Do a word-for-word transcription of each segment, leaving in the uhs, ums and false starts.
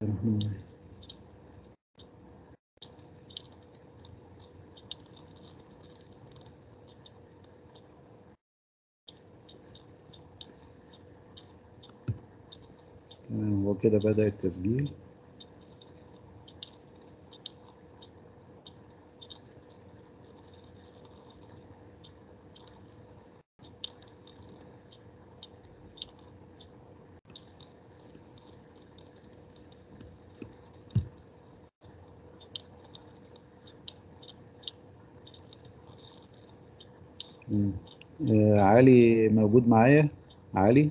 الرحمن الرحيم. تمام، هو كده بدأ التسجيل. مم. آه علي موجود معايا؟ علي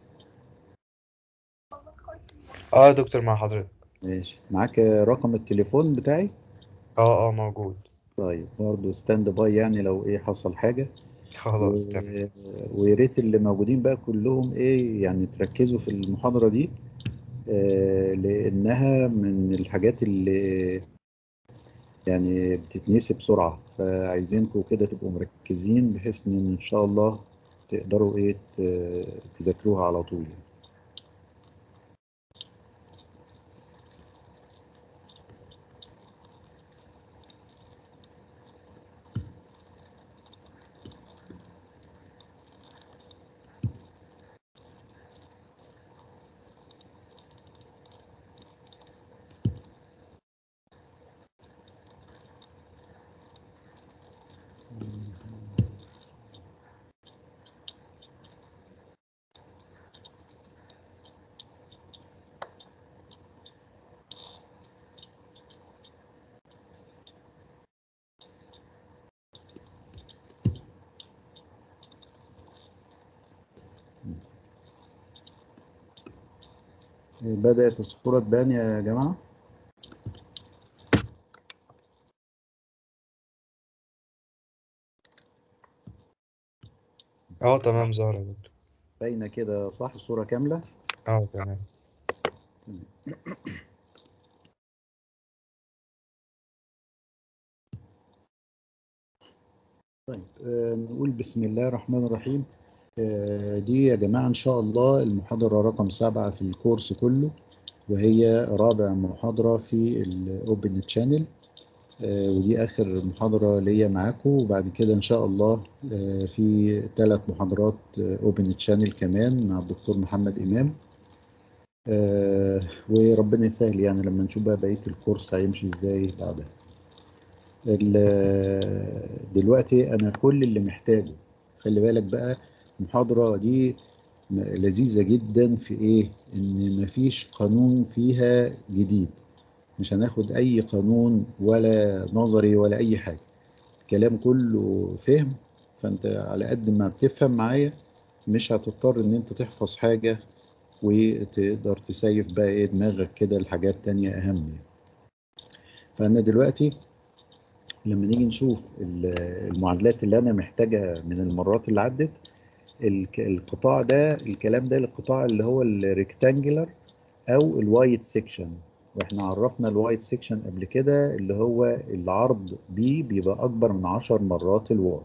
اه يا دكتور مع حضرتك. ماشي، معاك رقم التليفون بتاعي؟ اه اه موجود. طيب برضه ستاند باي، يعني لو ايه حصل حاجة. و... خلاص تمام. ويا ريت اللي موجودين بقى كلهم ايه يعني تركزوا في المحاضرة دي، آه لأنها من الحاجات اللي يعني بتتنسي بسرعة، فعايزينكم كده تبقوا مركزين بحيث ان ان شاء الله تقدروا ايه ت- تذاكروها على طول. بدأت الصورة تبان يا جماعة؟ اه تمام ظاهر يا دكتور. باينة كده صح؟ الصورة كاملة؟ اه تمام. طيب آه نقول بسم الله الرحمن الرحيم. آه دي يا جماعة إن شاء الله المحاضرة رقم سبعة في الكورس كله، وهي رابع محاضرة في الأوبن تشانل. آه، ودي آخر محاضرة ليا معاكم، وبعد كده إن شاء الله آه، في ثلاث محاضرات أوبن تشانل كمان مع الدكتور محمد إمام. آه، وربنا يسهل يعني لما نشوف بقى بقية الكورس هيمشي إزاي بعدها. ال- دلوقتي أنا كل اللي محتاجه، خلي بالك بقى، المحاضرة دي م- لذيذة جدا في إيه؟ إن مفيش قانون فيها جديد، مش هناخد أي قانون ولا نظري ولا أي حاجة، كلام كله فهم. فانت على قد ما بتفهم معايا مش هتضطر ان انت تحفظ حاجة، وتقدر تسيف بقى ايه دماغك كده لحاجات تانية اهم يعني. فانا دلوقتي لما نيجي نشوف ال- المعادلات اللي انا محتاجها من المرات اللي عدت، الك- القطاع ده، الكلام ده القطاع اللي هو الريكتانجلر او الوايت سيكشن. واحنا عرفنا الوايت سيكشن قبل كده اللي هو العرض بيه بيبقى اكبر من عشر مرات الواي.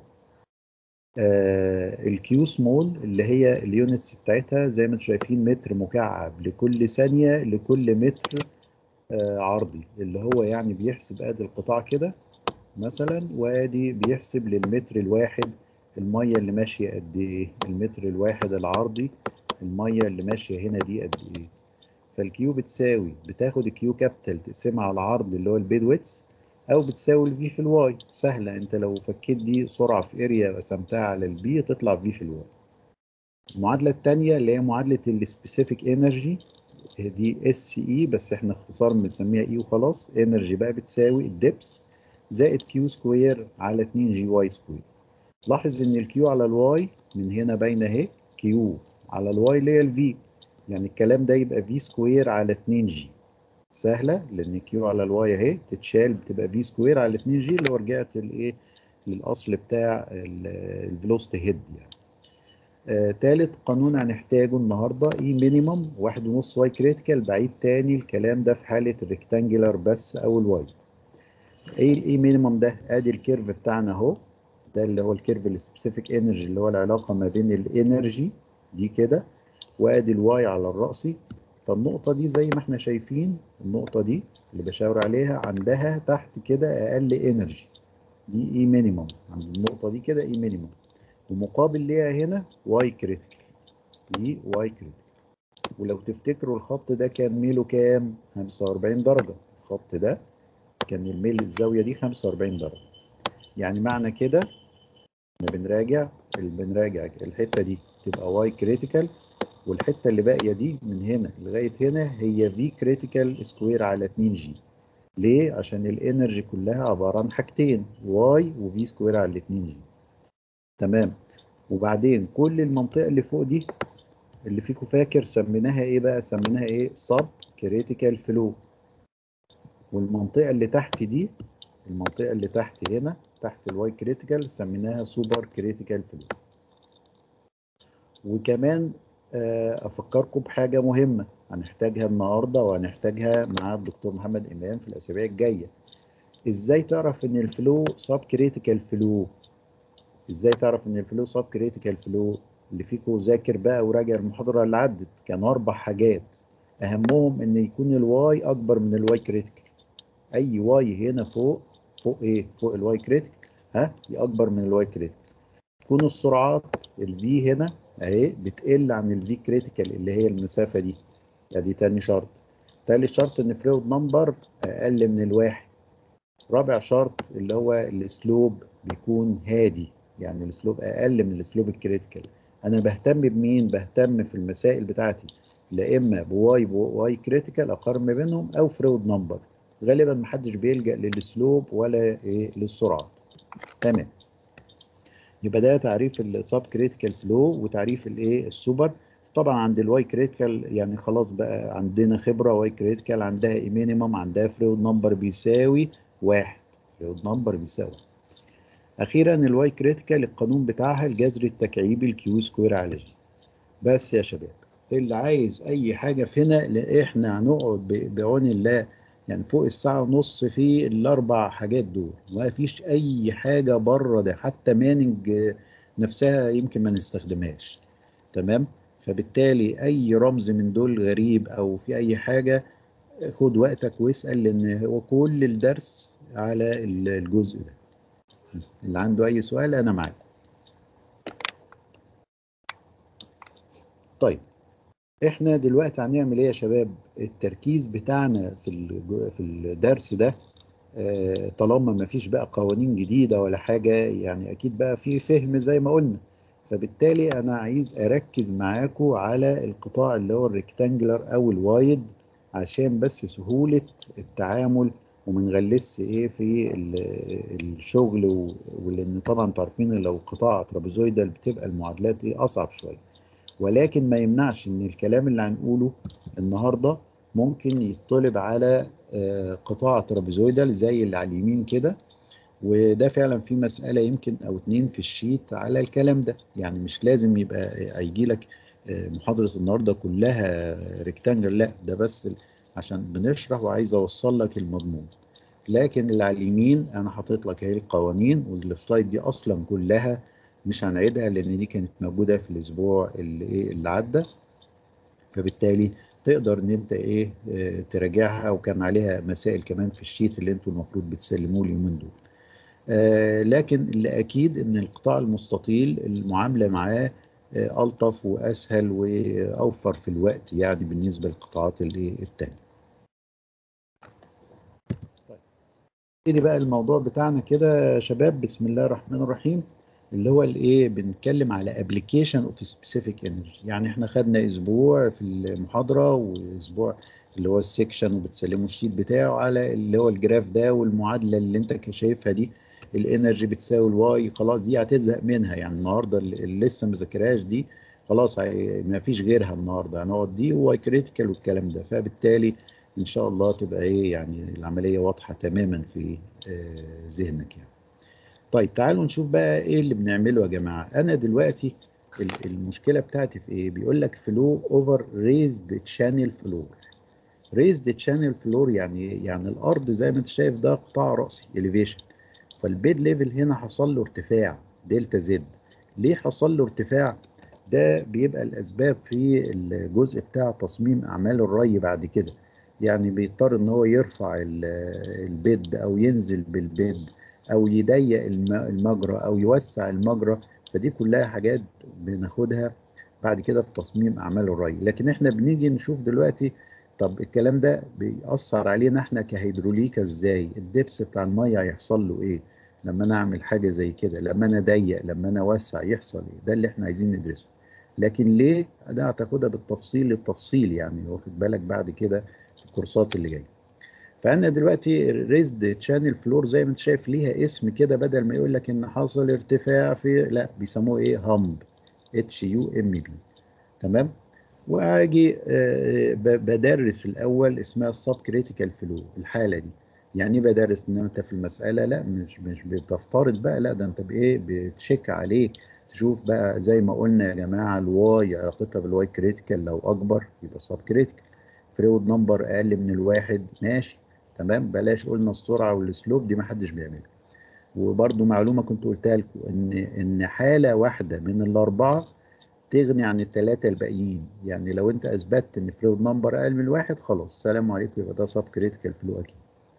آه الكيو سمول اللي هي اليونتس بتاعتها زي ما انتم شايفين متر مكعب لكل ثانية لكل متر آه عرضي، اللي هو يعني بيحسب ادي القطاع كده مثلا، وادي بيحسب للمتر الواحد المية اللي ماشية قد ايه، المتر الواحد العرضي المية اللي ماشية هنا دي قد ايه. فالكيو بتساوي، بتاخد الكيو كابيتال تقسمها على العرض اللي هو البيد ويتس، او بتساوي الفي في الواي. سهله، انت لو فكيت دي سرعه في اريا وقسمتها على البي تطلع في في الواي. المعادله الثانيه اللي هي معادله السبيسيفيك انرجي، دي اس اي بس احنا اختصار بنسميها اي وخلاص. انرجي بقى بتساوي الدبس زائد كيو سكوير على اتنين جي واي سكوير. لاحظ ان الكيو على الواي من هنا باينه اهي، كيو على الواي اللي هي الفي، يعني الكلام ده يبقى في سكوير على اتنين جي. سهله لان كيو على الواي اهي تتشال بتبقى في سكوير على اتنين جي، اللي هو رجعت الايه للاصل بتاع الفيلوسيتي هيد يعني. آه، تالت قانون هنحتاجه النهارده اي مينيمم واحد ونص واي كريتيكال. بعيد تاني الكلام ده في حاله الريكتانجلر بس او الوايد. ايه الاي مينيمم ده؟ ادي الكيرف بتاعنا اهو، ده اللي هو الكيرف السبيسيفيك انرجي اللي هو العلاقه ما بين الانرجي دي كده، وادي الواي على الرأسي. فالنقطة دي زي ما احنا شايفين، النقطة دي اللي بشاور عليها عندها تحت كده أقل انرجي، دي اي مينيموم، عند النقطة دي كده اي مينيموم، ومقابل ليها هنا واي كريتيكال، دي واي كريتيكال. ولو تفتكروا الخط ده كان ميله كام؟ خمسة وأربعين درجة، الخط ده كان الميل الزاوية دي خمسة وأربعين درجة. يعني معنى كده احنا بنراجع بنراجع الحتة دي تبقى واي كريتيكال، والحتة اللي باقية دي من هنا لغاية هنا هي في كريتيكال سكوير على اتنين جي. ليه؟ عشان الانرجي كلها عبارة عن حاجتين، واي وفي سكوير على اتنين جي. تمام. وبعدين كل المنطقة اللي فوق دي اللي فيكم فاكر سميناها ايه بقى؟ سميناها ايه؟ سب كريتيكال فلو. والمنطقة اللي تحت دي، المنطقة اللي تحت هنا تحت الواي كريتيكال سميناها سوبر كريتيكال فلو. وكمان افكركم بحاجة مهمة هنحتاجها النهاردة وهنحتاجها مع الدكتور محمد إمام في الأسابيع الجاية. ازاي تعرف ان الفلو سب كريتيكال فلو؟ ازاي تعرف ان الفلو سب كريتيكال فلو؟ اللي فيكم ذاكر بقى وراجع المحاضرة اللي عدت كانوا أربع حاجات، أهمهم إن يكون الواي أكبر من الواي كريتيكال. أي واي هنا فوق، فوق إيه؟ فوق الواي كريتيكال، ها؟ أكبر من الواي كريتيكال. تكون السرعات الفي هنا أهي بتقل عن الفي كريتيكال اللي هي المسافة دي. أدي تاني شرط. تالت شرط إن فريود نمبر أقل من الواحد. رابع شرط اللي هو السلوب بيكون هادي، يعني السلوب اقل من السلوب الكريتيكال. انا بهتم بمين؟ بهتم في المسائل بتاعتي لا اما بواي بواي كريتيكال اقارن ما بينهم او فريود نمبر. غالبا محدش بيلجأ للسلوب ولا ايه للسرعه. تمام. يبقى ده تعريف السب كريتيكال فلو وتعريف الايه السوبر. طبعا عند الواي كريتيكال يعني خلاص بقى عندنا خبره، واي كريتيكال عندها اي مينيمم، عندها فريود نمبر بيساوي واحد، فريود نمبر بيساوي. اخيرا الواي كريتيكال القانون بتاعها الجذر التكعيبي الكيو سكوير على جي. بس يا شباب اللي عايز اي حاجه في هنا، لا احنا هنقعد بعون الله يعني فوق الساعه ونص في الاربع حاجات دول، ما فيش اي حاجه بره ده، حتى مانج نفسها يمكن ما نستخدمهاش. تمام. فبالتالي اي رمز من دول غريب او في اي حاجه خد وقتك واسال، لان هو كل الدرس على الجزء ده. اللي عنده اي سؤال انا معاكم. طيب احنا دلوقتي هنعمل ايه يا شباب؟ التركيز بتاعنا في الج- في الدرس ده آه، طالما ما فيش بقى قوانين جديدة ولا حاجة، يعني اكيد بقى في فهم زي ما قلنا. فبالتالي انا عايز اركز معاكم على القطاع اللي هو الريكتانجلر او الوايد، عشان بس سهولة التعامل ومن غلس ايه في ال- الشغل و- ولان طبعا انتوا عارفين لو قطاع ترابيزويدال بتبقى المعادلات ايه اصعب شوية. ولكن ما يمنعش ان الكلام اللي هنقوله النهارده ممكن يطلب على آه، قطاع ترابيزويدال زي اللي على اليمين كده. وده فعلا في مسألة يمكن او اتنين في الشيت على الكلام ده، يعني مش لازم يبقى هيجي لك آه، محاضرة النهارده كلها ريكتانجل، لا ده بس عشان بنشرح وعايز اوصل لك المضمون. لكن اللي على اليمين انا حاطط لك اهي القوانين، والسلايد دي اصلا كلها مش هنعيدها لان دي كانت موجوده في الاسبوع اللي ايه اللي عدى. فبالتالي تقدر ان انت ايه آه، تراجعها، وكان عليها مسائل كمان في الشيت اللي انتوا المفروض بتسلموه اليومين دول. آه لكن اللي اكيد ان القطاع المستطيل المعامله معاه آه الطف واسهل واوفر في الوقت يعني بالنسبه للقطاعات الايه التانيه. نبتدي بقى الموضوع بتاعنا كده يا شباب، بسم الله الرحمن الرحيم. اللي هو الايه بنتكلم على ابلكيشن اوف سبيسيفيك انرجي. يعني احنا خدنا اسبوع في المحاضره واسبوع اللي هو السكشن وبتسلموا الشيت بتاعه على اللي هو الجراف ده والمعادله اللي انت شايفها دي، الانرجي بتساوي الواي. خلاص دي هتزهق منها يعني النهارده اللي لسه ما ذاكرهاش دي، خلاص ما فيش غيرها النهارده، هنقعد دي وواي كريتيكال والكلام ده. فبالتالي ان شاء الله تبقى ايه يعني العمليه واضحه تماما في آه، ذهنك يعني. طيب تعالوا نشوف بقى ايه اللي بنعمله يا جماعه. انا دلوقتي ال- المشكله بتاعتي في ايه؟ بيقول لك فلو اوفر ريزد تشانل فلور. ريزد تشانل فلور يعني يعني الارض زي ما انت شايف ده قطاع راسي اليفيشن، فالبيد ليفل هنا حصل له ارتفاع دلتا زد. ليه حصل له ارتفاع؟ ده بيبقى الاسباب في الجزء بتاع تصميم اعمال الري بعد كده. يعني بيضطر ان هو يرفع ال- البيد او ينزل بالبيد او يضيق الم- المجرى او يوسع المجرى. فدي كلها حاجات بناخدها بعد كده في تصميم اعمال الري. لكن احنا بنيجي نشوف دلوقتي، طب الكلام ده بيأثر علينا احنا كهيدروليكا ازاي؟ الدبس بتاع الميه هيحصل له ايه لما انا اعمل حاجه زي كده؟ لما انا اضيق، لما انا اوسع، يحصل ايه؟ ده اللي احنا عايزين ندرسه. لكن ليه؟ ده هتاخدها بالتفصيل التفصيل يعني، واخد بالك بعد كده في الكورسات اللي جايه. فانا دلوقتي ريزد تشانل فلور زي ما انت شايف ليها اسم كده، بدل ما يقول لك ان حصل ارتفاع في، لا بيسموه ايه؟ همب، اتش يو ام بي. تمام. واجي آه، ب- بدرس الاول اسمها السب كريتيكال فلو الحاله دي. يعني ايه بدرس؟ ان انت في المساله لا مش مش بتفترض بقى، لا ده انت بايه؟ بتشيك عليه، تشوف بقى زي ما قلنا يا جماعه الواي علاقتها بالواي كريتيكال، لو اكبر يبقى سب كريتيكال، فريود نمبر اقل من الواحد ماشي تمام. بلاش قلنا السرعه والسلوب دي ما حدش بيعملها. وبرضو معلومه كنت قلتها لكم، ان ان حاله واحده من الاربعه تغني عن الثلاثة الباقيين. يعني لو انت اثبتت ان فلويد نمبر اقل من الواحد، خلاص سلام عليكم، يبقى ده سب كريتيكال فلو اكيد.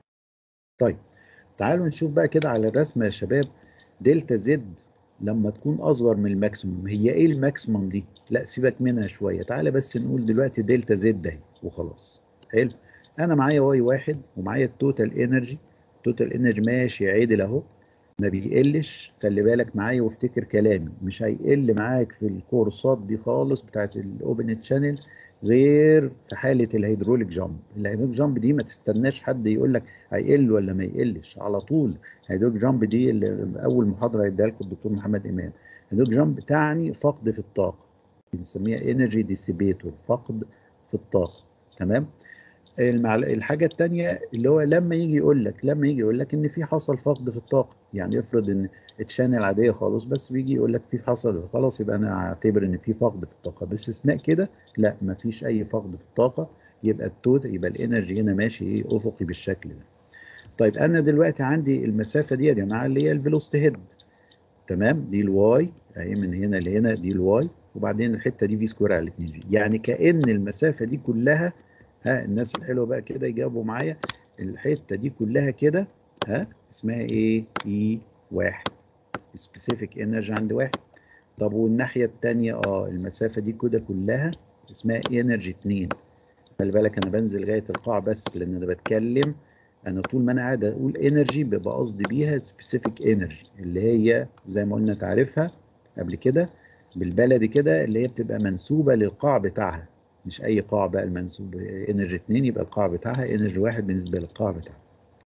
طيب تعالوا نشوف بقى كده على الرسمة يا شباب. دلتا زد لما تكون اصغر من الماكسيموم، هي ايه الماكسيموم دي؟ لا سيبك منها شوية، تعالى بس نقول دلوقتي دلتا زد اهي وخلاص. حلو. انا معايا واي واحد ومعايا التوتال انرجي. التوتال انرجي ماشي عادل اهو، ما بيقلش. خلي بالك معايا وافتكر كلامي، مش هيقل معاك في الكورسات دي خالص بتاعت الاوبن تشانل غير في حاله الهيدروليك جامب. الهيدروليك جامب دي ما تستناش حد يقول لك هيقل ولا ما يقلش، على طول. الهيدروليك جامب دي اللي اول محاضره هيديها لكم الدكتور محمد امام. الهيدروليك جامب تعني فقد في الطاقه، بنسميها انرجي ديسيبيتور، فقد في الطاقه. تمام. المعل... الحاجة التانية اللي هو لما يجي يقول لك لما يجي يقول لك ان في حصل فقد في الطاقة، يعني افرض ان الشانل عادية خالص بس بيجي يقول لك في حصل، خلاص يبقى انا اعتبر ان في فقد في الطاقة. باستثناء كده لا، ما فيش اي فقد في الطاقة. يبقى التوت يبقى الانرجي هنا ماشي ايه؟ افقي بالشكل ده. طيب انا دلوقتي عندي المسافة دي يا جماعة اللي هي الفيلوسيتي هيد. تمام. دي الواي اهي من هنا لهنا، دي الواي، وبعدين الحتة دي في سكوير على اتنين جي. يعني كأن المسافة دي كلها، ها الناس الحلوه بقى كده يجاوبوا معايا، الحته دي كلها كده ها اسمها ايه؟ اي واحد، سبيسيفيك انرجي عند واحد. طب والناحيه الثانيه اه المسافه دي كده كلها اسمها انرجي اتنين. خلي بالك انا بنزل لغايه القاع بس لان انا بتكلم. انا طول ما انا قاعد اقول انرجي بيبقى قصدي بيها سبيسيفيك انرجي، اللي هي زي ما قلنا تعرفها قبل كده بالبلدي كده، اللي هي بتبقى منسوبه للقاع بتاعها. مش اي قاع بقى، المنسوب انرجي اتنين يبقى القاع بتاعها انرجي واحد بالنسبه للقاع بتاعها.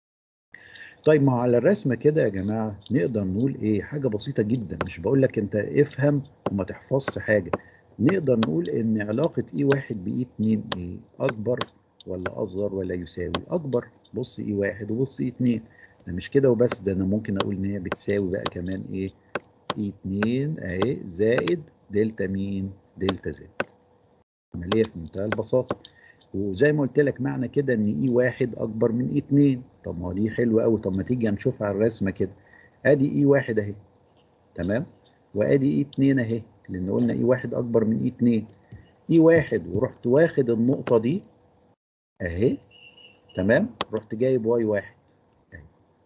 طيب ما هو على الرسمه كده يا جماعه نقدر نقول ايه؟ حاجه بسيطه جدا، مش بقول لك انت افهم وما تحفظش حاجه. نقدر نقول ان علاقه اي واحد باي اتنين ايه؟ اكبر ولا اصغر ولا يساوي؟ اكبر. بص اي واحد وبص اي اتنين. ده مش كده وبس، ده انا ممكن اقول ان هي بتساوي بقى كمان ايه؟ اي اتنين اهي زائد دلتا مين؟ دلتا زد. عمليه في منتهى البساطه. وزي ما قلت لك معنى كده ان اي واحد اكبر من اي اتنين. طب ما هو دي حلوه قوي. طب ما تيجي نشوف على الرسمه كده. ادي اي واحد اهي، تمام، وادي اي اتنين اهي، لان قلنا اي واحد اكبر من اي اتنين. اي واحد ورحت واخد النقطه دي اهي، تمام، رحت جايب واي واحد اهي.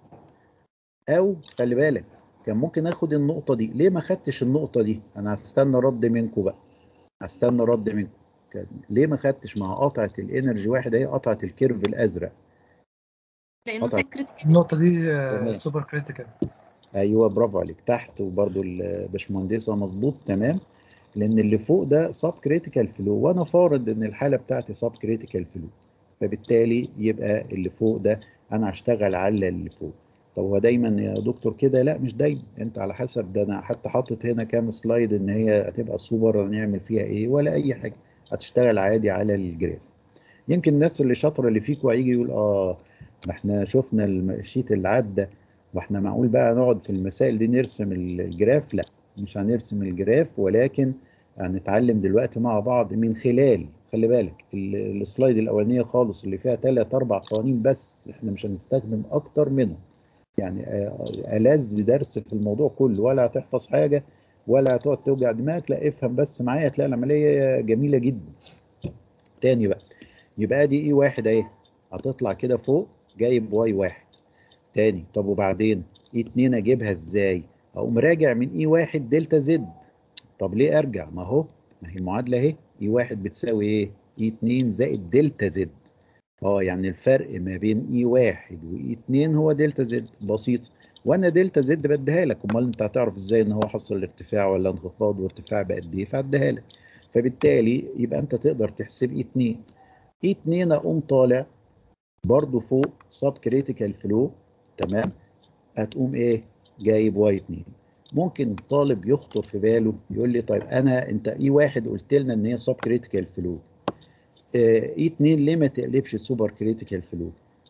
او خلي بالك كان ممكن اخد النقطه دي، ليه ما خدتش النقطه دي؟ انا هستنى رد منكم بقى، هستنى رد منكم. كان ليه ما خدتش مع قطعه الانرجي واحد اهي، قطعه الكيرف الازرق؟ لانه قطعه سب كريتيكال. النقطة دي تمام. سوبر كريتيكال. ايوه برافو عليك، تحت وبرده الباشمهندسه مظبوط تمام. لان اللي فوق ده سب كريتيكال فلو، وانا فارض ان الحاله بتاعتي سب كريتيكال فلو، فبالتالي يبقى اللي فوق ده انا هشتغل على اللي فوق. طب هو دايما يا دكتور كده؟ لا مش دايما، انت على حسب. ده انا حتى حاطط هنا كام سلايد ان هي هتبقى سوبر نعمل فيها ايه ولا اي حاجه، هتشتغل عادي على الجراف. يمكن الناس اللي شاطره اللي فيكم هيجي يقول اه ده احنا شفنا الشيت اللي عدى واحنا معقول بقى نقعد في المسائل دي نرسم الجراف؟ لا مش هنرسم الجراف، ولكن هنتعلم دلوقتي مع بعض من خلال، خلي بالك ال- السلايد الاولانيه خالص اللي فيها ثلاث اربع قوانين بس، احنا مش هنستخدم اكتر منهم. يعني آه، ألذ درس في الموضوع كله، ولا هتحفظ حاجه ولا هتقعد توجع دماغك، لا افهم بس معايا هتلاقي العمليه جميله جدا. تاني بقى، يبقى دي اي واحد اهي هتطلع كده فوق جايب واي واحد. تاني، طب وبعدين اي اتنين اجيبها ازاي؟ اقوم راجع من اي واحد دلتا زد. طب ليه ارجع؟ ما هو ما هي المعادله اهي، اي واحد بتساوي ايه؟ اي اتنين زائد دلتا زد. اه يعني الفرق ما بين اي واحد واي اتنين هو دلتا زد، بسيط. وانا دلتا زد بديها لك، امال انت هتعرف ازاي ان هو حصل ارتفاع ولا انخفاض وارتفاع بقد ايه؟ فاديها لك. فبالتالي يبقى انت تقدر تحسب اي اتنين. اي اتنين اقوم طالع برضو فوق سب كريتيكال فلو، تمام؟ هتقوم ايه؟ جايب واي اتنين. ممكن طالب يخطر في باله يقول لي طيب انا انت اي واحد قلت لنا ان هي سب كريتيكال فلو، اي اتنين ليه ما تقلبش سوبر كريتيكال فلو؟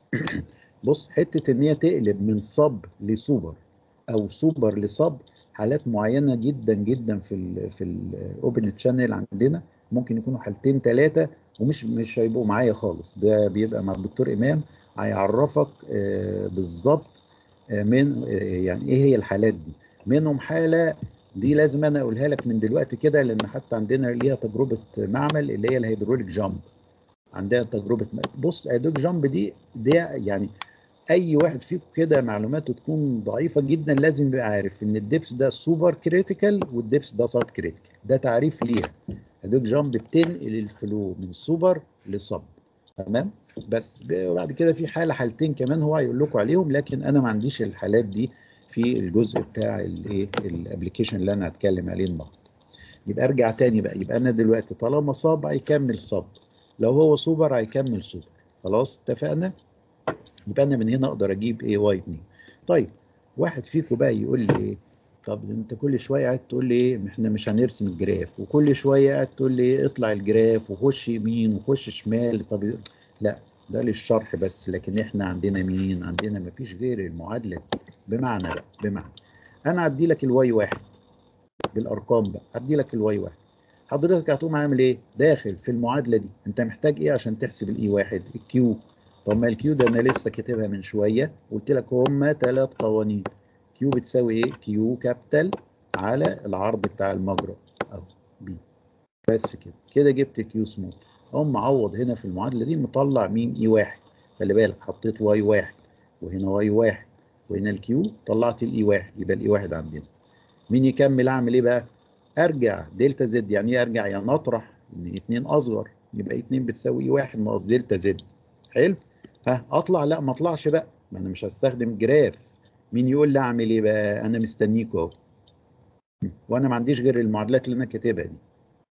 بص، حته ان هي تقلب من صب لسوبر او سوبر لصب حالات معينه جدا جدا في ال في الاوبن تشانل عندنا، ممكن يكونوا حالتين ثلاثه ومش مش هيبقوا معايا خالص. ده بيبقى مع الدكتور امام، هيعرفك آه بالظبط آه من آه يعني ايه هي الحالات دي. منهم حاله دي لازم انا اقولها لك من دلوقتي كده، لان حتى عندنا ليها تجربه معمل اللي هي الهيدروليك جامب. عندنا تجربه، بص الهيدروليك جامب دي دي يعني اي واحد فيكم كده معلوماته تكون ضعيفه جدا لازم يبقى عارف ان الدبس ده سوبر كريتيكال والدبس ده سب كريتيكال. ده تعريف ليها. هدوك جامب بتنقل الفلو من سوبر لسب، تمام؟ بس بعد كده في حاله حالتين كمان هو هيقول لكم عليهم، لكن انا ما عنديش الحالات دي في الجزء بتاع الايه الابلكيشن اللي انا هتكلم عليه النهارده. يبقى ارجع تاني بقى، يبقى انا دلوقتي طالما صب هيكمل صب، لو هو سوبر هيكمل سوبر. خلاص اتفقنا؟ يبقى انا من هنا اقدر اجيب ايه؟ واي اتنين. طيب واحد فيكم بقى يقول لي ايه؟ طب انت كل شويه قاعد تقول لي ايه؟ احنا مش هنرسم الجراف، وكل شويه قاعد تقول لي ايه؟ اطلع الجراف وخش يمين وخش شمال. طب لا، ده للشرح بس، لكن احنا عندنا مين؟ عندنا مفيش غير المعادله دي. بمعنى بقى، بمعنى انا هدي لك الواي واحد بالارقام بقى، هدي لك الواي واحد. حضرتك هتقوم عامل ايه؟ داخل في المعادله دي انت محتاج ايه عشان تحسب الاي واحد؟ الكيو. طب ما الكيو ده انا لسه كاتبها من شويه، قلت لك هما ثلاث قوانين. كيو بتساوي ايه؟ كيو كابيتال على العرض بتاع المجرى اهو بي. بس كده كده جبت كيو سمول. اقوم معوض هنا في المعادله دي مطلع مين؟ اي واحد. خلي بالك حطيت واي واحد وهنا واي واحد وهنا الكيو، طلعت الاي واحد. يبقى الاي واحد عندنا. مين يكمل؟ اعمل ايه بقى؟ ارجع دلتا زد. يعني ايه ارجع؟ يعني اطرح ان اتنين اصغر، يبقى اتنين بتساوي واحد ناقص دلتا زد. حلو. ها اطلع؟ لا ما اطلعش بقى، ما انا مش هستخدم الجراف. مين يقول لي اعمل ايه بقى؟ انا مستنيكوا اهو، وانا ما عنديش غير المعادلات اللي انا كاتبها دي.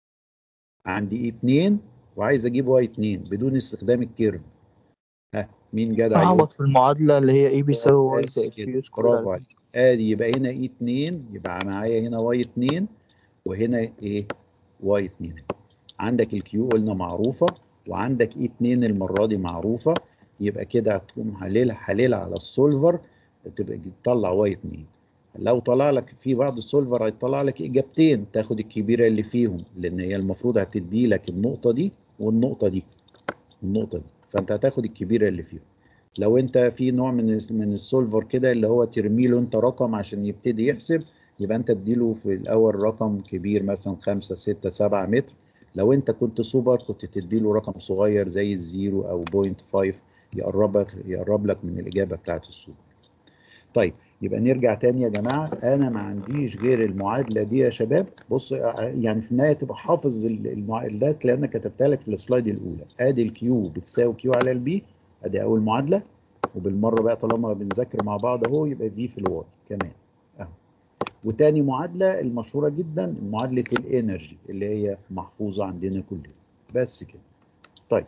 عندي اي اتنين وعايز اجيب واي اتنين بدون استخدام الكيرف. ها مين جدع يقول؟ أعوض في المعادلة اللي هي إيه بيساوي واي بس زائد كده، كيو سكوير برافو على عليك. ادي يبقى هنا اي اتنين، يبقى معايا هنا واي اتنين وهنا ايه؟ واي اتنين. عندك الكيو قلنا معروفة، وعندك اي اتنين المرة دي معروفة. يبقى كده هتقوم حللها حللها على السولفر، تبقى تطلع واي اتنين. لو طلع لك في بعض السولفر هيطلع لك اجابتين، تاخد الكبيرة اللي فيهم، لان هي المفروض هتدي لك النقطة دي والنقطة دي، النقطة دي، فانت هتاخد الكبيرة اللي فيهم. لو انت في نوع من من السولفر كده اللي هو ترمي له انت رقم عشان يبتدي يحسب، يبقى انت تديله في الاول رقم كبير مثلا خمسة ستة سبعة متر. لو انت كنت سوبر كنت تديله رقم صغير زي الزيرو او بوينت فايف، يقربك يقرب لك من الاجابه بتاعت السوبر. طيب يبقى نرجع تاني يا جماعه، انا ما عنديش غير المعادله دي يا شباب. بص يعني في النهايه تبقى حافظ المعادلات لان كتبتها لك في السلايد الاولى. ادي الكيو بتساوي كيو على البي، ادي اول معادله. وبالمره بقى طالما بنذاكر مع بعض اهو، يبقى في في الواي كمان اهو. وتاني معادله المشهوره جدا معادله الانرجي اللي هي محفوظه عندنا كلنا. بس كده. طيب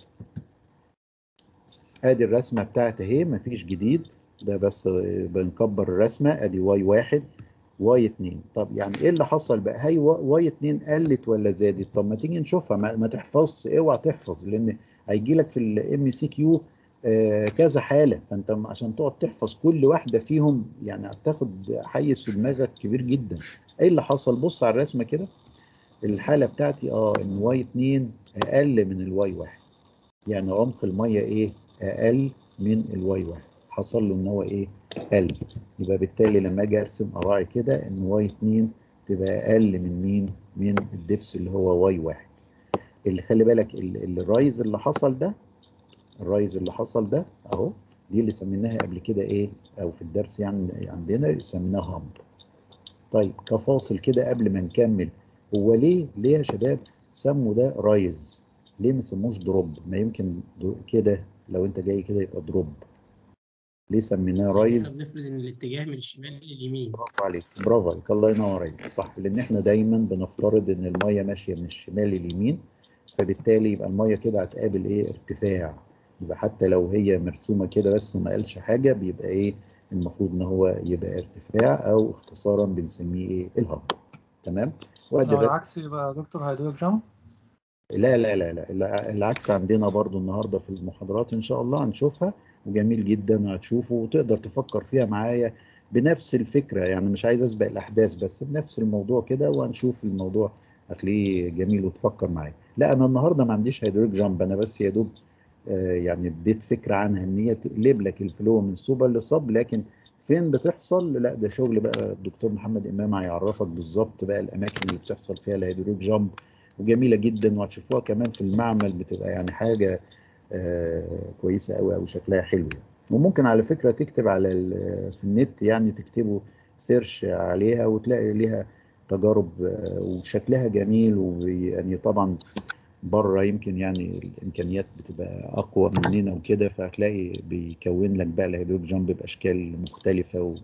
ادي الرسمه بتاعت اهي، مفيش جديد، ده بس بنكبر الرسمه. ادي واي واحد واي اتنين. طب يعني ايه اللي حصل بقى؟ هي واي اتنين قلت ولا زادت؟ طب ما تيجي نشوفها. ما, ما تحفظش، اوعى تحفظ، لان هيجي لك في الام سي كيو كذا حاله، فانت عشان تقعد تحفظ كل واحده فيهم يعني هتاخد حيز في دماغك كبير جدا. ايه اللي حصل؟ بص على الرسمه كده. الحاله بتاعتي اه ان واي اتنين اقل من الواي واحد، يعني عمق الميه ايه؟ اقل من الواي واحد. حصل له ان هو ايه؟ قل. يبقى بالتالي لما اجي ارسم اراعي كده ان واي اتنين تبقى اقل من مين؟ من الدبس اللي هو واي واحد. اللي خلي بالك ال- الرايز اللي حصل ده، الرايز اللي حصل ده اهو، دي اللي سميناها قبل كده ايه، او في الدرس يعني عندنا سميناها هامب. طيب كفاصل كده قبل ما نكمل، هو ليه ليه يا شباب سموا ده رايز؟ ليه ما سموش دروب؟ ما يمكن دو- كده لو انت جاي كده يبقى دروب. ليه سميناه احنا رايز؟ بنفرض ان الاتجاه من الشمال لليمين. برافو عليك، برافو عليك، الله ينور عليك، صح. لان احنا دايما بنفترض ان الميه ماشيه من الشمال لليمين، فبالتالي يبقى الميه كده هتقابل ايه؟ ارتفاع. يبقى حتى لو هي مرسومه كده بس وما قالش حاجه، بيبقى ايه المفروض؟ ان هو يبقى ارتفاع، او اختصارا بنسميه ايه؟ الهب. تمام. وادي لو الرسم. العكس يبقى يا دكتور هيدروليك جامب. لا لا لا لا لا، العكس عندنا برضو النهارده في المحاضرات ان شاء الله هنشوفها، وجميل جدا هتشوفه وتقدر تفكر فيها معايا بنفس الفكره. يعني مش عايز اسبق الاحداث، بس بنفس الموضوع كده، وهنشوف الموضوع هتلاقيه جميل وتفكر معايا. لا انا النهارده ما عنديش هيدروليك جامب، انا بس يا دوب آه يعني اديت فكره عنها ان هي تقلب لك الفلو من سوبر لصب، لكن فين بتحصل؟ لا ده شغل بقى الدكتور محمد امام هيعرفك بالظبط بقى الاماكن اللي بتحصل فيها الهيدروليك جامب، وجميله جدا، وهتشوفوها كمان في المعمل، بتبقى يعني حاجه آه كويسه قوي، او شكلها حلو يعني. وممكن على فكره تكتب على ال- في النت، يعني تكتبوا سيرش عليها وتلاقي ليها تجارب، آه وشكلها جميل. ويعني طبعا بره يمكن يعني الامكانيات بتبقى اقوى مننا وكده، فهتلاقي بيكون لك بقى الهيدروج جامب باشكال مختلفه و-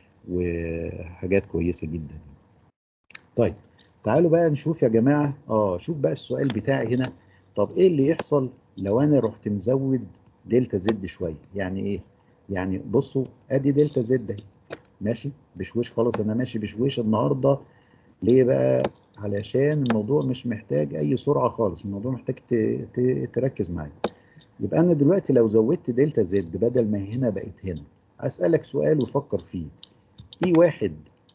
وحاجات كويسه جدا. طيب تعالوا بقى نشوف يا جماعة. اه شوف بقى السؤال بتاعي هنا. طب ايه اللي يحصل لو انا رحت مزود دلتا زد شوية؟ يعني ايه؟ يعني بصوا ادي دلتا زد اهي، ماشي بشويش خالص، انا ماشي بشويش النهاردة. ليه بقى؟ علشان الموضوع مش محتاج اي سرعة خالص، الموضوع محتاج ت- ت- تركز معايا. يبقى انا دلوقتي لو زودت دلتا زد بدل ما هنا بقت هنا، اسألك سؤال وفكر فيه. اي واحد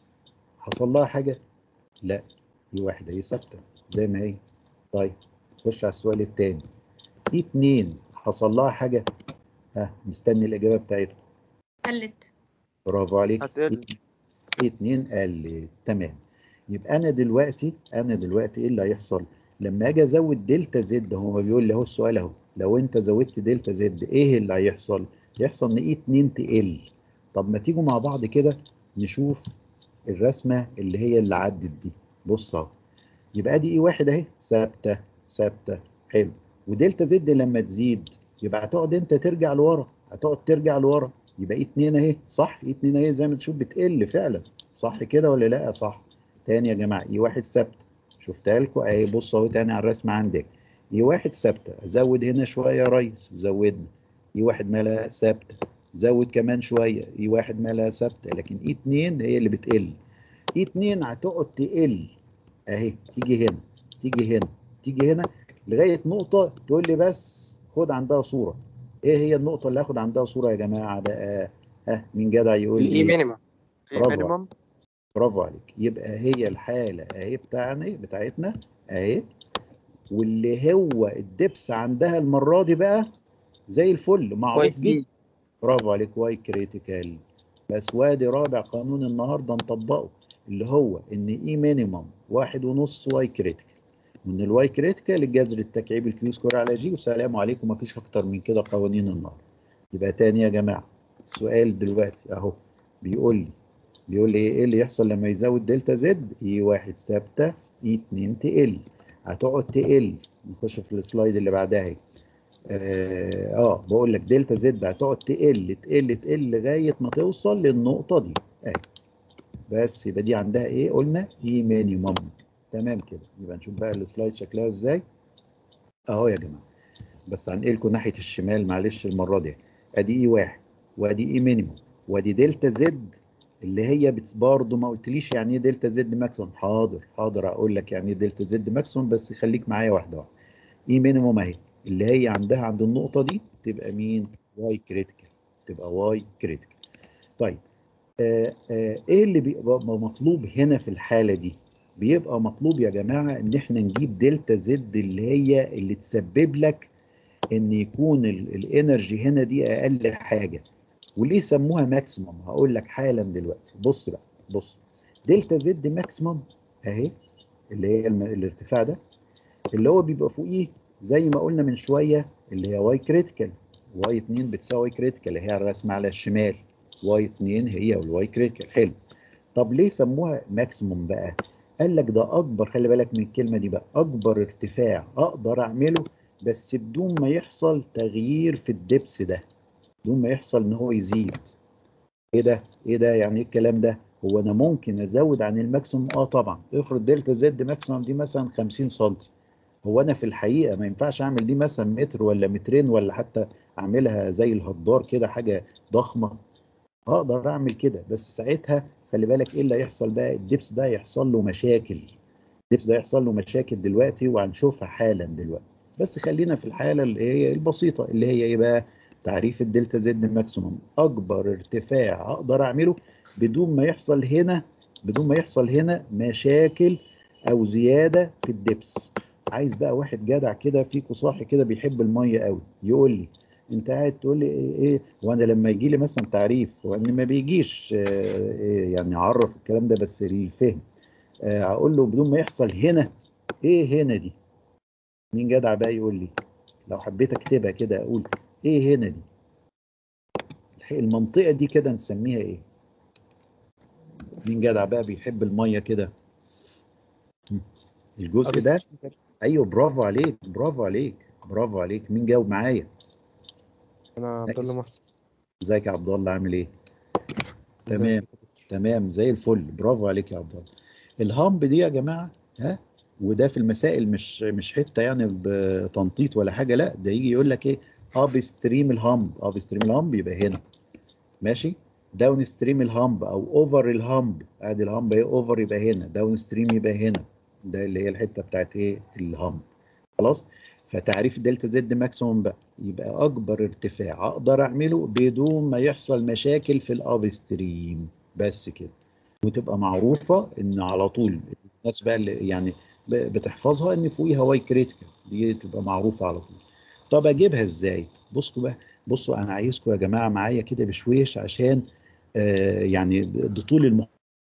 حصل لها حاجة؟ لا، دي واحدة هي ثابتة زي ما هي. طيب خش على السؤال التاني. في اتنين حصل لها حاجة؟ ها مستني الإجابة بتاعتكم. قلت. برافو عليك. هتقل. في اتنين قال تمام. يبقى أنا دلوقتي أنا دلوقتي إيه اللي هيحصل؟ لما أجي أزود دلتا زد، هو بيقول لي أهو السؤال أهو، لو أنت زودت دلتا زد إيه اللي هيحصل؟ يحصل إن إيه اتنين تقل. طب ما تيجوا مع بعض كده نشوف الرسمة اللي هي اللي عدت دي. بص أهو، يبقى دي اي واحد اهي ثابته ثابته، حلو. ودلتا زد لما تزيد يبقى هتقعد انت ترجع لورا، هتقعد ترجع لورا، يبقى اي اتنين اهي، صح؟ اي اتنين اهي زي ما تشوف بتقل فعلا، صح كده ولا لا؟ صح. تاني يا جماعه، اي واحد ثابته، شفتها لكم اهي، بصوا اهو تاني على الرسمه عندك. اي واحد ثابته، ازود هنا شويه يا ريس، زودنا. اي واحد مالها ثابته، زود كمان شويه، اي واحد مالها ثابته، لكن اي اتنين هي اللي بتقل. اي اتنين هتقعد تقل اهي، تيجي هنا تيجي هنا تيجي هنا لغايه نقطه تقول لي بس خد عندها صوره. ايه هي النقطه اللي هاخد عندها صوره يا جماعه بقى؟ ها مين جدع يقول الاي لي؟ مينيمم. ايه برافو عليك، مينيمم. برافو عليك. يبقى هي الحاله اهي بتاعنا بتاعتنا اهي، واللي هو الدبس عندها المره دي بقى زي الفل واي معروف جدا. سي. برافو عليك، واي كريتيكال. بس وادي رابع قانون النهارده نطبقه، اللي هو ان اي مينيمم واحد ونص واي كريتيكال، وان الواي كريتيكال الجذر التكعيبي الكيو سكوير على جي، والسلام عليكم، مفيش اكتر من كده قوانين النهارده. يبقى تاني يا جماعه، السؤال دلوقتي اهو بيقول لي بيقول لي ايه اللي يحصل لما يزود دلتا زد؟ اي واحد ثابته، اي اتنين تقل، هتقعد تقل. نخش في السلايد اللي بعدها اهي. اه آه، بقول لك دلتا زد هتقعد تقل تقل تقل لغايه ما توصل للنقطه دي اهي. بس يبقى دي عندها ايه؟ قلنا اي مينيمم. تمام كده. يبقى نشوف بقى السلايد شكلها ازاي اهو يا جماعه، بس هنقلكم ناحيه الشمال معلش المره دي. ادي اي واحد، وادي اي مينيمم، وادي دلتا زد اللي هي بت- برضه ما قلتليش يعني ايه دلتا زد ماكسيموم. حاضر حاضر اقول لك يعني ايه دلتا زد ماكسيموم، بس خليك معايا واحده واحده. اي مينيموم اهي، اللي هي عندها عند النقطه دي تبقى مين؟ واي كريتيكال، تبقى واي كريتيكال. طيب آه آه ايه اللي بيبقى مطلوب هنا في الحاله دي؟ بيبقى مطلوب يا جماعه ان احنا نجيب دلتا زد اللي هي اللي تسبب لك ان يكون ال- الانرجي هنا دي اقل حاجه. وليه سموها ماكسيموم؟ هقول لك حالا دلوقتي. بص بقى، بص. دلتا زد ماكسيمم اهي اللي هي الم- الارتفاع ده اللي هو بيبقى فوقيه زي ما قلنا من شويه اللي هي واي كريتيكال. واي اتنين بتساوي واي كريتيكال، هي الرسمه على الشمال. واي اتنين هي الواي كريتيكال. حلو. طب ليه سموها ماكسيموم بقى؟ قال لك ده اكبر، خلي بالك من الكلمه دي بقى، اكبر ارتفاع اقدر اعمله بس بدون ما يحصل تغيير في الدبس ده، بدون ما يحصل ان هو يزيد. ايه ده؟ ايه ده؟ يعني ايه الكلام ده؟ هو انا ممكن ازود عن الماكسيموم؟ اه طبعا. افرض دلتا زد ماكسيموم دي مثلا خمسين سم، هو انا في الحقيقه ما ينفعش اعمل دي مثلا متر ولا مترين ولا حتى اعملها زي الهدار كده حاجه ضخمه؟ اقدر اعمل كده، بس ساعتها خلي بالك ايه اللي هيحصل بقى؟ الدبس ده يحصل له مشاكل. الدبس ده يحصل له مشاكل دلوقتي وهنشوفها حالا دلوقتي. بس خلينا في الحاله اللي هي البسيطه اللي هي ايه بقى؟ تعريف الدلتا زد ماكسيموم، اكبر ارتفاع اقدر اعمله بدون ما يحصل هنا بدون ما يحصل هنا مشاكل او زياده في الدبس. عايز بقى واحد جدع كده فيكو صاحي كده بيحب الميه قوي يقول لي، انت قاعد تقول لي ايه ايه وانا لما يجي لي مثلا تعريف، وان ما بيجيش آه، إيه يعني اعرف الكلام ده بس للفهم، آه، اقول له بدون ما يحصل هنا. ايه هنا دي؟ مين جدع بقى يقول لي؟ لو حبيت اكتبها كده اقول ايه هنا دي؟ الح- المنطقة دي كده نسميها ايه؟ مين جدع بقى بيحب المية كده؟ هم، الجزء ده. ايوه برافو عليك، برافو عليك، برافو عليك. مين جاوب معايا؟ انا عبد الله محسن. ازيك يا عبد الله، عامل ايه؟ زي تمام. الفل. تمام زي الفل، برافو عليك يا عبد الله. الهامب دي يا جماعه، ها، وده في المسائل مش مش حته يعني بتنطيط ولا حاجه، لا ده يجي يقول لك ايه؟ اب ستريم الهامب. اب ستريم الهامب يبقى هنا، ماشي. داون ستريم الهامب او اوفر الهامب، ادي الهامب ايه، اوفر يبقى هنا، داون ستريم يبقى هنا. ده اللي هي الحته بتاعت ايه؟ الهامب. خلاص. فتعريف دلتا زد ماكسيموم بقى يبقى اكبر ارتفاع اقدر اعمله بدون ما يحصل مشاكل في الاب ستريم، بس كده. وتبقى معروفه ان على طول الناس بقى اللي يعني ب- بتحفظها ان فوقيها واي كريتيكال، دي تبقى معروفه على طول. طب اجيبها ازاي؟ بصوا بقى، بصوا انا عايزكم يا جماعه معايا كده بشويش عشان آه يعني ده طول المح...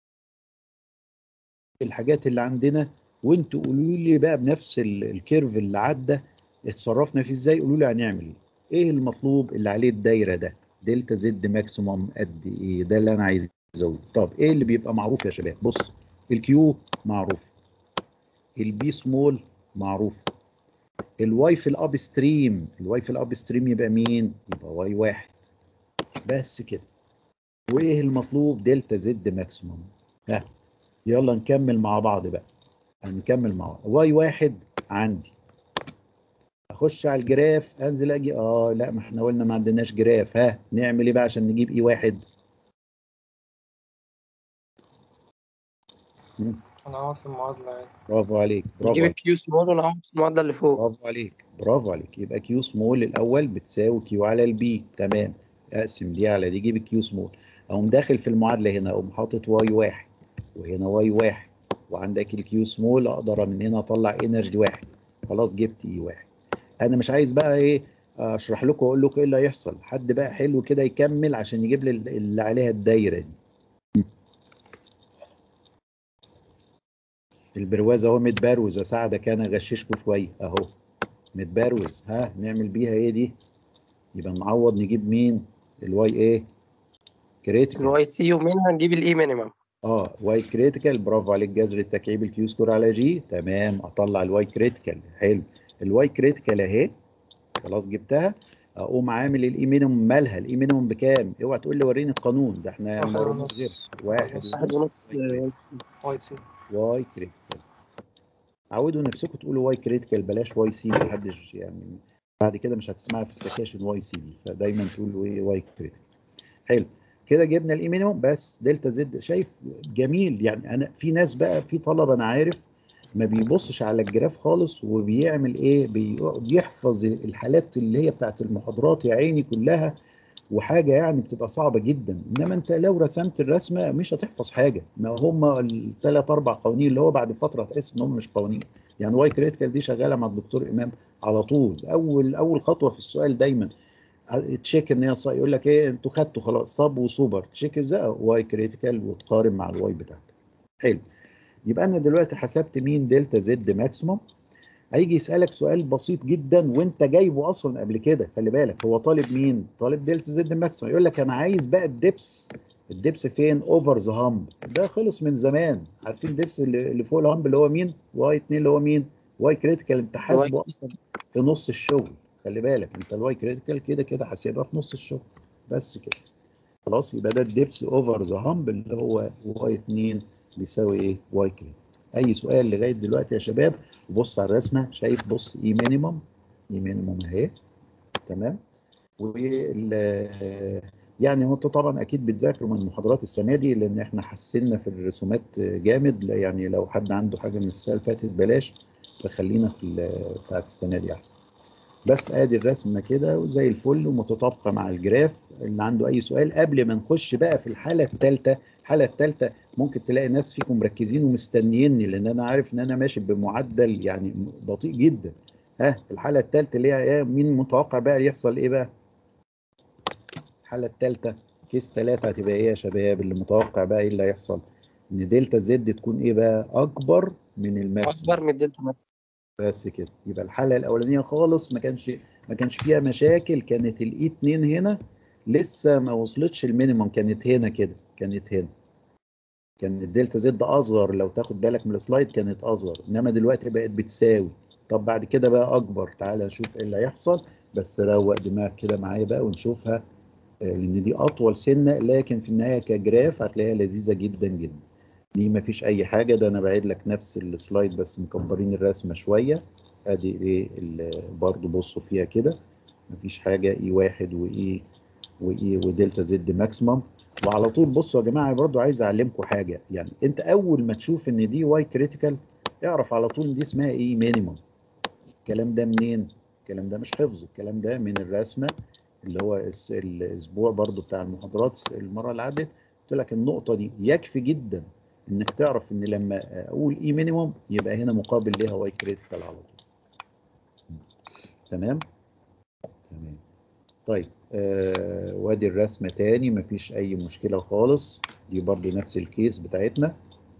الحاجات اللي عندنا، وانتوا قولوا لي بقى بنفس ال- الكيرف اللي عدى اتصرفنا فيه ازاي، قولوا لي هنعمل ايه. ايه المطلوب اللي عليه الدايره ده؟ دلتا زد ماكسيموم قد ايه؟ ده اللي انا عايز ازود. طب ايه اللي بيبقى معروف يا شباب؟ بص، الكيو معروف، البي سمول معروف، الواي في الاب ستريم، الواي في الاب ستريم يبقى مين؟ يبقى واي واحد. بس كده. وايه المطلوب؟ دلتا زد ماكسيموم. ها، يلا نكمل مع بعض بقى. هنكمل مع بعض. واي واحد عندي، اخش على الجراف انزل اجي، اه لا ما احنا قلنا ما عندناش جراف. ها نعمل ايه بقى عشان نجيب اي واحد؟ مم، انا هقعد في المعادلة عادي. برافو عليك، برافو نجيب عليك، الكيو سمول ونقعد في المعادلة اللي فوق. برافو عليك، برافو عليك. يبقى كيو سمول الاول بتساوي كيو على البي. تمام. اقسم دي على دي، جيب الكيو سمول. اقوم داخل في المعادله هنا، اقوم حاطط واي واحد وهنا واي واحد، وعندك الكيو سمول اقدر من هنا اطلع انرجي واحد. خلاص جبت اي واحد. انا مش عايز بقى ايه اشرح لكم واقول لكم ايه اللي هيحصل. حد بقى حلو كده يكمل عشان يجيب لي اللي عليها الدايره دي. البرواز اهو متبروز، اساعدك انا اغششكم شويه اهو متبروز. ها نعمل بيها ايه دي؟ يبقى نعوض نجيب مين؟ الواي ايه؟ كريتيكال. الواي سي ومنها نجيب الاي مينيمم. اه واي كريتيكال، برافو عليك. جذر التكعيب الكيو سكور على جي. تمام. اطلع الواي كريتيكال. حلو. الواي كريتيكال اهي، خلاص جبتها. اقوم عامل الاي مينيموم. مالها الاي مينيموم بكام؟ اوعى تقول لي وريني القانون ده، احنا يعني واحد ما وريناش غير ونص واحد ونص واحد ونص ونص واي كريتيكال. واي سي. واي سي. واي كريتيكال. عودوا نفسكم تقولوا واي كريتيكال، بلاش واي سي، محدش يعني بعد كده مش هتسمعها في السكاشن واي سي دي، فدايما تقولوا ايه؟ واي كريتيكال. حلو. كده جبنا الاي مينيموم. بس دلتا زد شايف جميل يعني. انا في ناس بقى، في طلبه انا عارف ما بيبصش على الجراف خالص وبيعمل ايه؟ بيقعد يحفظ الحالات اللي هي بتاعت المحاضرات يا عيني كلها، وحاجه يعني بتبقى صعبه جدا. انما انت لو رسمت الرسمه مش هتحفظ حاجه، ما هم الثلاث اربع قوانين اللي هو بعد فتره هتحس ان هم مش قوانين. يعني واي كريتيكال دي شغاله مع الدكتور امام على طول. اول اول خطوه في السؤال دايما تشيك ان هي صح. يقول لك ايه؟ انتوا خدتوا خلاص صاب وسوبر، تشيك ازاي؟ واي كريتيكال وتقارن مع الواي بتاعتك. حلو. يبقى انا دلوقتي حسبت مين؟ دلتا زد ماكسيموم. هيجي يسالك سؤال بسيط جدا وانت جايبه اصلا قبل كده، خلي بالك، هو طالب مين؟ طالب دلتا زد ماكسيموم. يقول لك انا عايز بقى الدبس. الدبس فين؟ اوفر ذا هامب. ده خلص من زمان. عارفين الدبس اللي اللي فوق الهامب اللي هو مين؟ واي اتنين اللي هو مين؟ واي كريتيكال. انت حاسبه اصلا في نص الشغل. خلي بالك انت الواي كريتيكال كده كده حاسبها في نص الشغل. بس كده خلاص. يبقى ده الدبس اوفر ذا هامب اللي هو واي اتنين بيساوي ايه؟ واي كريتيكال. اي سؤال لغايه دلوقتي يا شباب؟ بص على الرسمه، شايف؟ بص اي مينيمم، اي مينيمم اهي، تمام. وال يعني هو انتوا طبعا اكيد بتذاكروا من محاضرات السنه دي، لان احنا حسنا في الرسومات جامد. يعني لو حد عنده حاجه من السنه اللي فاتت بلاش، فخلينا في بتاعت السنه دي احسن. بس ادي الرسمه كده وزي الفل ومتطابقه مع الجراف. اللي عنده اي سؤال قبل ما نخش بقى في الحاله الثالثه. الحاله الثالثه ممكن تلاقي ناس فيكم مركزين ومستنيني، لان انا عارف ان انا ماشي بمعدل يعني بطيء جدا. ها الحاله الثالثه اللي هي ايه؟ مين متوقع بقى يحصل ايه بقى؟ الحاله الثالثه كيس ثلاثة هتبقى ايه يا شباب؟ اللي متوقع بقى ايه اللي هيحصل؟ ان دلتا زد تكون ايه بقى؟ اكبر من الماكسيموم. اكبر من الدلتا ماكس. بس كده. يبقى الحلقه الاولانيه خالص ما كانش ما كانش فيها مشاكل. كانت الاي اتنين هنا لسه ما وصلتش المينيمم، كانت هنا كده، كانت هنا. كان الدلتا زد اصغر، لو تاخد بالك من السلايد كانت اصغر، انما دلوقتي بقت بتساوي. طب بعد كده بقى اكبر. تعالى نشوف ايه اللي هيحصل. بس روق دماغك كده معايا بقى ونشوفها، لان دي اطول سنه، لكن في النهايه كجراف هتلاقيها لذيذه جدا جدا. دي ما فيش اي حاجه، ده انا بعيد لك نفس السلايد بس مكبرين الرسمه شويه. ادي ايه برضو بصوا فيها كده، ما فيش حاجه. اي واحد واي واي ودلتا زد ماكسيمم. وعلى طول بصوا يا جماعه، برضو عايز اعلمكم حاجه. يعني انت اول ما تشوف ان دي واي كريتيكال اعرف على طول ان دي اسمها ايه؟ مينيمم. الكلام ده منين؟ الكلام ده مش حفظ، الكلام ده من الرسمه اللي هو الاسبوع برضو بتاع المحاضرات المره اللي عدت. قلت لك النقطه دي يكفي جدا انك تعرف ان لما اقول اي مينيمم يبقى هنا مقابل ليها واي كريتيكال على طول. تمام تمام. طيب آه وادي الرسمه تاني، مفيش اي مشكله خالص. دي برضو نفس الكيس بتاعتنا.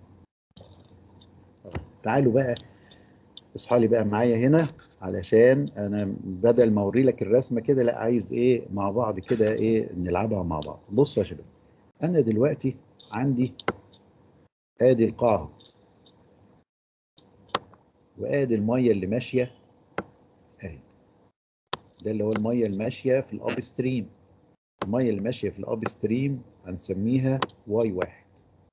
تعالوا بقى اصحى لي بقى معايا هنا، علشان انا بدل ما اوري لك الرسمه كده، لا عايز ايه مع بعض كده، ايه نلعبها مع بعض. بصوا يا شباب، انا دلوقتي عندي ادي القاعه، وادي الميه اللي ماشيه اهي. ده اللي هو الميه اللي ماشيه في الاب ستريم. الميه اللي ماشيه في الاب ستريم هنسميها واي واحد.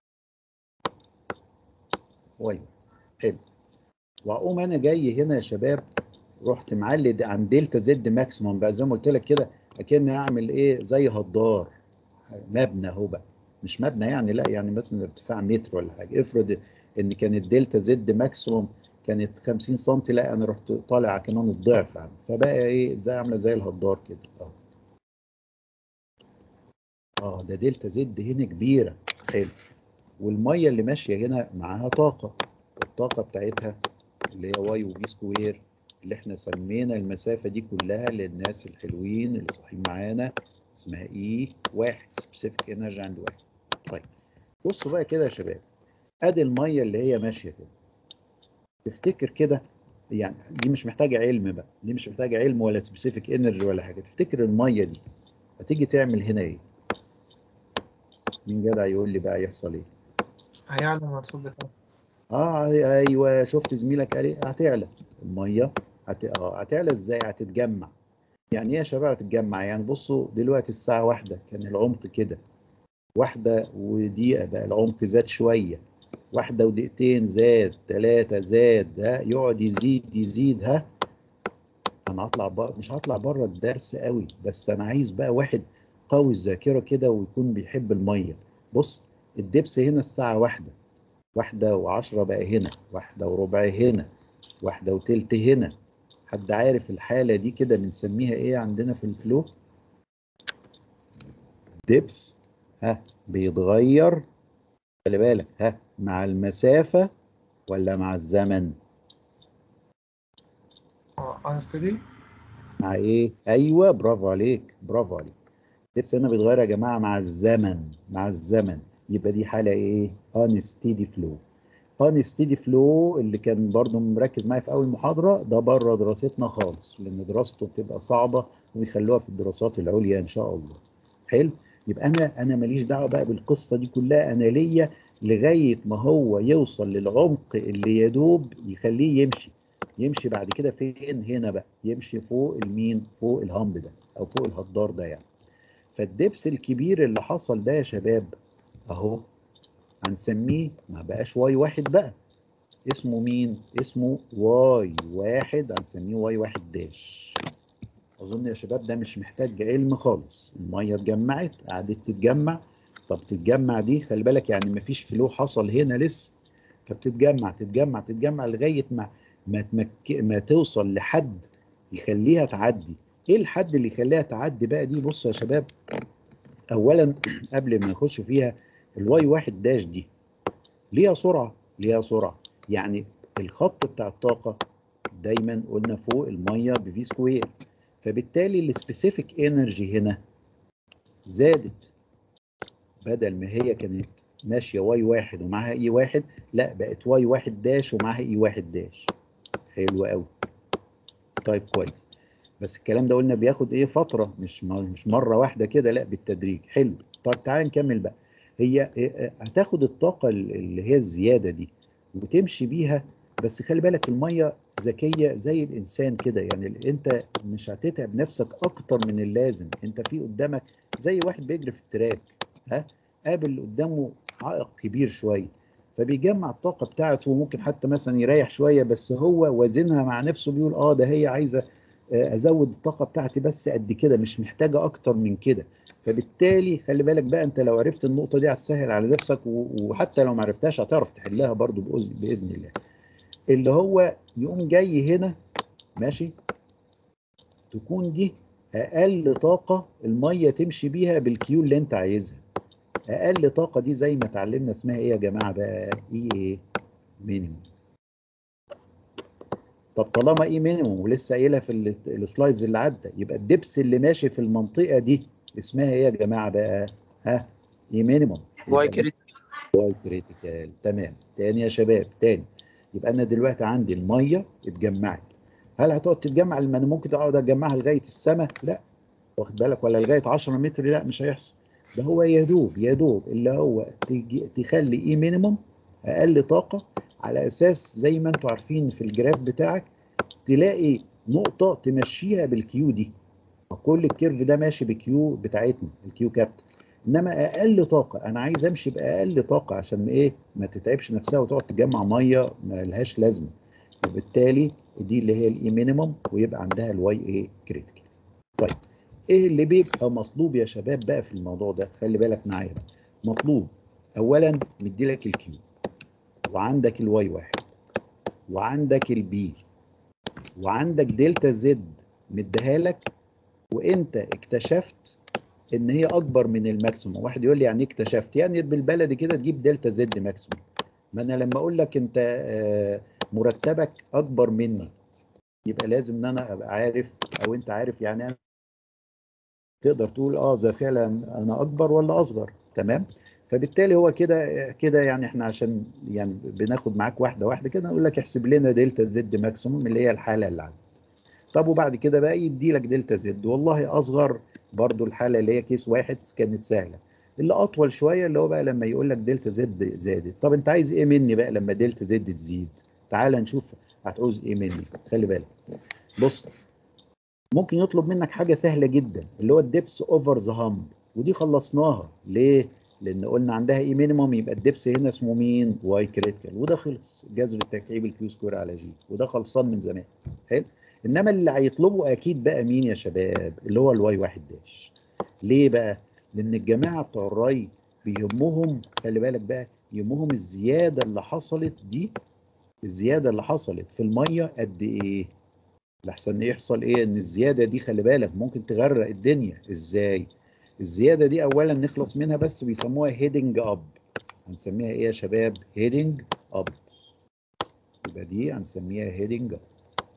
واي واحد. حلو. واقوم انا جاي هنا يا شباب، رحت معلي عن دلتا زد ماكسيموم بقى، زي ما قلت لك كده، اكن اعمل ايه؟ زي هدار مبنى اهو بقى. مش مبنى يعني، لا يعني مثلا ارتفاع متر ولا حاجه. افرض ان كانت دلتا زد ماكسيموم كانت خمسين سم، لا انا رحت طالع كمان الضعف يعني. فبقى ايه؟ زي عامله زي الهدار كده اهو. اه ده دلتا زد هنا كبيره. حلو. والميه اللي ماشيه هنا معاها طاقه، الطاقه بتاعتها اللي هي واي وفي سكوير، اللي احنا سمينا المسافه دي كلها للناس الحلوين اللي صاحيين معانا اسمها اي واحد، سبيسيفيك انرجي عند واحد. طيب بصوا بقى كده يا شباب، ادي الميه اللي هي ماشيه كده. تفتكر كده يعني، دي مش محتاجه علم بقى، دي مش محتاجه علم ولا سبيسيفيك انرجي ولا حاجه. تفتكر الميه دي هتيجي تعمل هنا ايه؟ مين جدع يقول لي بقى يحصل ايه؟ هيعلى المنسوب بتاعه. اه ايوه، شفت زميلك قال ايه؟ هتعلى الميه. هت... اه هتعلى ازاي؟ هتتجمع. يعني ايه يا شباب هتتجمع؟ يعني بصوا دلوقتي الساعه واحدة كان العمق كده، واحدة ودقيقة بقى العمق زاد شوية، واحدة ودقيقتين زاد، ثلاثة زاد، ها يقعد يزيد يزيد. ها انا هطلع بره، مش هطلع بره الدرس قوي، بس انا عايز بقى واحد قوي الذاكرة كده ويكون بيحب المية. بص الدبس هنا الساعة واحدة، واحدة وعشرة بقى هنا، واحدة وربع هنا، واحدة وتلت هنا. حد عارف الحالة دي كده بنسميها ايه عندنا في الفلو؟ دبس ها بيتغير، خلي بالك، ها مع المسافة ولا مع الزمن؟ اه انستدي. مع ايه؟ ايوه برافو عليك، برافو عليك. الدبس هنا بيتغير يا جماعة مع الزمن، مع الزمن. يبقى دي حاله ايه؟ unsteady flow. unsteady flow اللي كان برضو مركز معايا في اول محاضره ده بره دراستنا خالص، لان دراسته بتبقى صعبه ويخلوها في الدراسات العليا ان شاء الله. حلو. يبقى انا انا ماليش دعوه بقى بالقصه دي كلها، انا ليا لغايه ما هو يوصل للعمق اللي يدوب يخليه يمشي. يمشي بعد كده فين؟ هنا بقى يمشي فوق المين؟ فوق الهامب ده او فوق الهدار ده يعني. فالدبس الكبير اللي حصل ده يا شباب اهو هنسميه، ما بقاش واي واحد بقى، اسمه مين؟ اسمه واي واحد، هنسميه واي واحد داش. اظن يا شباب ده مش محتاج علم خالص. الميه اتجمعت، قعدت تتجمع. طب تتجمع دي خلي بالك يعني مفيش فلو حصل هنا لسه، فبتتجمع تتجمع تتجمع لغايه ما ما تمك... ما توصل لحد يخليها تعدي. ايه الحد اللي يخليها تعدي بقى دي؟ بصوا يا شباب، اولا قبل ما نخش فيها، الواي واحد داش دي ليها سرعه، ليها سرعه يعني الخط بتاع الطاقه دايما قلنا فوق الميه بفي سكوير، فبالتالي السبيسيفيك انرجي هنا زادت. بدل ما هي كانت ماشيه واي واحد ومعاها اي واحد، لا بقت واي واحد داش ومعاها اي واحد داش. حلو قوي. طيب كويس، بس الكلام ده قلنا بياخد ايه؟ فتره، مش مش مره واحده كده، لا بالتدريج. حلو. طيب تعالى نكمل بقى. هي هتاخد الطاقه اللي هي الزياده دي وتمشي بيها، بس خلي بالك الميه ذكيه زي الانسان كده، يعني انت مش هتتعب نفسك اكتر من اللازم. انت في قدامك زي واحد بيجري في التراك، ها، قابل قدامه عائق كبير شويه، فبيجمع الطاقه بتاعته وممكن حتى مثلا يريح شويه، بس هو وازنها مع نفسه بيقول اه ده هي عايزه ازود الطاقه بتاعتي بس قد كده، مش محتاجه اكتر من كده. فبالتالي خلي بالك بقى، انت لو عرفت النقطه دي هتسهل على نفسك، وحتى لو ما عرفتهاش هتعرف تحلها برضو باذن الله. اللي هو يقوم جاي هنا ماشي، تكون دي اقل طاقه الميه تمشي بيها بالكيو اللي انت عايزها. اقل طاقه دي زي ما اتعلمنا اسمها ايه يا جماعه بقى؟ اي ايه؟ مينيموم. طب طالما اي مينيموم ولسه قايلها في السلايدز اللي عدى، يبقى الدبس اللي ماشي في المنطقه دي اسمها ايه يا جماعه بقى؟ ها؟ اي مينيموم. واي كريتيكال. واي كريتيكال. تمام. تاني يا شباب تاني. يبقى انا دلوقتي عندي الميه اتجمعت، هل هتقعد تتجمع؟ ما انا ممكن اقعد اجمعها لغايه السماء؟ لا، واخد بالك؟ ولا لغايه عشرة متر؟ لا مش هيحصل. ده هو يا دوب يا دوب اللي هو تيجي تخلي اي مينيموم اقل طاقه، على اساس زي ما انتم عارفين في الجراف بتاعك تلاقي نقطه تمشيها بالكيو دي. كل الكيرف ده ماشي بكيو بتاعتنا، الكيو كابت. انما اقل طاقه انا عايز امشي باقل طاقه عشان ايه؟ ما تتعبش نفسها وتقعد تجمع ميه ما لهاش لازمه. وبالتالي دي اللي هي الاي مينيموم، ويبقى عندها الواي ايه كريتيكال. طيب ايه اللي بيبقى مطلوب يا شباب بقى في الموضوع ده؟ خلي بالك معايا بقى. مطلوب اولا مديلك الكيو، وعندك الواي واحد، وعندك البي، وعندك دلتا زد مديها لك، وانت اكتشفت ان هي اكبر من الماكسيموم. واحد يقول لي يعني اكتشفت؟ يعني بالبلدي كده تجيب دلتا زد ماكسيموم. ما انا لما اقول لك انت مرتبك اكبر مني، يبقى لازم ان انا ابقى عارف، او انت عارف يعني، أنا تقدر تقول اه ده فعلا انا اكبر ولا اصغر. تمام. فبالتالي هو كده كده يعني احنا عشان يعني بناخد معاك واحده واحده كده، نقول لك احسب لنا دلتا زد ماكسيموم اللي هي الحاله اللي عندك. طب وبعد كده بقى يدي لك دلتا زد، والله اصغر برضو الحاله اللي هي كيس واحد كانت سهله. اللي اطول شويه اللي هو بقى لما يقول لك دلتا زد زادت. طب انت عايز ايه مني بقى لما دلتا زد تزيد؟ تعال نشوف هتعوز ايه مني. خلي بالك، بص، ممكن يطلب منك حاجه سهله جدا اللي هو الدبس اوفر ذا هامب، ودي خلصناها. ليه؟ لان قلنا عندها اي مينيموم، يبقى الدبس هنا اسمه مين؟ واي كريتيكال، وده خلص جذر التكعيب الكيو سكوير على جي، وده خلصان من زمان. حلو. انما اللي هيطلبه اكيد بقى مين يا شباب؟ اللي هو الواي واحد داش. ليه بقى؟ لان الجماعه بتوع الري بيهمهم، خلي بالك بقى، يهمهم الزياده اللي حصلت دي، الزياده اللي حصلت في الميه قد ايه؟ لحسن يحصل ايه؟ ان الزياده دي خلي بالك ممكن تغرق الدنيا. ازاي الزياده دي؟ اولا نخلص منها، بس بيسموها هيدنج اب. هنسميها ايه يا شباب؟ هيدنج اب. يبقى دي هنسميها هيدنج اب.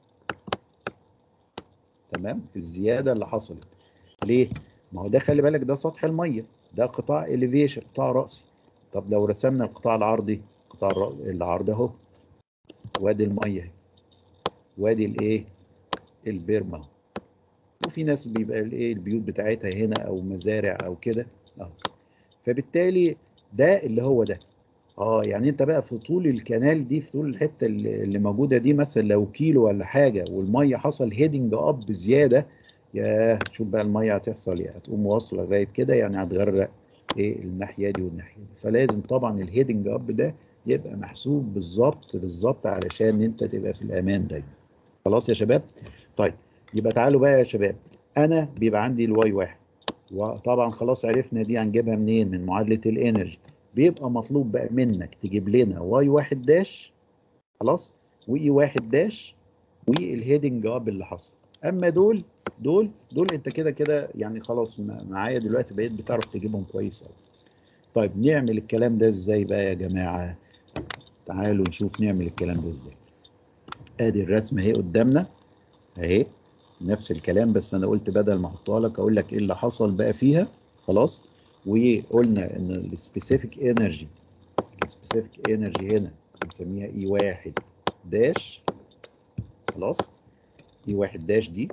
تمام. الزياده اللي حصلت ليه؟ ما هو ده خلي بالك ده سطح الميه، ده قطاع اليفيشن، قطاع راسي. طب لو رسمنا القطاع العرضي، القطاع العرضي اهو، وادي الميه اهي، وادي الايه البيرما اهو، وفي ناس بيبقى الايه البيوت بتاعتها هنا او مزارع او كده اهو. فبالتالي ده اللي هو ده. اه يعني انت بقى في طول الكنال دي، في طول الحته اللي اللي موجوده دي، مثلا لو كيلو ولا حاجه والميه حصل هيدنج اب زياده، يا شوف بقى الميه هتحصل ايه، هتقوم واصله لغايه كده، يعني هتغرق ايه الناحيه دي والناحيه دي. فلازم طبعا الهيدنج اب ده يبقى محسوب بالظبط بالظبط علشان انت تبقى في الامان دايما. خلاص يا شباب؟ طيب يبقى تعالوا بقى يا شباب، انا بيبقى عندي الواي واحد، وطبعا خلاص عرفنا دي هنجيبها منين؟ من معادله الانرجي. بيبقى مطلوب بقى منك تجيب لنا واي واحد داش، خلاص، واي واحد داش، والهيدنج اب اللي حصل. اما دول دول دول انت كده كده يعني خلاص معايا دلوقتي، بقيت بتعرف تجيبهم كويس قوي. طيب نعمل الكلام ده ازاي بقى يا جماعه؟ تعالوا نشوف نعمل الكلام ده ازاي. ادي الرسمه اهي قدامنا اهي، نفس الكلام، بس انا قلت بدل ما احطها لك اقول لك ايه اللي حصل بقى فيها. خلاص، وقلنا ان السبيسيفيك انرجي، السبيسيفيك انرجي هنا بنسميها اي واحد داش، خلاص، اي واحد داش دي،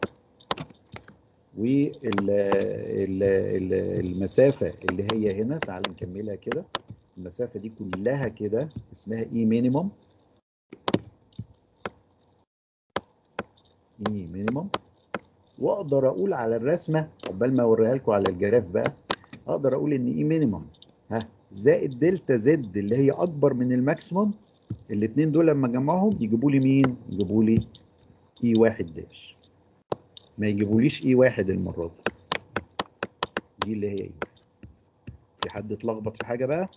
والمسافه اللي هي هنا، تعال نكملها كده، المسافه دي كلها كده اسمها اي مينيمم، اي مينيمم. واقدر اقول على الرسمه عقبال ما اوريها لكم على الجراف بقى، اقدر اقول ان اي مينيمم ها زائد دلتا زد اللي هي اكبر من الماكسيمم، الاثنين دول لما اجمعهم يجيبوا لي مين؟ يجيبوا لي اي واحد داش، ما يجيبوليش اي واحد المره دي، دي اللي هي اي واحد. في حد اتلخبط في حاجه بقى؟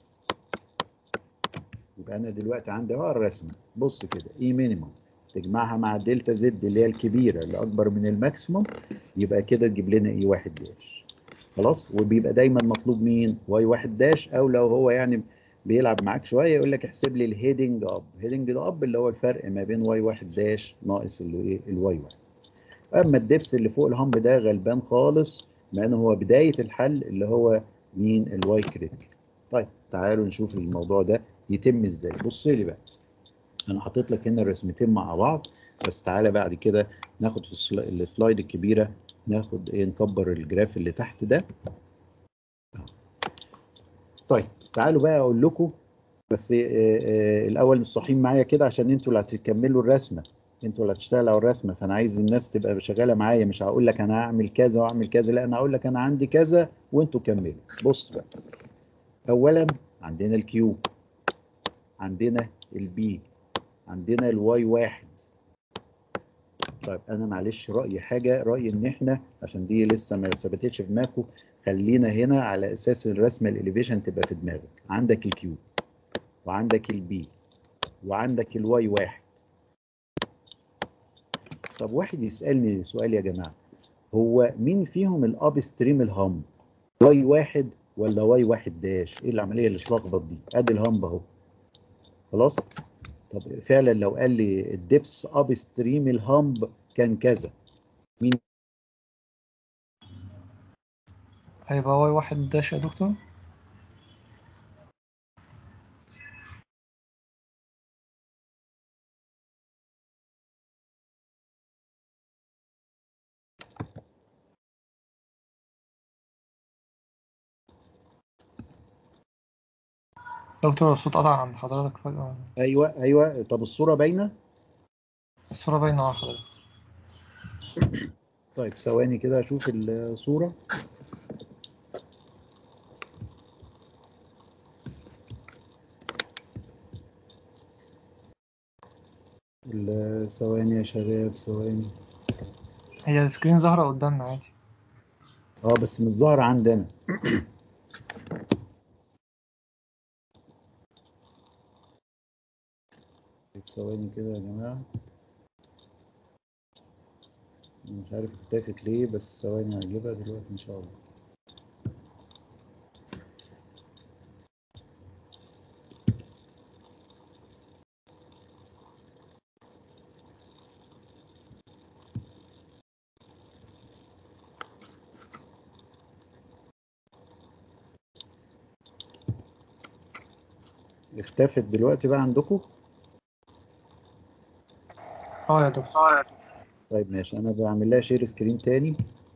يبقى انا دلوقتي عندي اهو الرسمه، بص كده، اي مينيمم تجمعها مع دلتا زد اللي هي الكبيره اللي اكبر من الماكسيمم، يبقى كده تجيب لنا اي واحد داش. خلاص، وبيبقى دايما مطلوب مين؟ واي واحد داش، او لو هو يعني بيلعب معاك شويه يقول لك احسب لي الهيدنج اب، هيدنج اب اللي هو الفرق ما بين واي واحد داش ناقص اللي ايه الواي واحد. اما الدبس اللي فوق الهامب ده غلبان خالص، لان هو بدايه الحل اللي هو مين؟ الواي كريتيكال. طيب تعالوا نشوف الموضوع ده يتم ازاي. بص لي بقى، انا حاطط لك هنا الرسمتين مع بعض، بس تعالى بعد كده ناخد في السلايد الكبيره، ناخد ايه، نكبر الجراف اللي تحت ده. طيب تعالوا بقى اقول لكم، بس آه آه الاول الصحيين معايا كده عشان انتوا اللي هتكملوا الرسمه، انتوا اللي هتشتغلوا على الرسمه، فانا عايز الناس تبقى شغاله معايا، مش هقول لك انا هعمل كذا واعمل كذا، لا انا هقول لك انا عندي كذا وانتوا كملوا. بص بقى، اولا عندنا الكيو، عندنا البي، عندنا الواي واحد. طيب انا معلش رايي حاجه، رايي ان احنا عشان دي لسه ما ثبتتش في دماغكم، خلينا هنا على اساس الرسمه الاليفيشن تبقى في دماغك. عندك الكيو، وعندك البي، وعندك الواي واحد. طب واحد يسالني سؤال يا جماعه، هو مين فيهم الاب ستريم الهامب؟ واي واحد ولا واي واحد داش؟ ايه العمليه اللي اتلخبط دي؟ ادي الهامب اهو، خلاص. طب فعلا لو قال لي الدبس اب ستريم الهامب كان كذا، مين؟ هيبقى واي واحد داش يا دكتور. دكتور الصوت قطع عند حضرتك فجأة. ايوه ايوه، طب الصوره باينه؟ الصورة باينة على حضرتك. طيب ثواني كده اشوف الصوره. ال- ثواني يا شباب، ثواني. هي السكرين ظاهرة قدامنا عادي. اه بس مش ظاهره عندنا. طيب ثواني كده يا جماعه، أنا مش عارف اختفت ليه، بس ثواني هجيبها دلوقتي ان شاء الله. اختفت دلوقتي بقى عندكم؟ اه يا دكتور. طيب ماشي، انا بعمل لها شير سكرين تاني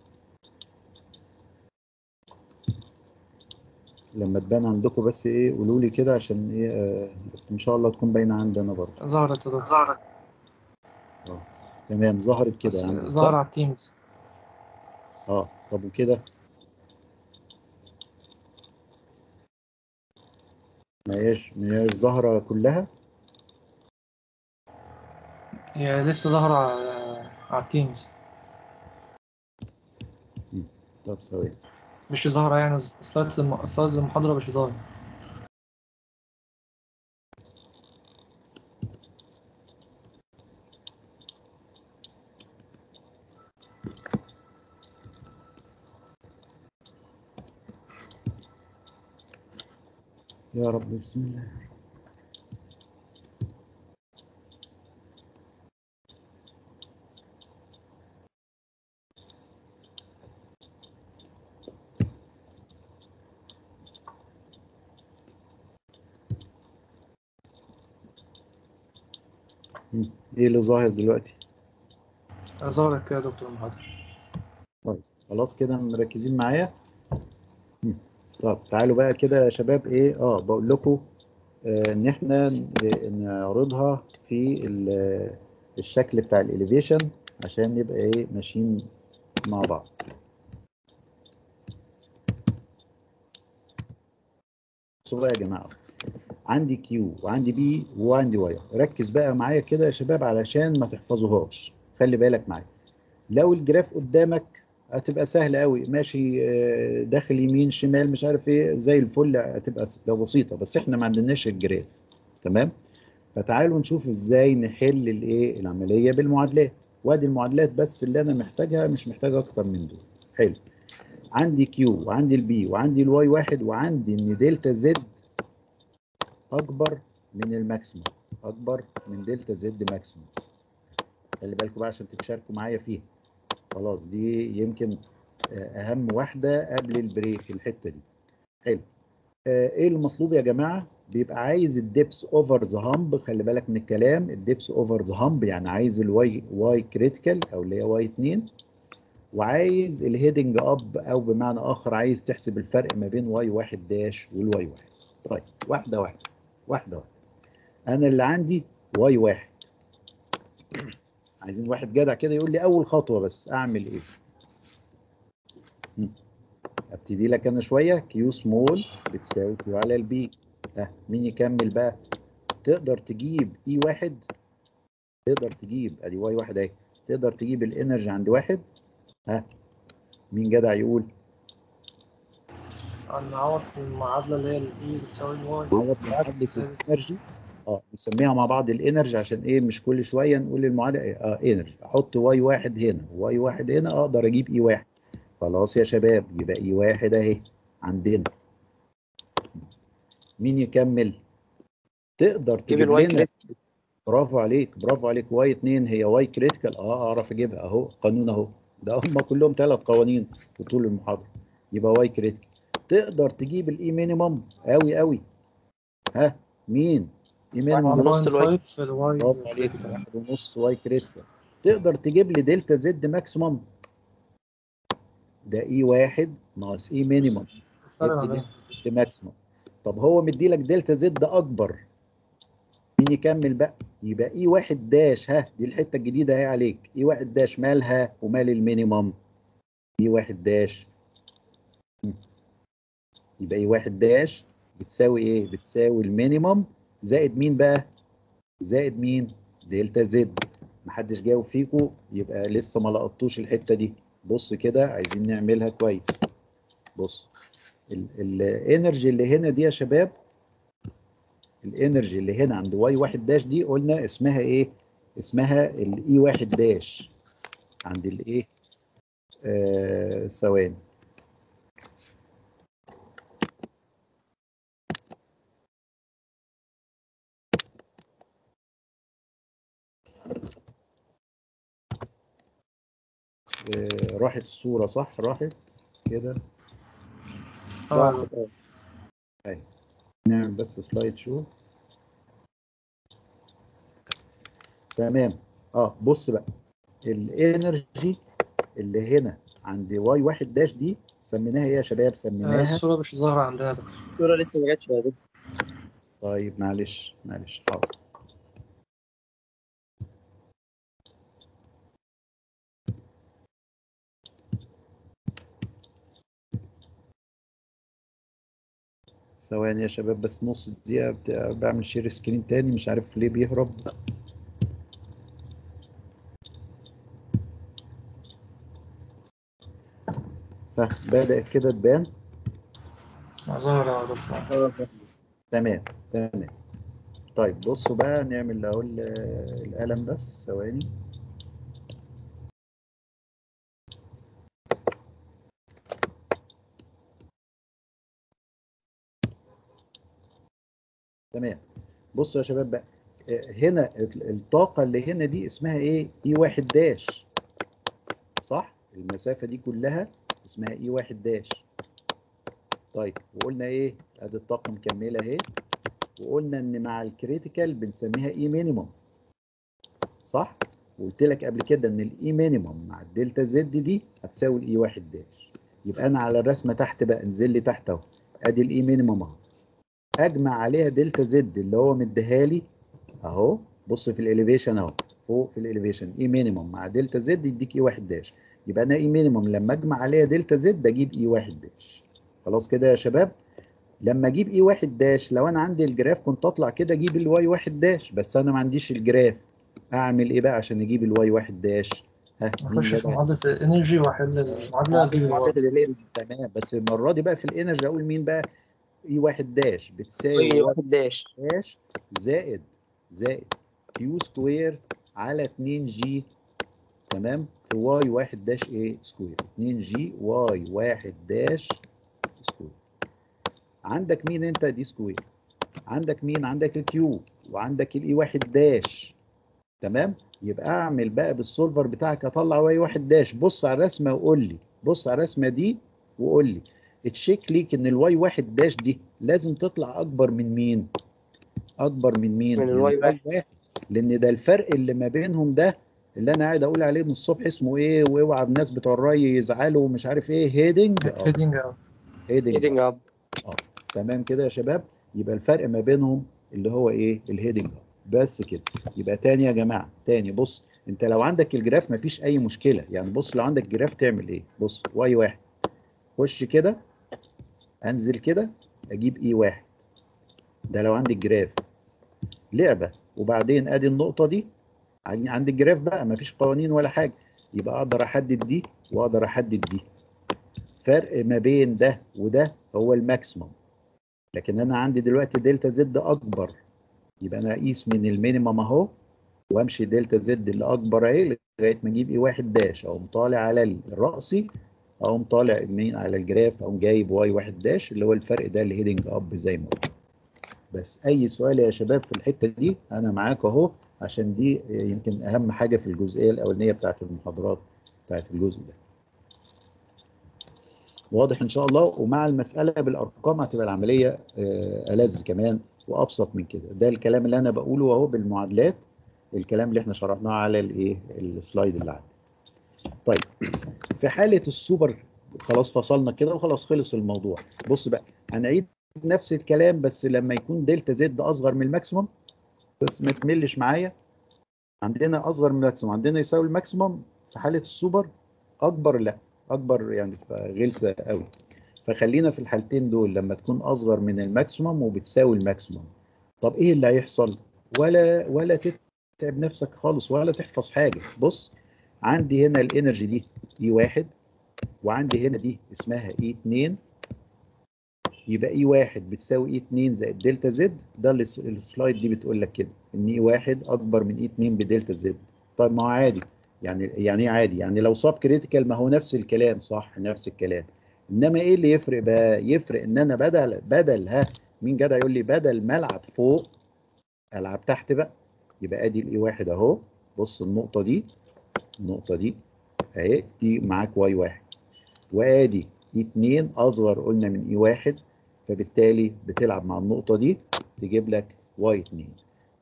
لما تبان عندكم، بس ايه قولوا لي كده عشان ايه آه ان شاء الله تكون باينه عندي انا برضه. ظهرت يا دكتور. اه تمام، ظهرت كده بس عندك ظهر صح؟ على التيمز. اه طب وكده؟ ما هياش ما هياش ظاهره كلها؟ هي لسه ظاهرة على على التيمز، مم. طب ثواني. مش ظاهرة يعني سلايدز الم... سلايدز المحاضرة مش ظاهرة. يا رب بسم الله. مم. ايه اللي ظاهر دلوقتي؟ ظهرت كده يا دكتور المحاضرة. طيب خلاص كده مركزين معايا. مم. طب تعالوا بقى كده يا شباب، ايه اه بقول لكم آه ان احنا ن- نعرضها في ال- الشكل بتاع الاليفيشن عشان نبقى ايه ماشيين مع بعض. بصوا بقى يا جماعه، عندي كيو وعندي بي وعندي واي. ركز بقى معايا كده يا شباب علشان ما تحفظوهاش، خلي بالك معايا. لو الجراف قدامك هتبقى سهله قوي، ماشي آه، داخل يمين شمال مش عارف ايه زي الفل، هتبقى س- بسيطه، بس احنا ما عندناش الجراف. تمام. فتعالوا نشوف ازاي نحل الايه العمليه بالمعادلات، وادي المعادلات بس اللي انا محتاجها، مش محتاج اكتر من دول. حلو. عندي كيو وعندي البي وعندي الواي واحد، وعندي ان دلتا زد اكبر من الماكسيموم، اكبر من دلتا زد ماكسيموم. خلي بالكم بقى عشان تتشاركوا معايا فيها. خلاص دي يمكن اهم واحده قبل البريك الحته دي. حلو. آه ايه المطلوب يا جماعه؟ بيبقى عايز الدبس اوفر ذا هامب، خلي بالك من الكلام، الدبس اوفر ذا هامب يعني عايز الواي واي كريتيكال او اللي هي واي اتنين، وعايز الهيدنج اب، او بمعنى اخر عايز تحسب الفرق ما بين واي واحد داش والواي واحد. طيب واحده واحده واحده واحده. انا اللي عندي واي واحد، عايزين واحد جدع كده يقول لي اول خطوه بس اعمل ايه. ابتدي لك انا شويه. كيو سمول بتساوي كيو على البي. ها مين يكمل بقى؟ تقدر تجيب اي واحد، تقدر تجيب ادي واي واحد اهي، تقدر تجيب الانرجي عند واحد. ها مين جدع يقول؟ نعوض في المعادلة اللي هي الإي بتساوي الواي. عوض في معادله الانرجي. اه نسميها مع بعض الانرجي عشان ايه مش كل شويه نقول المعادله ايه. اه انرجي، احط واي واحد هنا واي واحد هنا، اقدر اجيب اي واحد. خلاص يا شباب، يبقى اي واحد اهي عندنا. مين يكمل؟ تقدر جيب تجيب الواي لنا. كريتيكال. برافو عليك برافو عليك، واي اتنين هي واي كريتيكال. اه اعرف اجيبها اهو، قانون اهو، ده هم كلهم ثلاث قوانين وطول المحاضره. يبقى واي كريتيكال. تقدر تجيب الاي مينيمم قوي قوي. ها مين؟ اي واحد مينيمم. ونص الواي واحد فاصلة خمسة كريتيكال. في الواي برافو عليك، كريتيكال. واحد ونص واي كريتيكال. تقدر تجيب لي دلتا زد ماكسيمم، ده اي واحد ناقص اي مينيمم. الفرق ما جبت بينهم. دلتا زد ماكسيمم. طب هو مدي لك دلتا زد اكبر، مين يكمل بقى؟ يبقى اي واحد داش. ها دي الحته الجديده اهي عليك. اي واحد داش مالها ومال المينيمم؟ اي واحد داش يبقى اي واحد داش بتساوي ايه؟ بتساوي المينيمم زائد مين بقى؟ زائد مين؟ دلتا زد. محدش جاوب فيكم، يبقى لسه ما لقطوش الحته دي. بص كده عايزين نعملها كويس. بص الانرجي اللي هنا دي يا شباب، الانرجي اللي هنا عند واي واحد داش دي قلنا اسمها ايه؟ اسمها الاي واحد داش عند الايه؟ آه ثواني. آه راحت الصورة صح؟ راحت كده. اه اهي نعمل بس سلايد شو. تمام. اه بص بقى، الانرجي اللي هنا عند واي واحد داش دي سميناها ايه يا شباب؟ آه، سميناها الصورة مش ظاهرة عندنا يا دكتور. الصورة لسه ما جاتش يا دكتور. طيب معلش معلش حاضر. ثواني يا شباب بس نص دقيقة بت- بعمل شير سكرين تاني، مش عارف ليه بيهرب. فبدأت كده تبان. آه، ظاهرة يا دكتور. خلاص. تمام تمام. طيب بصوا بقى نعمل اهو ال- القلم بس ثواني. تمام. بصوا يا شباب بقى، آه، هنا الطاقة اللي هنا دي اسمها ايه؟ اي واحد داش، صح؟ المسافة دي كلها اسمها اي واحد داش. طيب وقلنا ايه؟ ادي الطاقة مكملة اهي، وقلنا ان مع الكريتيكال بنسميها اي مينيمم، صح؟ وقلت لك قبل كده ان الاي مينيمم مع الدلتا زد دي هتساوي الاي واحد داش. يبقى انا على الرسمة تحت بقى، انزل لي تحت اهو، ادي الاي مينيمم اهو، اجمع عليها دلتا زد اللي هو مديها لي اهو. بص في الاليفيشن اهو، فوق في الاليفيشن اي مينيمم مع دلتا زد يديك اي واحد داش. يبقى انا اي مينيمم لما اجمع عليها دلتا زد اجيب اي واحد داش. خلاص كده يا شباب؟ لما اجيب اي واحد داش، لو انا عندي الجراف كنت اطلع كده اجيب الواي واحد داش، بس انا ما عنديش الجراف. اعمل ايه بقى عشان اجيب الواي واحد داش؟ ها مين أخش في جدع؟ معادلة الإنرجي وأحل المعادلة أجيب الواي. معادلة الانرجي. تمام، بس المره دي بقى في الانرجي اقول مين بقى؟ اي واحد داش بتساوي اي واي واحد داش داش زائد زائد كيو سكوير على اتنين جي، تمام، في واي واحد داش ايه سكوير، اتنين جي واي واحد داش سكوير. عندك مين انت؟ دي سكوير. عندك مين؟ عندك الكيو، وعندك الاي واحد داش، تمام. يبقى اعمل بقى بالسولفر بتاعك اطلع واي واحد داش. بص على الرسمه وقول لي، بص على الرسمه دي وقول لي تشيك ليك ان الواي واحد داش دي لازم تطلع اكبر من مين؟ اكبر من مين؟ من من الواي الواي واحد. واحد، لان ده الفرق اللي ما بينهم ده اللي انا قاعد اقول عليه من الصبح اسمه ايه، واوعى الناس بتوع الري يزعلوا ومش عارف ايه، هيدنج اه هيدنج أوت. هيدنج هيدنج اب. اه. تمام كده يا شباب؟ يبقى الفرق ما بينهم اللي هو ايه؟ الهيدنج اب. بس كده. يبقى تاني يا جماعه، تاني بص، انت لو عندك الجراف مفيش اي مشكله، يعني بص لو عندك جراف تعمل ايه؟ بص واي واحد، خش كده، انزل كده، اجيب اي واحد، ده لو عندي الجراف لعبه. وبعدين ادي النقطه دي عندي الجراف بقى مفيش قوانين ولا حاجه، يبقى اقدر احدد دي واقدر احدد دي. فرق ما بين ده وده هو الماكسيموم، لكن انا عندي دلوقتي دلتا زد اكبر، يبقى انا اقيس من المينيمم اهو وامشي دلتا زد اللي اكبر اهي لغايه ما اجيب اي واحد داش، اقوم طالع على الرأسي، اقوم طالع مين على الجراف، اقوم جايب واي واحد داش اللي هو الفرق ده اللي هيدنج اب زي ما قلت. بس اي سؤال يا شباب في الحته دي انا معاك اهو، عشان دي يمكن اهم حاجه في الجزئيه الاولانيه بتاعت المحاضرات بتاعت الجزء ده. واضح ان شاء الله؟ ومع المساله بالارقام هتبقى العمليه آه، ألذ كمان وابسط من كده. ده الكلام اللي انا بقوله اهو بالمعادلات، الكلام اللي احنا شرحناه على الايه السلايد اللي عندي. طيب في حاله السوبر خلاص فصلنا كده وخلاص خلص الموضوع. بص بقى هنعيد نفس الكلام بس لما يكون دلتا زد اصغر من الماكسيموم، بس ما تملش معايا. عندنا اصغر من الماكسيموم، عندنا يساوي الماكسيموم في حاله السوبر، اكبر لا اكبر يعني غلسه قوي. فخلينا في الحالتين دول لما تكون اصغر من الماكسيموم وبتساوي الماكسيموم. طب ايه اللي هيحصل؟ ولا ولا تتعب نفسك خالص ولا تحفظ حاجه. بص عندي هنا الانرجي دي اي واحد، وعندي هنا دي اسمها اي اتنين، يبقى اي واحد بتساوي اي اتنين زائد دلتا زد. ده اللي السلايد دي بتقول لك كده، ان اي واحد اكبر من اي اتنين بدلتا زد. طيب ما هو عادي، يعني يعني ايه عادي؟ يعني لو صاب كريتيكال ما هو نفس الكلام، صح نفس الكلام. انما ايه اللي يفرق بقى؟ يفرق ان انا بدل بدل ها مين جدع يقول لي بدل ما العب فوق العب تحت بقى. يبقى ادي الاي واحد اهو، بص النقطه دي، النقطه دي اهي دي معاك واي واحد، وادي اي اتنين اصغر قلنا من اي واحد، فبالتالي بتلعب مع النقطه دي تجيب لك واي اتنين.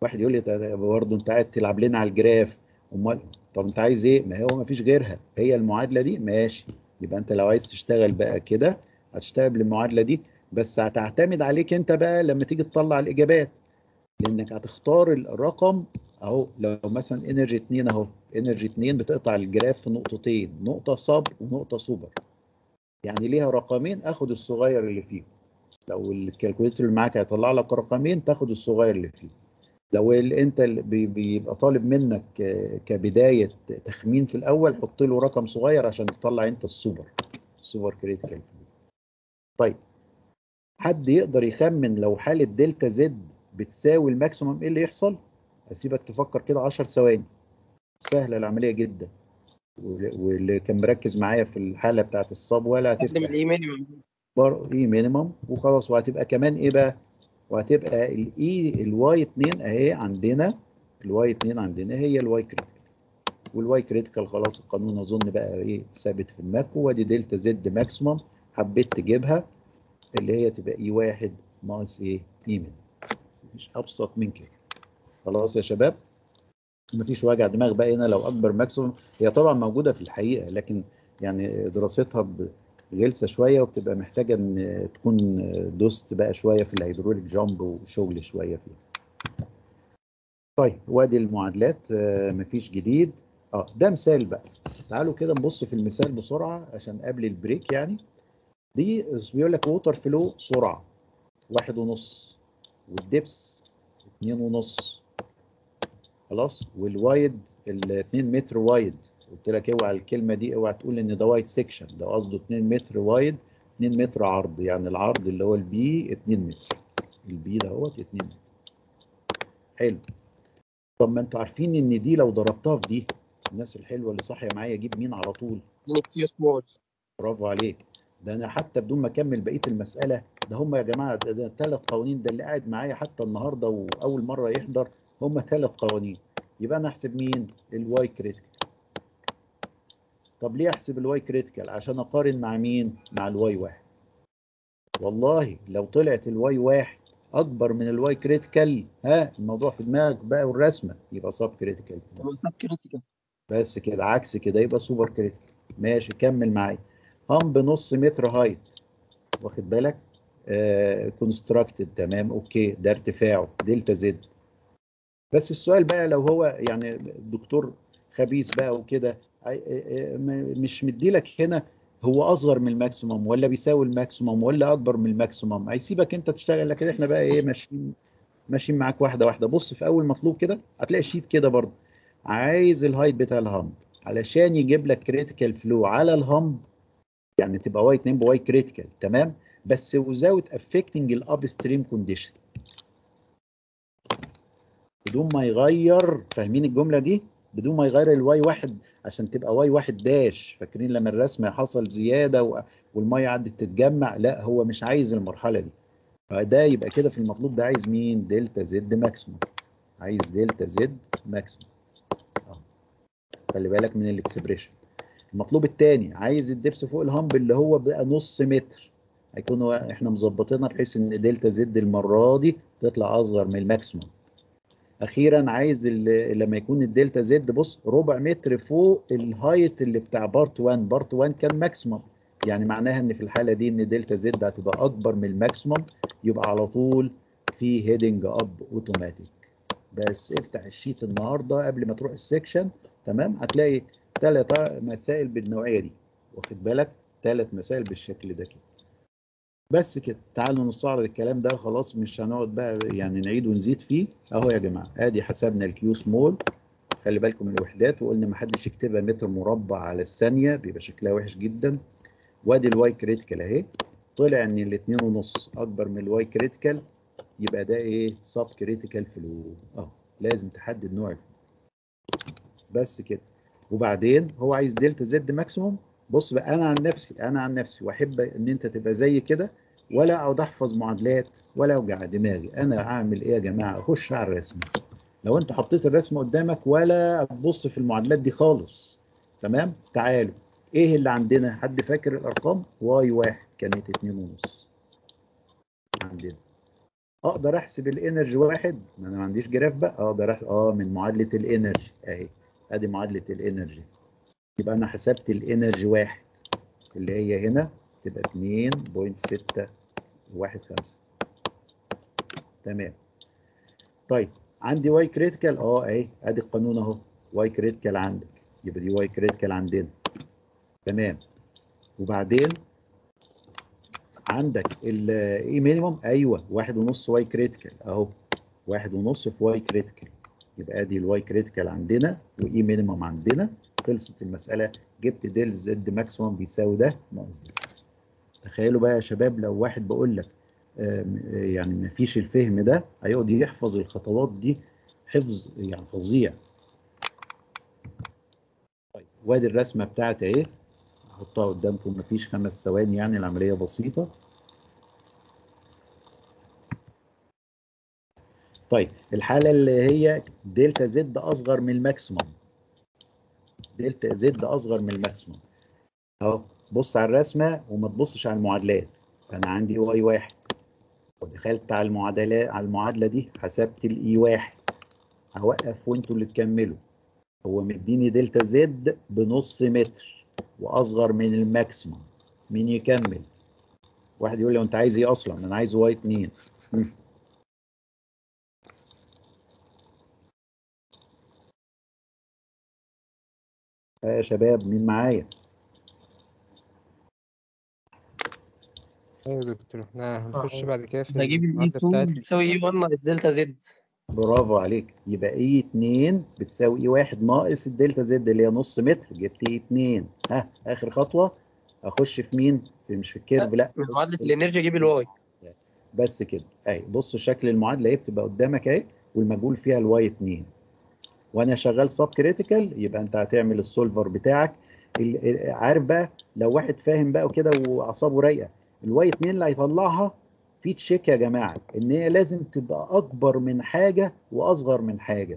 واحد يقول لي ده برضه انت قاعد تلعب لنا على الجراف، امال طب انت عايز ايه؟ ما هو ما فيش غيرها، هي المعادله دي ماشي. يبقى انت لو عايز تشتغل بقى كده هتشتغل بالمعادله دي، بس هتعتمد عليك انت بقى لما تيجي تطلع الاجابات، لانك هتختار الرقم اهو. لو مثلا انرجي اتنين اهو، انرجي اتنين بتقطع الجراف في نقطتين، نقطه صب ونقطه سوبر، يعني ليها رقمين، اخد الصغير اللي فيهم. لو الكالكوليتر اللي معاك هيطلع لك رقمين تاخد الصغير اللي فيه. لو ال- انت ال- بي- بيبقى طالب منك آه، كبدايه تخمين في الاول، حط له رقم صغير عشان تطلع انت السوبر، السوبر كريتيكال. طيب حد يقدر يخمن لو حاله دلتا زد بتساوي الماكسيمم ايه اللي يحصل؟ اسيبك تفكر كده عشر ثواني، سهله العمليه جدا، وال- واللي كان مركز معايا في الحاله بتاعت الصاب ولا استخدم هتفرق. الاي مينيمم. بار اي مينيمم وخلاص، وهتبقى كمان ايه بقى؟ وهتبقى الاي الواي اتنين اهي عندنا، الواي اتنين عندنا هي الواي كريتيكال، والواي كريتيكال خلاص القانون اظن بقى ايه ثابت في الماكو، وادي دلتا زد ماكسيمم حبيت تجيبها اللي هي تبقى اي واحد ناقص ايه اي من، مفيش ابسط من كده. خلاص يا شباب، مفيش وجع دماغ بقى هنا لو اكبر ماكسيمم، هي طبعا موجوده في الحقيقه لكن يعني دراستها غلسه شويه، وبتبقى محتاجه ان تكون دوست بقى شويه في الهيدروليك جامب وشغل شويه فيها. طيب وادي المعادلات، آه، مفيش جديد. اه ده مثال بقى، تعالوا كده نبص في المثال بسرعه عشان قبل البريك. يعني دي بيقول لك ووتر فلو سرعه واحد ونص، والدبس اتنين ونص، خلاص، والوايد ال اتنين متر وايد. قلت لك اوعى الكلمه دي، اوعى تقول ان ده وايد سيكشن، ده قصده اتنين متر وايد، اتنين متر عرض، يعني العرض اللي هو البي اتنين متر، البي ده هو اتنين متر. حلو. طب ما انتوا عارفين ان دي لو ضربتها في دي، الناس الحلوه اللي صاحيه معايا اجيب مين على طول؟ اديني كيو سمول. برافو عليك. ده انا حتى بدون ما اكمل بقيه المساله، ده هم يا جماعه ده, ده ثلاث قوانين، ده اللي قاعد معايا حتى النهارده واول مره يحضر، هم ثلاث قوانين. يبقى انا احسب مين؟ الواي كريتيكال. طب ليه احسب الواي كريتيكال؟ عشان اقارن مع مين؟ مع الواي واحد. والله لو طلعت الواي واحد اكبر من الواي كريتيكال، ها الموضوع في دماغك بقى والرسمه، يبقى سب كريتيكال. تبقى سب كريتيكال. بس كده، عكس كده يبقى سوبر كريتيكال. ماشي كمل معايا. هم بنص متر هايت، واخد بالك؟ آه كونستراكتد، تمام اوكي، ده ارتفاعه دلتا زد. بس السؤال بقى لو هو يعني الدكتور خبيث بقى وكده، مش مديلك هنا هو اصغر من الماكسيموم ولا بيساوي الماكسيموم ولا اكبر من الماكسيموم، هيسيبك انت تشتغل. لكن احنا بقى ايه ماشيين ماشيين معاك واحده واحده. بص في اول مطلوب كده هتلاقي شيت كده برضه، عايز الهايت بتاع الهامب علشان يجيب لك كريتيكال فلو على الهامب، يعني تبقى واي اتنين بواي كريتيكال، تمام، بس without affecting الاب ستريم كونديشن، بدون ما يغير، فاهمين الجمله دي؟ بدون ما يغير الواي واحد عشان تبقى واي واحد داش. فاكرين لما الرسم حصل زياده و... والميه قعدت تتجمع؟ لا هو مش عايز المرحله دي. فده يبقى كده في المطلوب ده عايز مين؟ دلتا زد ماكسيموم، عايز دلتا زد ماكسيموم. اه خلي بالك من الاكسبريشن. المطلوب الثاني عايز الدبس فوق الهامب اللي هو بقى نص متر، هيكون هو احنا مظبطينها بحيث ان دلتا زد المره دي تطلع اصغر من الماكسيموم. اخيرا عايز لما يكون الدلتا زد بص ربع متر فوق الهايت اللي بتاع بارت واحد، بارت واحد كان ماكسيموم، يعني معناها ان في الحاله دي ان دلتا زد هتبقى اكبر من الماكسيموم، يبقى على طول في هيدنج اب اوتوماتيك. بس افتح الشيت النهارده قبل ما تروح السكشن، تمام، هتلاقي ثلاث مسائل بالنوعيه دي، واخد بالك؟ ثلاث مسائل بالشكل ده كده. بس كده، تعالوا نستعرض الكلام ده، خلاص مش هنقعد بقى يعني نعيد ونزيد فيه. اهو يا جماعه ادي حسبنا الكيو سمول، خلي بالكم من الوحدات، وقلنا ما حدش يكتبها متر مربع على الثانيه بيبقى شكلها وحش جدا. وادي الواي كريتيكال اهي، طلع ان الاثنين ونص اكبر من الواي كريتيكال، يبقى ده ايه؟ سب كريتيكال فلو. اه لازم تحدد نوع الفلو. بس كده. وبعدين هو عايز دلتا زد ماكسيموم. بص بقى، انا عن نفسي انا عن نفسي واحب ان انت تبقى زي كده، ولا اقعد احفظ معادلات ولا اوجع دماغي. انا اعمل ايه يا جماعه؟ اخش على الرسم. لو انت حطيت الرسم قدامك ولا تبص في المعادلات دي خالص، تمام. تعالوا، ايه اللي عندنا؟ حد فاكر الارقام؟ واي واحد كانت اتنين ونص عندنا، اقدر احسب الانرجي واحد، ما انا ما عنديش جراف بقى، اقدر احسب اه من معادله الانرجي اهي، ادي معادله الانرجي، يبقى انا حسبت الانرجي واحد اللي هي هنا تبقى اتنين فاصلة ستة واحد خمسة. تمام. طيب عندي واي كريتيكال اه اهي، ادي القانون اهو، واي كريتيكال عندك، يبقى دي واي كريتيكال عندنا. تمام. وبعدين عندك الاي مينيموم، ايوه واحد ونص واي كريتيكال اهو، واحد ونص في واي كريتيكال، يبقى ادي الواي كريتيكال عندنا واي مينيموم عندنا، خلصت المساله، جبت ديل زد ماكسيموم بيساوي ده ناقص ده. تخيلوا بقى يا شباب لو واحد بقول لك آه يعني ما فيش الفهم ده، هيقعد يحفظ الخطوات دي حفظ يعني فظيع. طيب وادي الرسمه بتاعتي اهي، هحطها قدامكم، ما فيش خمس ثواني يعني، العمليه بسيطه. طيب الحالة اللي هي دلتا زد أصغر من الماكسيموم، دلتا زد أصغر من الماكسيموم أهو، بص على الرسمة وما تبصش على المعادلات. أنا عندي واي واحد ودخلت على المعادلات، على المعادلة دي حسبت الإي واحد، هوقف وأنتوا اللي تكملوا. هو مديني دلتا زد بنص متر وأصغر من الماكسيموم، مين يكمل؟ واحد يقول لي أنت عايز إيه أصلا؟ أنا عايز واي اتنين. يا شباب مين معايا؟ ايوه يا دكتور، احنا هنخش آه. بعد كده في هجيب الاي المعادلة اتنين بتاعت بتساوي اي واحد ناقص دلتا زد. برافو عليك، يبقى اي اتنين بتساوي اي واحد ناقص الدلتا زد اللي هي نص متر، جبت اي اتنين. ها اخر خطوه اخش في مين؟ في مش في الكيرف، لا من معادله الانرجي اجيب الواي. بس كده اهي، بص شكل المعادله اهي بتبقى قدامك اهي، والمجهول فيها الواي اتنين، وانا شغال سب كريتيكال، يبقى انت هتعمل السولفر بتاعك. ال- ال- عارف بقى لو واحد فاهم بقى وكده واعصابه رايقه، الواي اتنين اللي هيطلعها في تشيك يا جماعه، ان هي لازم تبقى اكبر من حاجه واصغر من حاجه.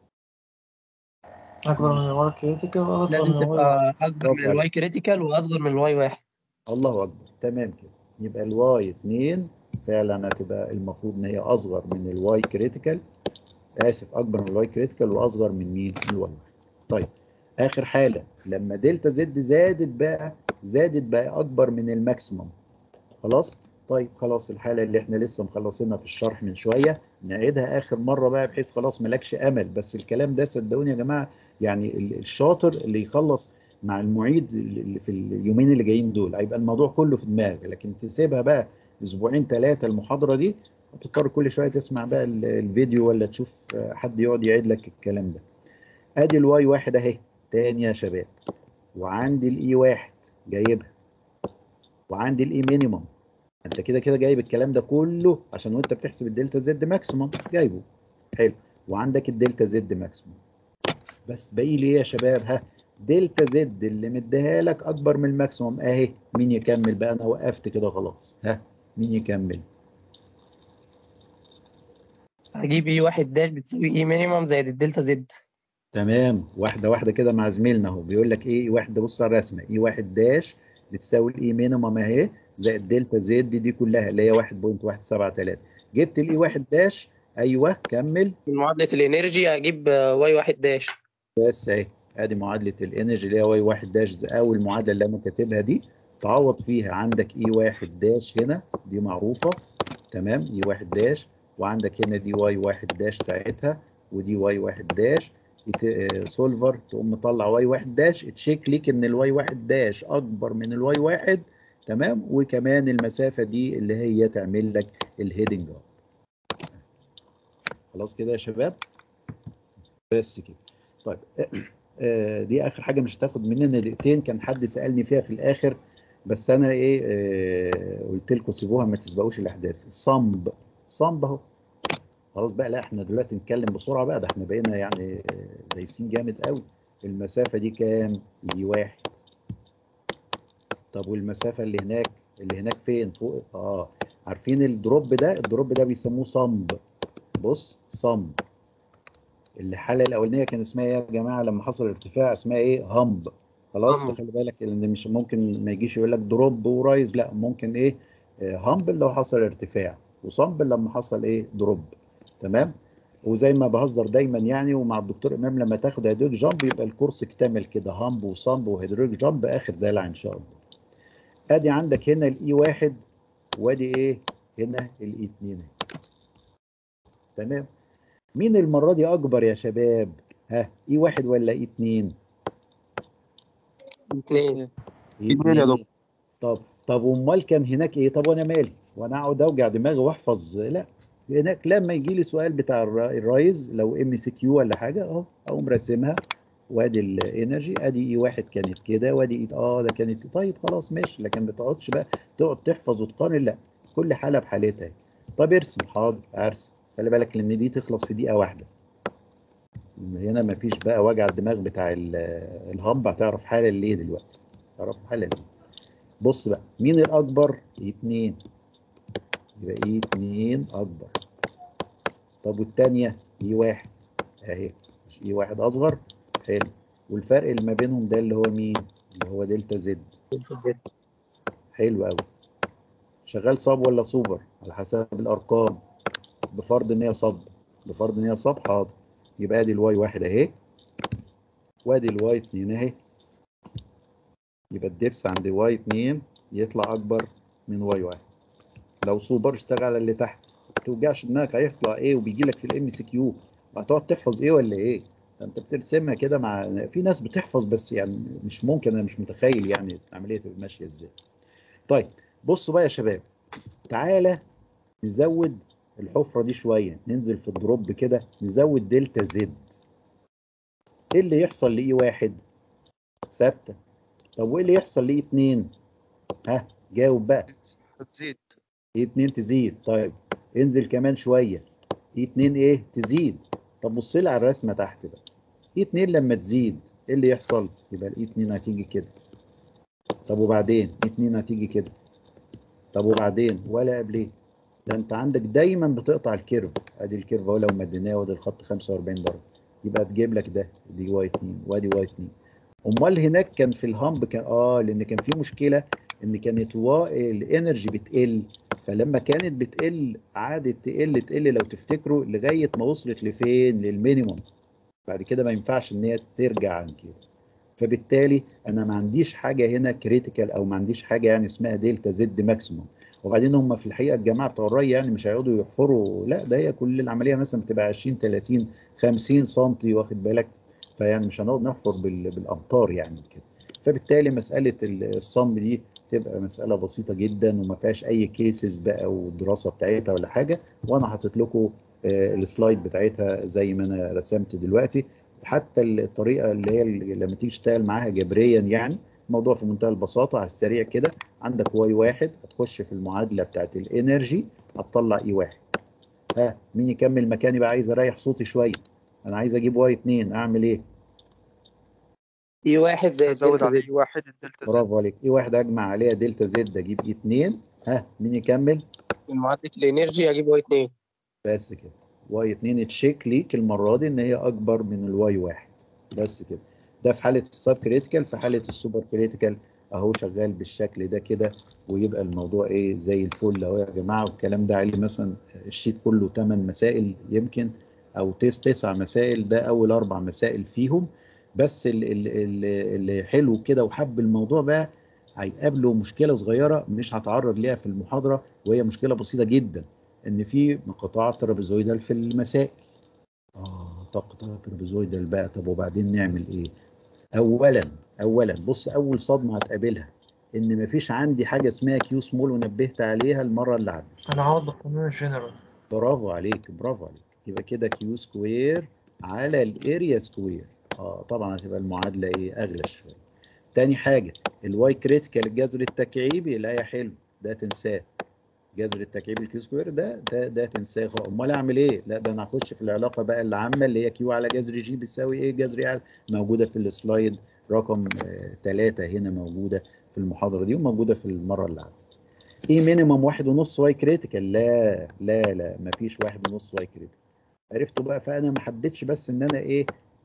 أكبر من الواي كريتيكال وأصغر لازم من الواي واحد. تبقى اكبر من برافو عليك، الواي كريتيكال واصغر من الواي واحد. الله اكبر، تمام كده. يبقى الواي اتنين فعلا هتبقى المفروض ان هي اصغر من الواي كريتيكال، اسف اكبر من الواي كريتيكال واصغر من مين؟ من الواي واحد. طيب اخر حاله لما دلتا زد زادت بقى، زادت بقى اكبر من الماكسيموم، خلاص. طيب خلاص الحاله اللي احنا لسه مخلصينها في الشرح من شويه نعيدها اخر مره بقى، بحيث خلاص مالكش امل. بس الكلام ده صدقوني يا جماعه، يعني ال- الشاطر اللي يخلص مع المعيد اللي في اليومين اللي جايين دول هيبقى الموضوع كله في دماغك، لكن تسيبها بقى اسبوعين ثلاثه المحاضره دي، هتضطر كل شويه تسمع بقى ال- الفيديو ولا تشوف حد يقعد يعيد لك الكلام ده. ادي الواي واحد اهي تاني يا شباب، وعندي الاي واحد جايبها، وعندي الاي مينيمم، انت كده كده جايب الكلام ده كله عشان وانت بتحسب الدلتا زد ماكسيمم جايبه، حلو. وعندك الدلتا زد ماكسيمم، بس باقي لي ايه يا شباب؟ ها دلتا زد اللي مديها لك اكبر من الماكسيمم اهي، مين يكمل بقى؟ انا وقفت كده خلاص، ها مين يكمل؟ هجيب اي واحد داش بتساوي اي مينيمم زائد الدلتا زد. تمام، واحده واحده كده مع زميلنا اهو، بيقول لك ايه؟ واحد بص على الرسمه، اي واحد داش بتساوي الاي مينيمم اهي زائد دلتا زد دي كلها اللي هي واحد فاصلة واحد سبعة ثلاثة، جبت الاي واحد داش، ايوه كمل. من معادله الانرجي اجيب واي واحد داش. بس اهي ادي معادله الانرجي اللي هي واي واحد داش، او المعادله اللي انا كاتبها دي، تعوض فيها. عندك اي واحد داش هنا دي معروفه، تمام، اي واحد داش، وعندك هنا دي واي واحد داش ساعتها، ودي واي واحد داش، سولفر تقوم مطلع واي واحد داش، تشيك ليك ان الواي واحد داش اكبر من الواي واحد، تمام، وكمان المسافه دي اللي هي تعمل لك الهيدنج اب. خلاص كده يا شباب، بس كده. طيب آه، دي اخر حاجه مش هتاخد مننا دقيقتين، كان حد سالني فيها في الاخر، بس انا ايه آه، قلت لكم سيبوها ما تسبقوش الاحداث. صمب، صمب اهو، خلاص بقى. لا احنا دلوقتي نتكلم بسرعه بقى، ده احنا بقينا يعني آه، دايسين جامد قوي. المسافه دي كام؟ دي واحد. طب والمسافه اللي هناك، اللي هناك فين؟ فوق، اه عارفين الدروب ده؟ الدروب ده بيسموه صمب. بص صمب، الحاله الاولانيه كان اسمها ايه يا جماعه لما حصل ارتفاع؟ اسمها ايه؟ همب. خلاص، هم. فخلي بالك ان مش ممكن ما يجيش يقول لك دروب ورايز، لا ممكن ايه؟ آه، همب اللي هو حصل ارتفاع. وصب لما حصل ايه دروب. تمام. وزي ما بهزر دايما يعني، ومع الدكتور امام لما تاخد هيدروليك جامب يبقى الكورس اكتمل كده، هامب وصمب وهيدروليك جامب اخر دلع ان شاء الله. ادي عندك هنا الاي واحد، وادي ايه هنا الاي اتنين. تمام. مين المره دي اكبر يا شباب؟ ها، اي واحد ولا اي اتنين؟ اثنين. اي اتنين. طب طب امال كان هناك ايه؟ طب وانا مالي وانا اقعد اوجع دماغي واحفظ؟ لا، هناك لما يجي لي سؤال بتاع الرا- الرايز لو ام سي كيو ولا حاجه اهو اقوم راسمها، وادي الانرجي، ادي اي واحد كانت كده، وادي اي اه ده كانت، طيب خلاص ماشي. لكن ما تقعدش بقى تقعد تحفظ وتقارن، لا، كل حاله بحالتها. طب ارسم، حاضر ارسم، خلي بالك لان دي تخلص في دقيقه واحده. هنا ما فيش بقى وجع الدماغ بتاع ال- الهمب. هتعرف حالا ليه دلوقتي، تعرف حالا ليه. بص بقى، مين الاكبر؟ اتنين، يبقى ايه اتنين اكبر. طب والتانية ايه واحد اهي، مش ايه واحد اصغر؟ حلو. والفرق اللي ما بينهم ده اللي هو مين؟ اللي هو دلتا زد. دلتا زد. حلو قوي. شغال صاب ولا سوبر على حسب الارقام، بفرض ان هي صب، بفرض ان هي صب، حاضر. يبقى ادي الواي واحد اهي، وادي الواي اتنين اهي. يبقى الدبس عند واي اتنين يطلع اكبر من واي واحد. لو سوبر اشتغل على اللي تحت، ما توجعش دماغك هيطلع ايه وبيجي لك في الام سي كيو. هتقعد تحفظ ايه ولا ايه؟ ده انت بترسمها كده، مع في ناس بتحفظ بس يعني مش ممكن، انا مش متخيل يعني العمليه تبقى ماشيه ازاي. طيب بصوا بقى يا شباب، تعالى نزود الحفره دي شويه، ننزل في الدروب كده، نزود دلتا زد. ايه اللي يحصل لاي واحد؟ ثابته. طب وايه اللي يحصل لاي اتنين؟ ها جاوب بقى. هتزيد. اي اتنين تزيد. طيب انزل كمان شويه، اي اتنين ايه تزيد. طب بص لي على الرسمه تحت بقى، اي اتنين لما تزيد ايه اللي يحصل؟ يبقى الاي اتنين هتيجي كده. طب وبعدين اي اتنين هتيجي كده. طب وبعدين ولا قبليه؟ ده انت عندك دايما بتقطع الكيرف. ادي الكيرف اهو لو مديناه، وادي الخط خمسة واربعين درجه، يبقى تجيب لك ده، دي واي اتنين وادي واي اتنين. امال هناك كان في الهامب كان اه لان كان في مشكله ان كانت واي الانرجي بتقل، فلما كانت بتقل قعدت تقل تقل لو تفتكروا لغايه ما وصلت لفين؟ للمينيموم. بعد كده ما ينفعش ان هي ترجع عن كده. فبالتالي انا ما عنديش حاجه هنا كريتيكال، او ما عنديش حاجه يعني اسمها دلتا زد ماكسيموم. وبعدين هم في الحقيقه الجماعه بتوع الري يعني مش هيقعدوا يحفروا، لا، ده هي كل العمليه مثلا بتبقى عشرين تلاتين خمسين سم، واخد بالك؟ فيعني مش هنقعد نحفر بال- بالامتار يعني كده. فبالتالي مساله الصم دي تبقى مساله بسيطه جدا، وما فيهاش اي كيسز بقى والدراسه بتاعتها ولا حاجه. وانا حاطط لكم آه، السلايد بتاعتها زي ما انا رسمت دلوقتي. حتى الطريقه اللي هي لما تيجي تشتغل معاها جبريا يعني الموضوع في منتهى البساطه، على السريع كده. عندك واي واحد هتخش في المعادله بتاعت الانرجي، هتطلع اي واحد. ها مين يكمل مكاني بقى؟ عايز اريح صوتي شويه، انا عايز اجيب واي اتنين، اعمل ايه؟ اي واحد زائد هزود دلتا على زد. اي واحد الدلتا زد. برافو عليك. اي واحد اجمع عليها دلتا زد اجيب اي اتنين. ها مين يكمل؟ من معادلة الانرجي اجيب واي اتنين. بس كده. واي اتنين تشيك ليك المره دي ان هي اكبر من الواي واحد. بس كده. ده في حاله السب كريتيكال. في حاله السوبر كريتيكال اهو شغال بالشكل ده كده، ويبقى الموضوع ايه زي الفل اهو يا جماعه. والكلام ده عليه مثلا الشيت كله ثمان مسائل يمكن، او تس تسع مسائل، ده اول اربع مسائل فيهم. بس اللي حلو كده وحب الموضوع بقى، هيقابله مشكله صغيره مش هتعرض ليها في المحاضره، وهي مشكله بسيطه جدا، ان في انقطاع ترابيزويدال في المسائل. اه طب قطاع ترابيزويدال بقى، طب وبعدين نعمل ايه؟ اولا اولا بص، اول صدمه هتقابلها ان مفيش عندي حاجه اسمها كيو سمول، ونبهت عليها المره اللي عدت. انا هقعد بالقانون الجنرال. برافو عليك، برافو عليك. يبقى كده كيو سكوير على الاريا سكوير. اه طبعا هتبقى المعادله ايه؟ اغلى شويه. تاني حاجه الواي كريتيكال الجذر التكعيبي، لا يا حلو ده تنساه. جذر التكعيب الكيو سكوير ده ده ده تنساه خالص. امال اعمل ايه؟ لا ده انا هخش في العلاقه بقى العامه اللي هي كيو على جذر جي بتساوي ايه؟ جذر على، موجوده في السلايد رقم ثلاثة هنا، موجوده في المحاضره دي وموجوده في المره اللي عدت. ايه مينيمم واحد ونص واي كريتيكال؟ لا لا لا مفيش واحد ونص واي كريتيكال. عرفتوا بقى؟ فانا ما حبيتش بس ان انا ايه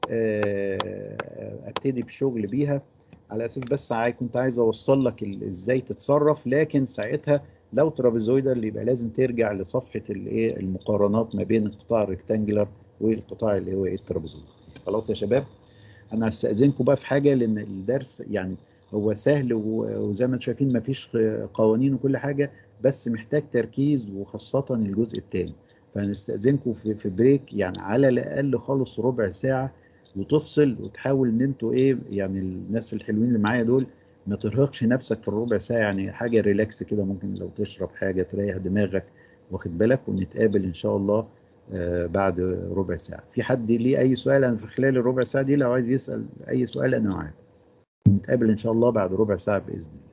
آه، ابتدي بشغل بيها على اساس بس عاي كنت عايز اوصل لك ازاي تتصرف، لكن ساعتها لو ترابيزويدال يبقى لازم ترجع لصفحه الايه المقارنات ما بين القطاع الريكتانجلر والقطاع اللي هو ايه الترابيزويدال. خلاص يا شباب، انا هستأذنكم بقى في حاجه، لان الدرس يعني هو سهل وزي ما انتم شايفين مفيش قوانين وكل حاجه، بس محتاج تركيز وخاصه الجزء الثاني. فهنستأذنكم في في بريك يعني على الاقل خالص ربع ساعه، وتفصل وتحاول ان انتوا ايه يعني الناس الحلوين اللي معايا دول ما ترهقش نفسك في الربع ساعه، يعني حاجه ريلاكس كده، ممكن لو تشرب حاجه تريح دماغك، واخد بالك، ونتقابل ان شاء الله آه، بعد ربع ساعة. في حد ليه أي سؤال؟ أنا في خلال الربع ساعة دي لو عايز يسأل أي سؤال أنا معاك. نتقابل إن شاء الله بعد ربع ساعة بإذن الله.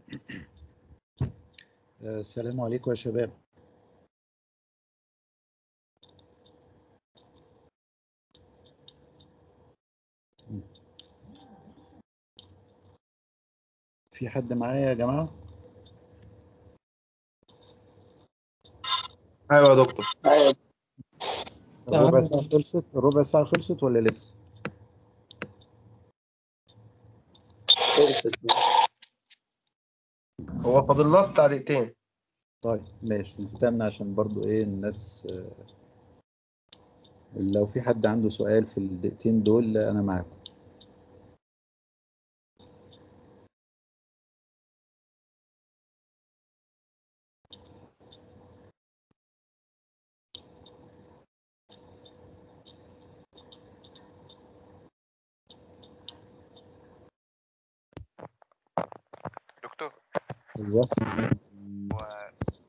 السلام عليكم يا شباب. في حد معايا يا جماعة؟ ايوه يا دكتور. الربع ساعة خلصت؟ الربع ساعة خلصت ولا لسه؟ خلصت. هو فاضل لها بتاع دقيقتين. طيب ماشي، نستنى عشان برضو ايه الناس، لو في حد عنده سؤال في الدقيقتين دول انا معاكم. دكتور ايوه. هو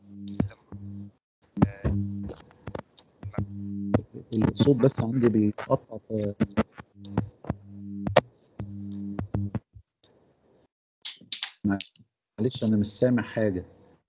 الصوت بس عندي بيتقطع في معلش انا مش سامع حاجة.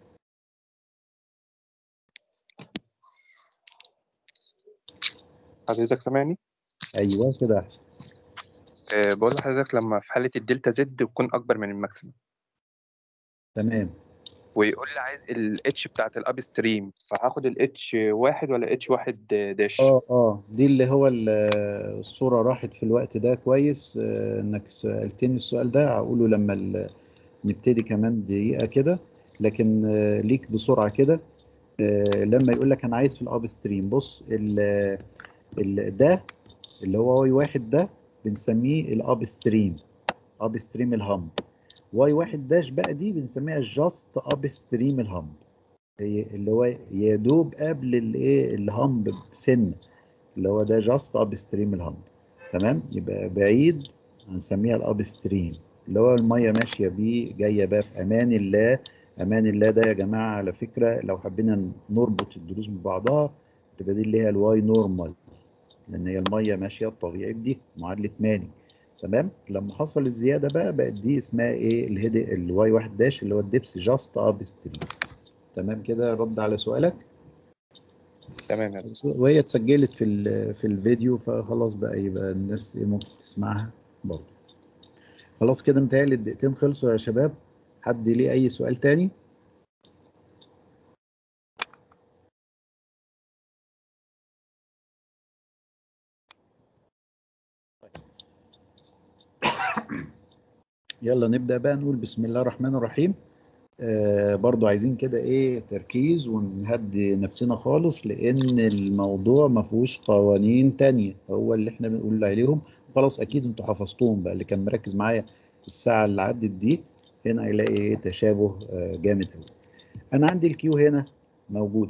حضرتك سامعني؟ ايوه كده احسن. أه بقول لحضرتك لما في حالة الدلتا زد تكون أكبر من الماكسيمم، تمام. ويقول لي عايز الاتش بتاعت الاب ستريم، فهاخد الاتش واحد ولا اتش واحد داش؟ اه اه دي اللي هو ال- الصورة راحت في الوقت ده كويس، آه، انك سألتني السؤال ده هقوله لما ال- نبتدي كمان دقيقة كده. لكن آه، ليك بسرعة كده، آه، لما يقول لك انا عايز في الاب ستريم، بص ال ال ده اللي هو واي واحد ده بنسميه الاب ستريم، اب ستريم الهامب. واي واحد داش بقى دي بنسميها جاست اب ستريم الهامب، هي اللي هو يا دوب قبل الايه الهامب بسنه، اللي هو ده جاست اب ستريم الهامب. تمام، يبقى بعيد هنسميها الاب ستريم، اللي هو الميه ماشيه بيه جايه بقى في امان الله. امان الله ده يا جماعه على فكره لو حبينا نربط الدروس ببعضها تبقى دي اللي هي الواي نورمال، لان هي الميه ماشيه الطبيعي بدي معادله ماني. تمام، لما حصل الزياده بقى بقت دي اسمها ايه الهيد الواي واحد داش اللي هو الدبس جاست اب ستريم. تمام كده رد على سؤالك. تمام يا دكتور. وهي اتسجلت في ال- في الفيديو فخلاص بقى يبقى الناس إيه ممكن تسمعها برضه. خلاص كده متهيألي الدقيقتين خلصوا يا شباب. حد ليه اي سؤال تاني؟ يلا نبدأ بقى نقول بسم الله الرحمن الرحيم. آه برضو عايزين كده ايه تركيز ونهدي نفسنا خالص، لان الموضوع ما فيهوش قوانين تانية، هو اللي احنا بنقول عليهم خلاص اكيد انتوا حفظتوهم بقى. اللي كان مركز معايا الساعة اللي عدت دي هنا هيلاقي ايه تشابه آه جامد قوي. انا عندي الكيو هنا موجود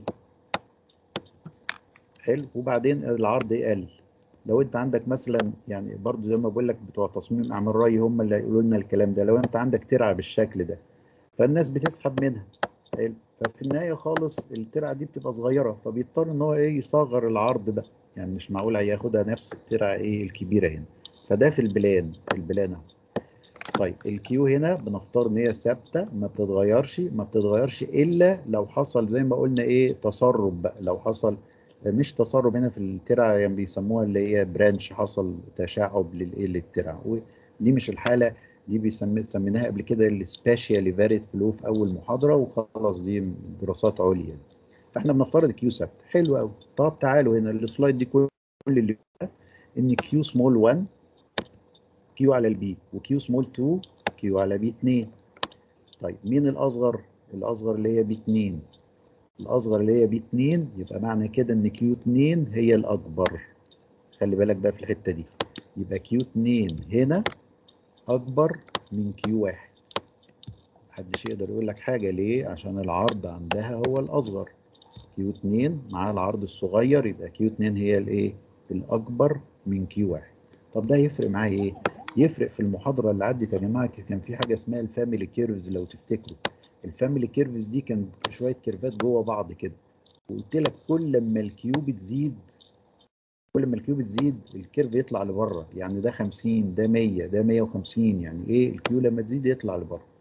حلو، وبعدين العرض يقل. لو انت عندك مثلا يعني برضو زي ما بقول لك بتوع تصميم اعمال ري هم اللي هيقولوا لنا الكلام ده، لو انت عندك ترعه بالشكل ده فالناس بتسحب منها حلو، ففي النهايه خالص الترعه دي بتبقى صغيره فبيضطر ان هو ايه يصغر العرض بقى، يعني مش معقول هياخدها نفس الترعه ايه الكبيره هنا. فده في البلان البلان اهو. طيب الكيو هنا بنفترض ان هي ثابته ما بتتغيرش ما بتتغيرش الا لو حصل زي ما قلنا ايه تسرب بقى، لو حصل مش تسرب هنا في الترعه يعني بيسموها اللي هي برانش، حصل تشعب للايه للترعه، ودي مش الحاله دي بيسمي سميناها قبل كده السباشيالي فاريد فلو في اول محاضره وخلاص دي دراسات عليا. فاحنا بنفترض كيو ثابت حلو قوي. طب تعالوا هنا السلايد دي كل اللي ان كيو سمول واحد كيو على البي وكيو سمول اتنين كيو على بي اتنين. طيب مين الاصغر؟ الاصغر اللي هي بي اتنين، الاصغر اللي هي بي اتنين، يبقى معنى كده ان كيو اتنين هي الاكبر. خلي بالك بقى في الحته دي، يبقى كيو اتنين هنا اكبر من كيو واحد. محدش يقدر يقول لك حاجه ليه؟ عشان العرض عندها هو الاصغر، كيو اتنين مع العرض الصغير يبقى كيو اتنين هي الايه الاكبر من كيو واحد. طب ده يفرق معايا ايه؟ يفرق في المحاضره اللي عدت يا جماعه كان في حاجه اسمها الفاميلي كيرفز لو تفتكروا. الفاميلي كيرفز دي كان شويه كيرفات جوه بعض كده، وقلت لك كل ما الكيو بتزيد كل ما الكيو بتزيد الكيرف يطلع لبره، يعني ده خمسين ده مية ده مية وخمسين، يعني ايه الكيو لما تزيد يطلع لبره.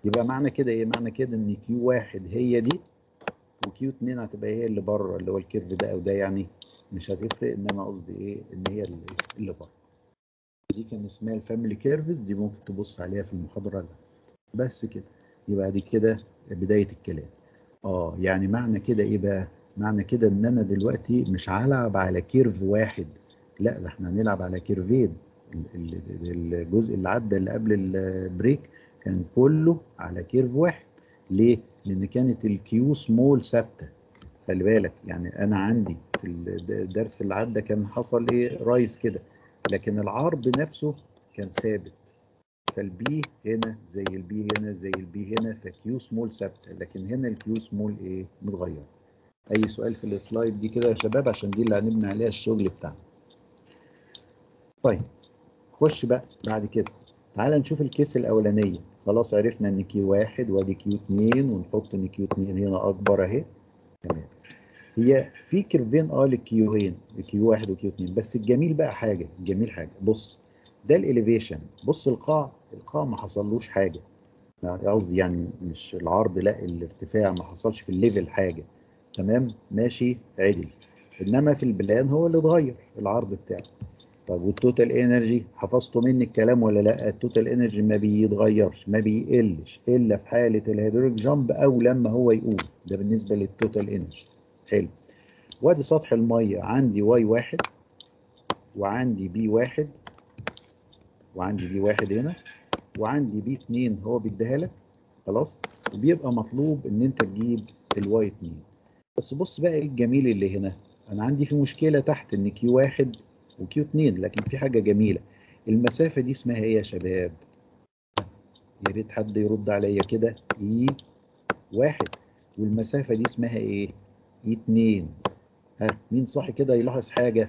يبقى معنى كده ايه؟ معنى كده ان كيو واحد هي دي وكيو اتنين هتبقى هي اللي بره، اللي هو الكيرف ده او ده، يعني مش هتفرق، انما قصدي ايه؟ ان هي اللي, اللي بره. دي كان اسمها الفاميلي كيرفز، دي ممكن تبص عليها في المحاضره اللي. بس كده. يبقى دي كده بدايه الكلام. اه يعني معنى كده ايه بقى؟ معنى كده ان انا دلوقتي مش هلعب على كيرف واحد، لا ده احنا هنلعب على كيرفين. ال- ال- الجزء اللي عدى اللي قبل البريك كان كله على كيرف واحد. ليه؟ لان كانت الكيو سمول ثابته. خلي بالك، يعني انا عندي في الدرس اللي عدى كان حصل ايه؟ رايز كده، لكن العرض نفسه كان ثابت. فالبي هنا زي البي هنا زي البي هنا، فكيو سمول ثابته، لكن هنا الكيو سمول ايه؟ متغير. اي سؤال في السلايد دي كده يا شباب؟ عشان دي اللي هنبني عليها الشغل بتاعنا. طيب خش بقى بعد كده. تعال نشوف الكيس الاولانيه. خلاص عرفنا ان كيو واحد وادي كيو اتنين، ونحط ان كيو اتنين هنا اكبر اهي. تمام. هي في كيرفين اه للكيوهين، كيو واحد وكيو اتنين، بس الجميل بقى حاجه، الجميل حاجه بص، ده الاليفيشن. بص القاع، القاع ما حصلوش حاجه، قصدي يعني مش العرض، لا الارتفاع ما حصلش في الليفل حاجه. تمام ماشي عدل. انما في البلان هو اللي اتغير العرض بتاعه. طب والتوتال انرجي حفظتوا مني الكلام ولا لا؟ التوتال انرجي ما بيتغيرش، ما بيقلش الا في حاله الهيدروليك جامب او لما هو يقوم. ده بالنسبه للتوتال انرجي. حلو. وادي سطح الميه، عندي واي واحد وعندي بي واحد وعندي بي واحد هنا وعندي بي اتنين هو بيديها لك. خلاص. وبيبقى مطلوب ان انت تجيب الواي اتنين. بس بص بقى ايه الجميل اللي هنا. انا عندي في مشكله تحت ان كيو واحد وكيو اتنين، لكن في حاجه جميله. المسافه دي اسمها ايه يا شباب؟ يا ريت حد يرد عليا كده. اي واحد. والمسافه دي اسمها ايه؟ اي اتنين. ها مين صح كده يلاحظ حاجه؟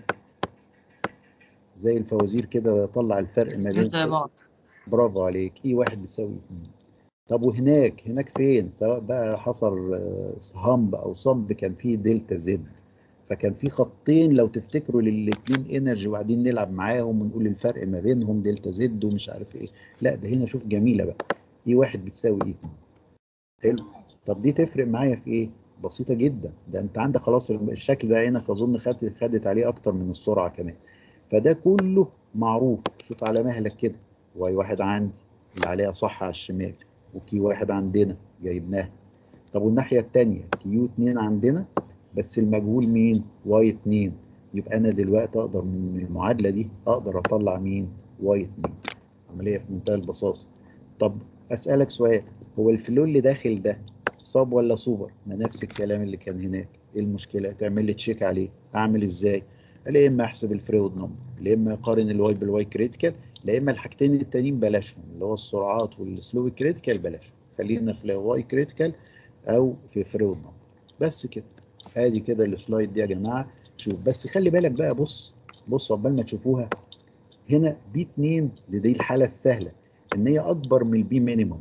زي الفوازير كده طلع الفرق ما بين. زي بعض. برافو عليك، اي واحد بيساوي اتنين. طب وهناك، هناك فين؟ سواء بقى حصل همب او صمب، كان فيه دلتا زد. فكان في خطين لو تفتكروا للاثنين انرجي، وبعدين نلعب معاهم ونقول الفرق ما بينهم دلتا زد ومش عارف ايه. لا ده هنا شوف جميله بقى، اي واحد بتساوي ايه اتنين. حلو. طب دي تفرق معايا في ايه؟ بسيطه جدا. ده انت عندك خلاص الشكل ده عينك اظن خدت خدت عليه اكتر من السرعه كمان. فده كله معروف. شوف على مهلك كده، واي واحد عندي اللي عليها صح على الشمال، وكي واحد عندنا جايبناها. طب والناحيه الثانيه كيو اتنين عندنا، بس المجهول مين؟ واي اتنين. يبقى انا دلوقتي اقدر من المعادله دي اقدر اطلع مين؟ واي اتنين. عمليه في منتهى البساطه. طب اسالك سؤال، هو الفلو اللي داخل ده صاب ولا سوبر؟ ما نفس الكلام اللي كان هناك. ايه المشكله؟ تعمل لي تشيك عليه. اعمل ازاي؟ لا اما احسب الفريود نمبر، لا اما اقارن الواي بالواي كريتيكال، لا اما الحاجتين التانيين بلاشهم، اللي هو السرعات والسلو كريتيكال بلاشهم. خلينا في الواي كريتيكال او في فريود نمبر. بس كده. ادي كده السلايد دي يا جماعه. شوف بس خلي بالك بقى، بص بص عقبال ما تشوفوها. هنا بي اتنين دي, دي الحاله السهله، ان هي اكبر من البي مينيمم.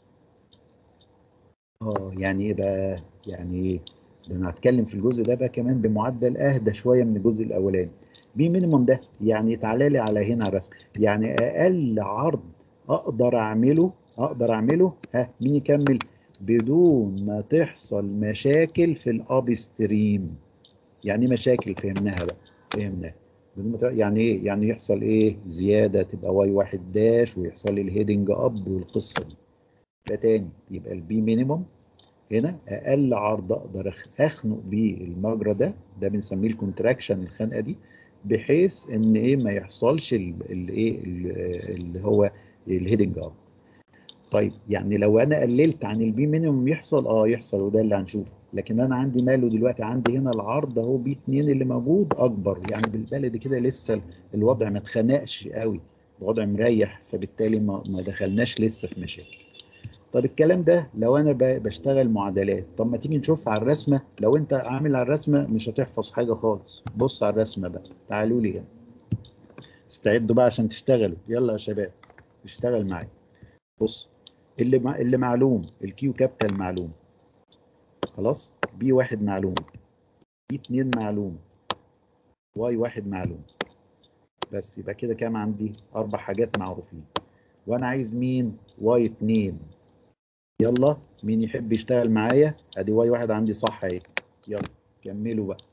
اه يعني ايه بقى؟ يعني ايه؟ ده انا هتكلم في الجزء ده بقى كمان بمعدل اهدى شويه من الجزء الاولاني. بي مينيمم ده يعني تعالى لي على هنا على الرسم، يعني اقل عرض اقدر اعمله، اقدر اعمله ها مين يكمل؟ بدون ما تحصل مشاكل في الاب ستريم. يعني ايه مشاكل؟ فهمناها بقى، فهمناها. بدون ما ت- يعني ايه؟ يعني يحصل ايه؟ زياده تبقى واي واحد داش، ويحصل لي الهيدنج اب والقصه دي. ده تاني يبقى البي مينيمم هنا اقل عرض اقدر أخ- اخنق بيه المجرى ده، ده بنسميه الكونتراكشن، الخنقه دي، بحيث ان ايه ما يحصلش الايه اللي هو الهيدنج اب. طيب يعني لو انا قللت عن البي مينيمم يحصل اه يحصل، وده اللي هنشوفه. لكن انا عندي ماله دلوقتي؟ عندي هنا العرض اهو بي اتنين اللي موجود اكبر، يعني بالبلدي كده لسه الوضع ما اتخنقش قوي، الوضع مريح، فبالتالي ما ما دخلناش لسه في مشاكل. طب الكلام ده لو انا ب- بشتغل معادلات. طب ما تيجي نشوف على الرسمه. لو انت عامل على الرسمه مش هتحفظ حاجه خالص. بص على الرسمه بقى، تعالوا لي هنا. استعدوا بقى عشان تشتغلوا، يلا يا شباب اشتغل معايا. بص، اللي مع... اللي معلوم الكيو كابيتال معلوم. خلاص. بي واحد معلوم، بي اتنين معلوم، واي واحد معلوم. بس يبقى كده كام عندي؟ اربع حاجات معروفين. وانا عايز مين؟ واي اتنين. يلا مين يحب يشتغل معايا؟ ادي واي واحد عندي صح اهي. يلا كملوا بقى.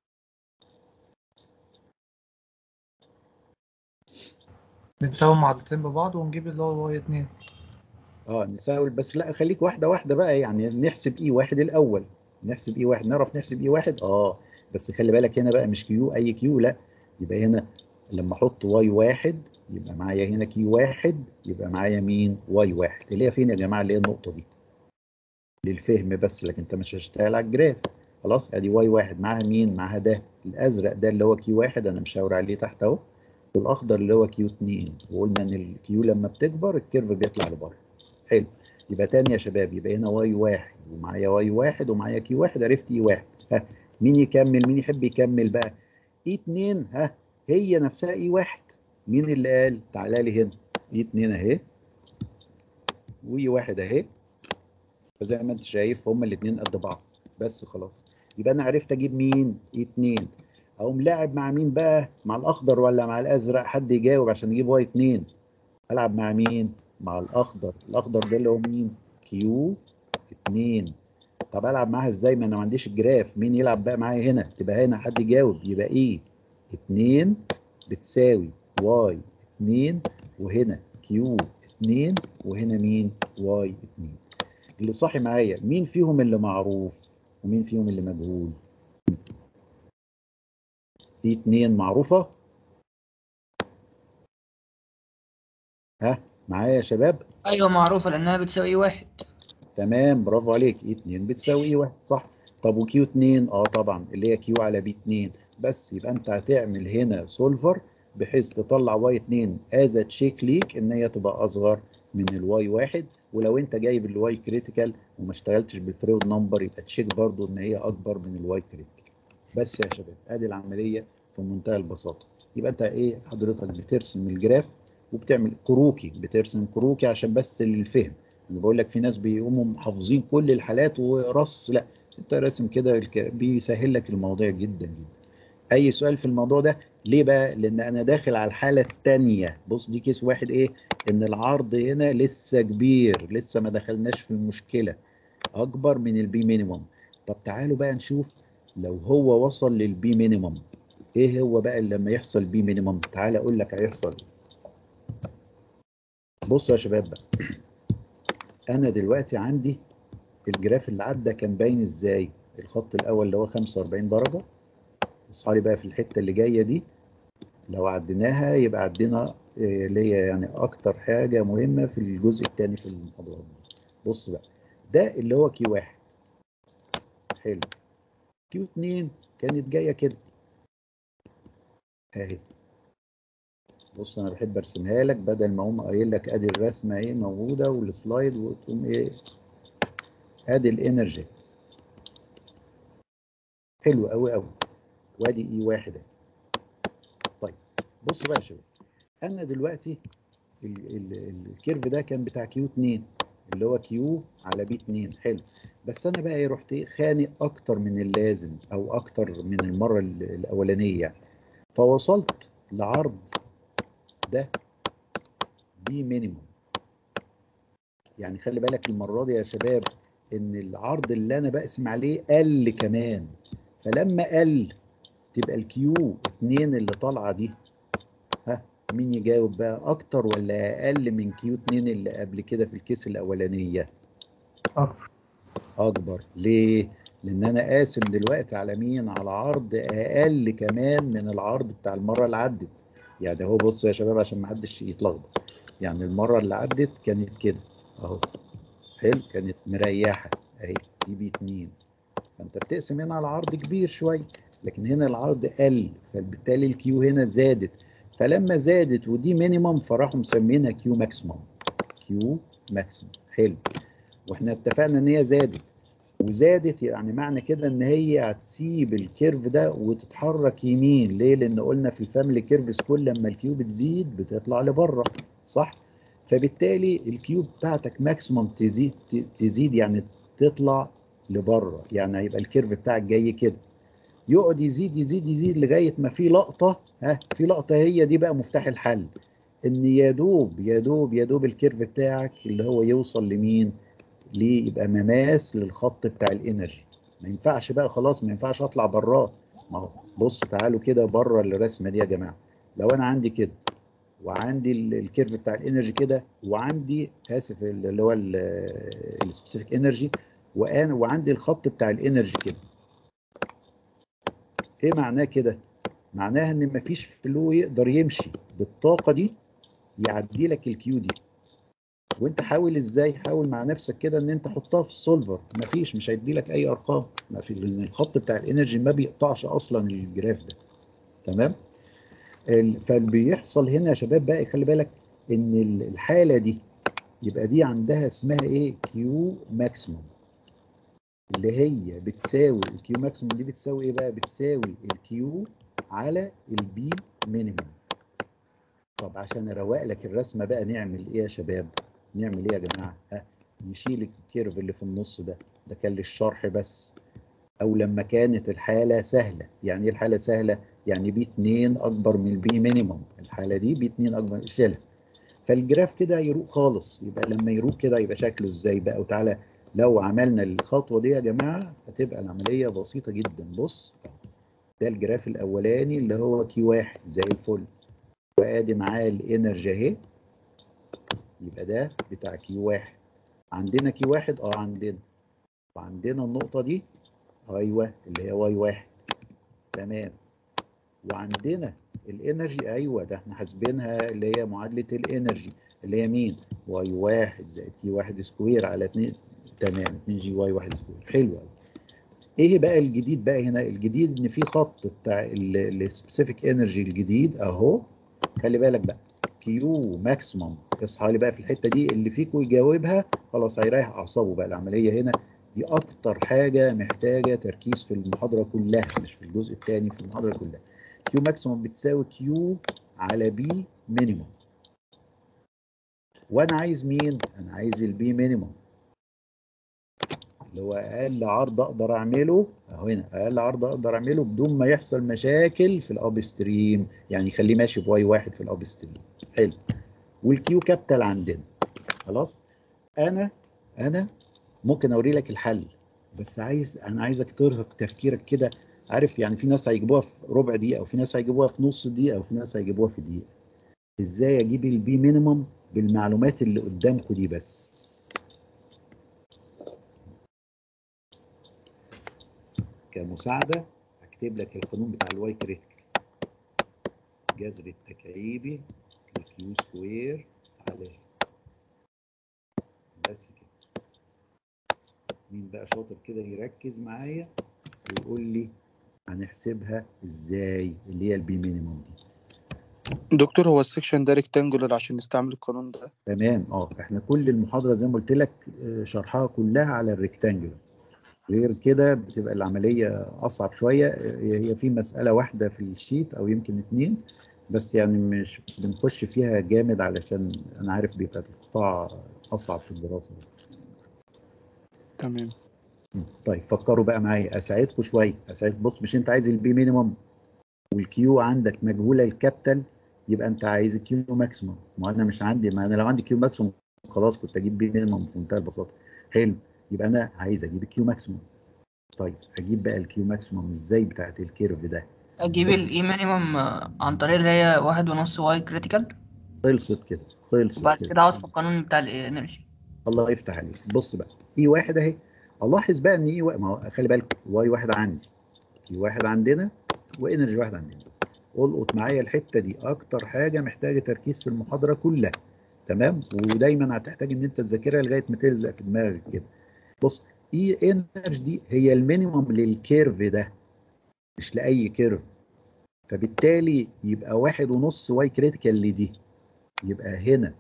بنساوي معادلتين ببعض ونجيب اللي هو واي اتنين. اه نساوي، بس لا خليك واحده واحده بقى، يعني نحسب اي واحد الاول. نحسب اي واحد، نعرف نحسب اي واحد اه. بس خلي بالك هنا بقى مش كيو اي كيو، لا. يبقى هنا لما احط واي واحد يبقى معايا هنا كيو واحد، يبقى معايا مين؟ واي واحد. اللي هي فين يا جماعه؟ اللي هي النقطه دي للفهم بس، لكن انت مش هتشتغل على الجراف. خلاص ادي واي واحد معاها مين؟ معاها ده الازرق ده اللي هو كيو واحد، انا مشاور عليه تحت اهو، والاخضر اللي هو كيو اتنين، وقلنا ان الكيو لما بتكبر الكيرف بيطلع لبره. حلو. يبقى تاني يا شباب، يبقى هنا واي واحد ومعايا واي واحد ومعايا كيو واحد، عرفت اي واحد. ها مين يكمل؟ مين يحب يكمل بقى؟ اي اتنين ها هي نفسها اي واحد. مين اللي قال؟ تعالى لي هنا. اي اتنين اهي واي واحد اهي، فزي ما انت شايف هما الاثنين قد بعض. بس خلاص، يبقى انا عرفت اجيب مين؟ اي اتنين. اقوم لاعب مع مين بقى؟ مع الاخضر ولا مع الازرق؟ حد يجاوب عشان يجيب واي اتنين. العب مع مين؟ مع الاخضر. الاخضر ده اللي هو مين؟ كيو اتنين. طب العب معاها ازاي؟ ما انا ما عنديش الجراف. مين يلعب بقى معايا هنا؟ تبقى هنا حد يجاوب. يبقى ايه؟ اتنين بتساوي واي اتنين، وهنا كيو اتنين، وهنا مين؟ واي اتنين. اللي صاحي معايا مين فيهم اللي معروف ومين فيهم اللي مجهول؟ دي اتنين معروفة. ها معايا يا شباب؟ ايوه معروفه لانها بتساوي واحد. تمام برافو عليك. اي اتنين بتساوي اي واحد صح. طب وكيو اتنين؟ اه طبعا اللي هي كيو على بي اتنين. بس يبقى انت هتعمل هنا سولفر بحيث تطلع واي اتنين از تشيك ليك ان هي تبقى اصغر من الواي واحد. ولو انت جايب الواي كريتيكال وما اشتغلتش بالفريود نمبر يبقى تشيك برضو ان هي اكبر من الواي كريتيكال. بس يا شباب ادي العمليه في منتهى البساطه. يبقى انت ايه حضرتك؟ بترسم الجراف وبتعمل كروكي، بترسم كروكي عشان بس للفهم. انا بقول لك في ناس بيقوموا حافظين كل الحالات ورص، لا انت راسم كده بيسهل لك الموضوع جدا جدا. اي سؤال في الموضوع ده؟ ليه بقى؟ لان انا داخل على الحاله الثانيه. بص دي كيس واحد ايه؟ ان العرض هنا لسه كبير، لسه ما دخلناش في المشكله، اكبر من البي مينيمم. طب تعالوا بقى نشوف لو هو وصل للبي مينيمم ايه هو بقى اللي لما يحصل بي مينيمم. تعالى اقول لك هيحصل. بصوا يا شباب بقى، انا دلوقتي عندي الجراف اللي عدى كان باين ازاي؟ الخط الاول اللي هو خمسة واربعين درجه. اصحى لي بقى في الحته اللي جايه دي، لو عديناها يبقى عدينا إيه اللي هي يعني اكتر حاجه مهمه في الجزء الثاني في المحاضره دي. بص بقى، ده اللي هو كيو واحد. حلو. كيو اتنين كانت جايه كده اهي. بص انا بحب ارسمها لك بدل ما اقوم قايل لك ادي الرسمه ايه موجوده والسلايد وتقوم ايه. ادي الانرجي. حلو قوي قوي. وادي اي واحد اهي. طيب بص بقى يا شباب، انا دلوقتي ال ال الكيرف ده كان بتاع كيو اتنين اللي هو كيو على بي اتنين. حلو. بس انا بقى ايه رحت ايه خانق اكتر من اللازم او اكتر من المره الاولانيه يعني. فوصلت لعرض ده بي مينيموم. يعني خلي بالك المره دي يا شباب ان العرض اللي انا بقسم عليه قل كمان. فلما قل تبقى الكيو اتنين اللي طالعه دي، ها مين يجاوب بقى؟ اكتر ولا اقل من كيو اتنين اللي قبل كده في الكيس الاولانيه؟ أكبر. اكبر. ليه؟ لان انا قاسم دلوقتي على مين؟ على عرض اقل كمان من العرض بتاع المره اللي عدت. يعني اهو بصوا يا شباب عشان ما حدش يتلخبط، يعني المره اللي عدت كانت كده اهو. حلو. كانت مريحه اهي دي بي اتنين. فانت بتقسم هنا على عرض كبير شويه، لكن هنا العرض قل فبالتالي الكيو هنا زادت. فلما زادت ودي مينيمم فراحوا مسمينها كيو ماكسيمم. كيو ماكسيمم. حلو. واحنا اتفقنا ان هي زادت، وزادت يعني معنى كده ان هي هتسيب الكيرف ده وتتحرك يمين. ليه؟ لان قلنا في الفاميلي كيرفز كل لما الكيو بتزيد بتطلع لبره صح. فبالتالي الكيو بتاعتك ماكسيمم تزيد تزيد يعني تطلع لبره. يعني هيبقى الكيرف بتاعك جاي كده يقعد يزيد يزيد يزيد لغايه ما في لقطه. ها في لقطه هي دي بقى مفتاح الحل، ان يا دوب يا دوب يا دوب الكيرف بتاعك اللي هو يوصل لمين؟ ليه؟ يبقى مماس للخط بتاع الانرجي. ما ينفعش بقى خلاص، ما ينفعش اطلع براه. ما هو بص تعالوا كده بره الرسمه دي يا جماعه. لو انا عندي كده وعندي الكيرف بتاع الانرجي كده، وعندي اسف اللي هو السبيسيفيك انرجي، وانا وعندي الخط بتاع الانرجي كده، ايه معناه كده؟ معناها ان مفيش فلو يقدر يمشي بالطاقه دي يعدي لك الكيو دي. وانت حاول ازاي؟ حاول مع نفسك كده ان انت حطها في السولفر، مفيش، مش هيدي لك اي ارقام، ما في، لان الخط بتاع الانرجي ما بيقطعش اصلا الجراف ده. تمام؟ فاللي بيحصل هنا يا شباب بقى، خلي بالك ان الحاله دي يبقى دي عندها اسمها ايه؟ كيو ماكسيموم، اللي هي بتساوي الكيو ماكسيموم دي بتساوي ايه بقى؟ بتساوي الكيو على البي مينيموم. طب عشان اروق لك الرسمه بقى نعمل ايه يا شباب؟ نعمل ايه يا جماعه؟ ها، نشيل الكيرف اللي في النص ده، ده كان للشرح بس، او لما كانت الحاله سهله. يعني ايه الحاله سهله؟ يعني بي اتنين اكبر من البي مينيموم، الحاله دي بي اتنين اكبر، شيلها. فالجراف كده يروق خالص. يبقى لما يروق كده يبقى شكله ازاي بقى؟ وتعالى لو عملنا الخطوه دي يا جماعه هتبقى العمليه بسيطه جدا. بص، ده الجراف الاولاني اللي هو كيو واحد زي الفل، وادي معاه الانرجي اهي، يبقى ده بتاع كيو واحد. عندنا كيو واحد، اه عندنا، وعندنا النقطه دي ايوه اللي هي واي واحد. تمام. وعندنا الانرجي، ايوه ده احنا حاسبينها اللي هي معادله الانرجي اللي هي مين؟ واي واحد زائد كي واحد سكوير على اتنين. تمام، اتنين جي واي واحد سكوير. حلو قوي. ايه بقى الجديد بقى هنا؟ الجديد ان في خط بتاع السبيسيفيك انرجي الجديد اهو. خلي بالك بقى، كيو ماكسيموم، اصحى لي بقى في الحته دي، اللي فيكم يجاوبها خلاص هيريح اعصابه بقى. العمليه هنا دي اكتر حاجه محتاجه تركيز في المحاضره كلها، مش في الجزء الثاني، في المحاضره كلها. كيو ماكسيموم بتساوي كيو على بي مينيموم. وانا عايز مين؟ انا عايز البي مينيموم، اللي هو اقل عرض اقدر اعمله اهو هنا، اقل عرض اقدر اعمله بدون ما يحصل مشاكل في الاب ستريم، يعني يخليه ماشي بواي واحد في الاب ستريم. حلو. والكيو كابيتال عندنا خلاص. انا انا ممكن اوري لك الحل، بس عايز انا عايزك ترهق تفكيرك كده. عارف يعني في ناس هيجيبوها في ربع دقيقه، او في ناس هيجيبوها في نص دقيقه، او في ناس هيجيبوها في دقيقه. ازاي اجيب البي مينيمم بالمعلومات اللي قدامكم دي بس؟ كمساعده هكتب لك القانون بتاع الواي كريتيكال، جذر التكعيبي لكيو سكوير على جي. بس كده. مين بقى شاطر كده يركز معايا ويقول لي هنحسبها ازاي اللي هي البي مينيمم دي؟ دكتور، هو السكشن ده ريكتانجولار عشان نستعمل القانون ده؟ تمام. اه احنا كل المحاضره زي ما قلت لك شرحها كلها على الريكتانجولار، غير كده بتبقى العمليه اصعب شويه. هي في مساله واحده في الشيت او يمكن اتنين بس، يعني مش بنخش فيها جامد علشان انا عارف بيبقى القطاع اصعب في الدراسه دي. تمام. طيب فكروا بقى معايا، اساعدكم شويه، اساعد. بص، مش انت عايز البي مينيمم والكيو عندك مجهوله الكابيتال، يبقى انت عايز الكيو ماكسيمم. ما انا مش عندي، ما انا لو عندي كيو ماكسيمم خلاص كنت اجيب بي مينيمم في منتهى البساطه. حلو، يبقى انا عايز اجيب الكيو ماكسيمم. طيب اجيب بقى الكيو ماكسيمم ازاي بتاعت الكيرف ده؟ اجيب بص، الاي مينيمم عن طريق اللي هي واحد ونص واي كريتيكال، خلصت كده، خلصت وبعد كده. كده اقعد في القانون بتاع الانرجي. الله يفتح عليك. بص بقى، اي واحد اهي، الاحظ بقى ان اي واحد، ما هو خلي بالك واي واحد عندي، اي واحد عندنا، وانرجي واحد عندنا. القط معايا الحته دي، اكتر حاجه محتاجه تركيز في المحاضره كلها. تمام، ودايما هتحتاج ان انت تذاكرها لغايه ما تلزق في دماغك كده. بص، اي انرجي دي هي المينيمم للكيرف ده، مش لاي كيرف. فبالتالي يبقى واحد ونص واي كريتيكال لدي، يبقى هنا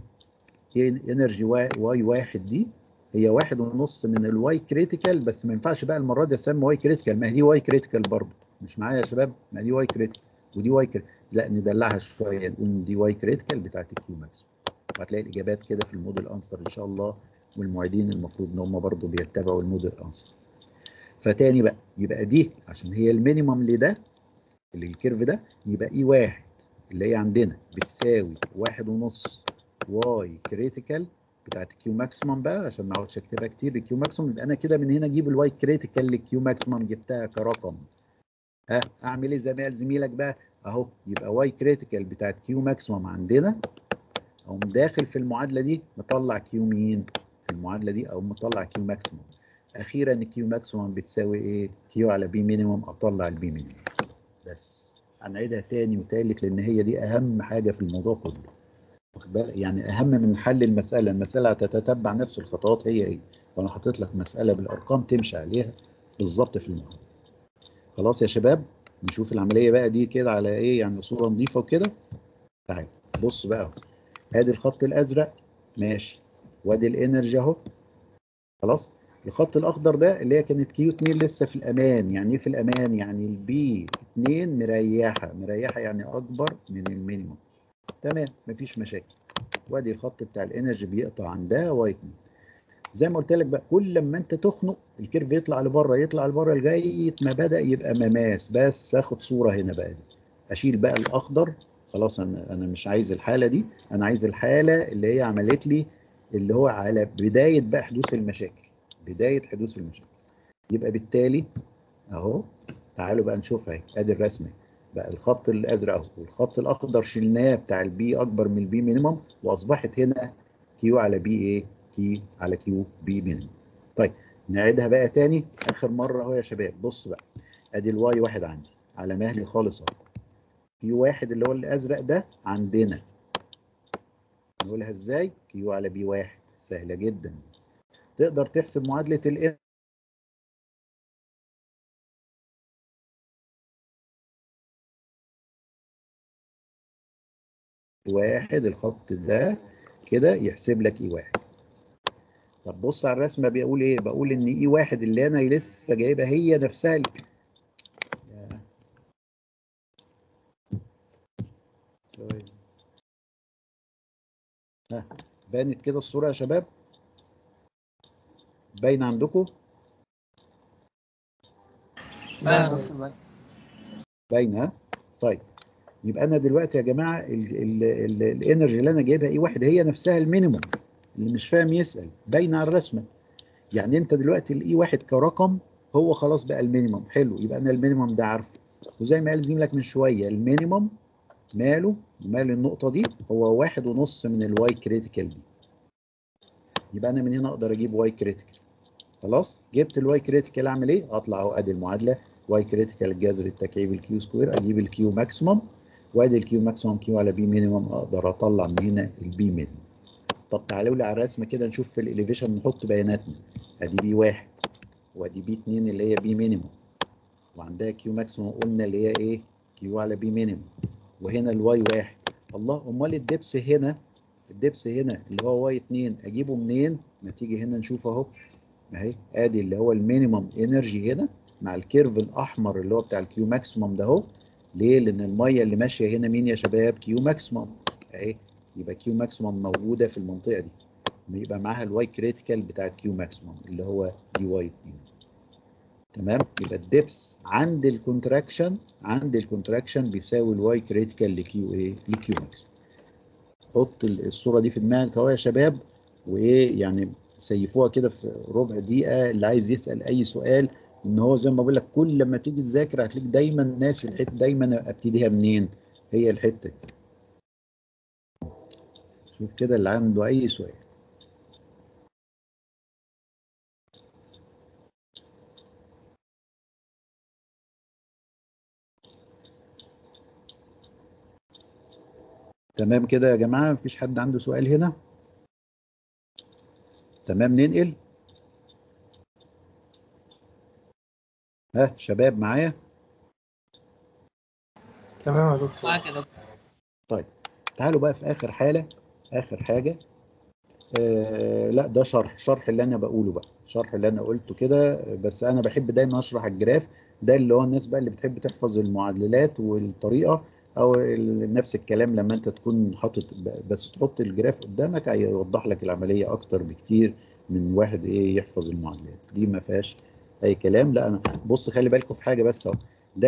انرجي واي, واي واحد دي هي واحد ونص من الواي كريتيكال. بس ما ينفعش بقى المره دي اسمي واي كريتيكال، ما هي دي واي كريتيكال برضه. مش معايا يا شباب؟ ما دي واي كريتيكال ودي واي كريتيكال. لا ندلعها شويه، نقول دي واي كريتيكال بتاعت الكيو ماكس. وهتلاقي الاجابات كده في الموديل انسر ان شاء الله، والمعيدين المفروض ان هم برضه بيتبعوا الموديل انسر. فتاني بقى، يبقى دي عشان هي المينيمم لده اللي الكيرف ده، يبقى اي واحد اللي هي عندنا بتساوي واحد ونص واي كريتيكال بتاعت الكيو ماكسيمم بقى عشان ما اقعدش اكتبها كتير. الكيو ماكسيمم يبقى انا كده من هنا اجيب الواي كريتيكال للكيو ماكسيمم، جبتها كرقم. ها اعمل ايه زي ما قال زميلك بقى اهو؟ يبقى واي كريتيكال بتاعت كيو ماكسيمم عندنا، اقوم داخل في المعادله دي مطلع كيو مين في المعادله دي، او مطلع كيو ماكسيمم. اخيرا الكيو ماكسيمم بتساوي ايه؟ كيو على بي مينيمم، اطلع البي مينيمم. بس هنعيدها تاني وتالت لان هي دي اهم حاجه في الموضوع كله، واخد بالك؟ يعني اهم من حل المساله. المساله هتتتبع نفس الخطوات هي ايه، وانا حاطط لك مساله بالارقام تمشي عليها بالظبط في المعادله. خلاص يا شباب، نشوف العمليه بقى دي كده على ايه، يعني صوره نظيفه وكده. تعال بص بقى اهو، ادي الخط الازرق ماشي، وادي الانرجي اهو. خلاص، الخط الاخضر ده اللي هي كانت كيو اتنين لسه في الامان. يعني ايه في الامان؟ يعني البي اتنين مريحه مريحه يعني اكبر من المينيموم. تمام مفيش مشاكل. وادي الخط بتاع الانرجي بيقطع عن ده واي اتنين. زي ما قلت لك بقى، كل لما انت تخنق الكيرف يطلع لبره يطلع لبره لغايه ما بدا يبقى مماس. بس اخد صوره هنا بقى دي، اشيل بقى الاخضر. خلاص انا انا مش عايز الحاله دي، انا عايز الحاله اللي هي عملت لي اللي هو على بدايه بقى حدوث المشاكل، بدايه حدوث المشاكل. يبقى بالتالي اهو، تعالوا بقى نشوفها اهي، ادي الرسمه بقى. الخط الازرق اهو والخط الاخضر شلناه بتاع البي اكبر من البي مينيمم، واصبحت هنا كيو على بي ايه؟ كي على كيو بي مينيمم. طيب نعيدها بقى تاني اخر مره اهو يا شباب. بص بقى، ادي الواي واحد عندي على مهلي خالص اهو. كيو واحد اللي هو الازرق ده عندنا، نقولها ازاي؟ كيو على بي واحد، سهله جدا. تقدر تحسب معادله ال واحد، الخط ده كده يحسب لك اي واحد. طب بص على الرسمه، بيقول ايه؟ بقول ان اي واحد اللي انا لسه جايبها هي نفسها ال... ها بانت كده الصوره يا شباب؟ باينه عندكم؟ باين يا دكتور باين. باينه. طيب يبقى انا دلوقتي يا جماعه الانرجي اللي انا جايبها اي واحد هي نفسها المينيموم. اللي مش فاهم يسال، باينه على الرسمه. يعني انت دلوقتي الاي واحد كرقم هو خلاص بقى المينيموم. حلو، يبقى انا المينيموم ده عارفه. وزي ما قال زميلك من شويه، المينيموم ماله مال النقطه دي هو واحد ونص من الواي كريتيكال دي. يبقى انا من هنا اقدر اجيب واي كريتيكال. خلاص جبت الواي كريتيكال، اعمل ايه؟ اطلع اهو، ادي المعادله واي كريتيكال الجذر التكعيب الكيو سكوير، اجيب الكيو ماكسيمم، وادي الكيو ماكسيمم كيو على بي مينيمم، اقدر اطلع من هنا البي مينيمم. طب تعالوا لي على الرسمه كده نشوف في الاليفيشن، نحط بياناتنا. ادي بي واحد وادي بي اتنين اللي هي بي مينيمم، وعندها كيو ماكسيمم قلنا اللي هي ايه؟ كيو على بي مينيمم. وهنا الواي واحد. الله، امال الدبس هنا، الدبس هنا اللي هو واي اتنين اجيبه منين؟ ما تيجي هنا نشوف اهو اهي، ادي اللي هو المينيمم انرجي هنا مع الكيرف الاحمر اللي هو بتاع الكيو ماكسيمم ده اهو. ليه؟ لان الميه اللي ماشيه هنا مين يا شباب؟ كيو ماكسيمم اهي. يبقى كيو ماكسيمم موجوده في المنطقه دي، يبقى معاها الواي كريتيكال بتاع الكيو ماكسيمم اللي هو دي واي اتنين. تمام. يبقى الدبس عند الكونتراكشن عند الكونتراكشن بيساوي الواي كريتيكال لكيو ايه؟ لكيو ماكسيمم. حط الصوره دي في دماغك اهو يا شباب، وايه يعني سيفوها كده في ربع دقيقه. اللي عايز يسال اي سؤال، ان هو زي ما بقول لك كل لما تيجي تذاكر هتلاقيك دايما ناسي الحته، دايما ابتديها منين؟ هي الحته دي. شوف كده اللي عنده اي سؤال. تمام كده يا جماعه؟ مفيش حد عنده سؤال هنا؟ تمام ننقل. ها شباب معايا؟ تمام يا دكتور. معاك يا دكتور. طيب تعالوا بقى في اخر حاله، اخر حاجه. آه لا ده شرح شرح اللي انا بقوله بقى، شرح اللي انا قلته كده. بس انا بحب دايما اشرح الجراف ده، اللي هو الناس بقى اللي بتحب تحفظ المعادلات والطريقه، او نفس الكلام لما انت تكون حاطط بس تحط الجراف قدامك هيوضح لك العمليه اكتر بكتير من واحد ايه يحفظ المعادلات دي. ما فيهاش اي كلام. لا انا بص خلي بالكم في حاجه بس اهو، ده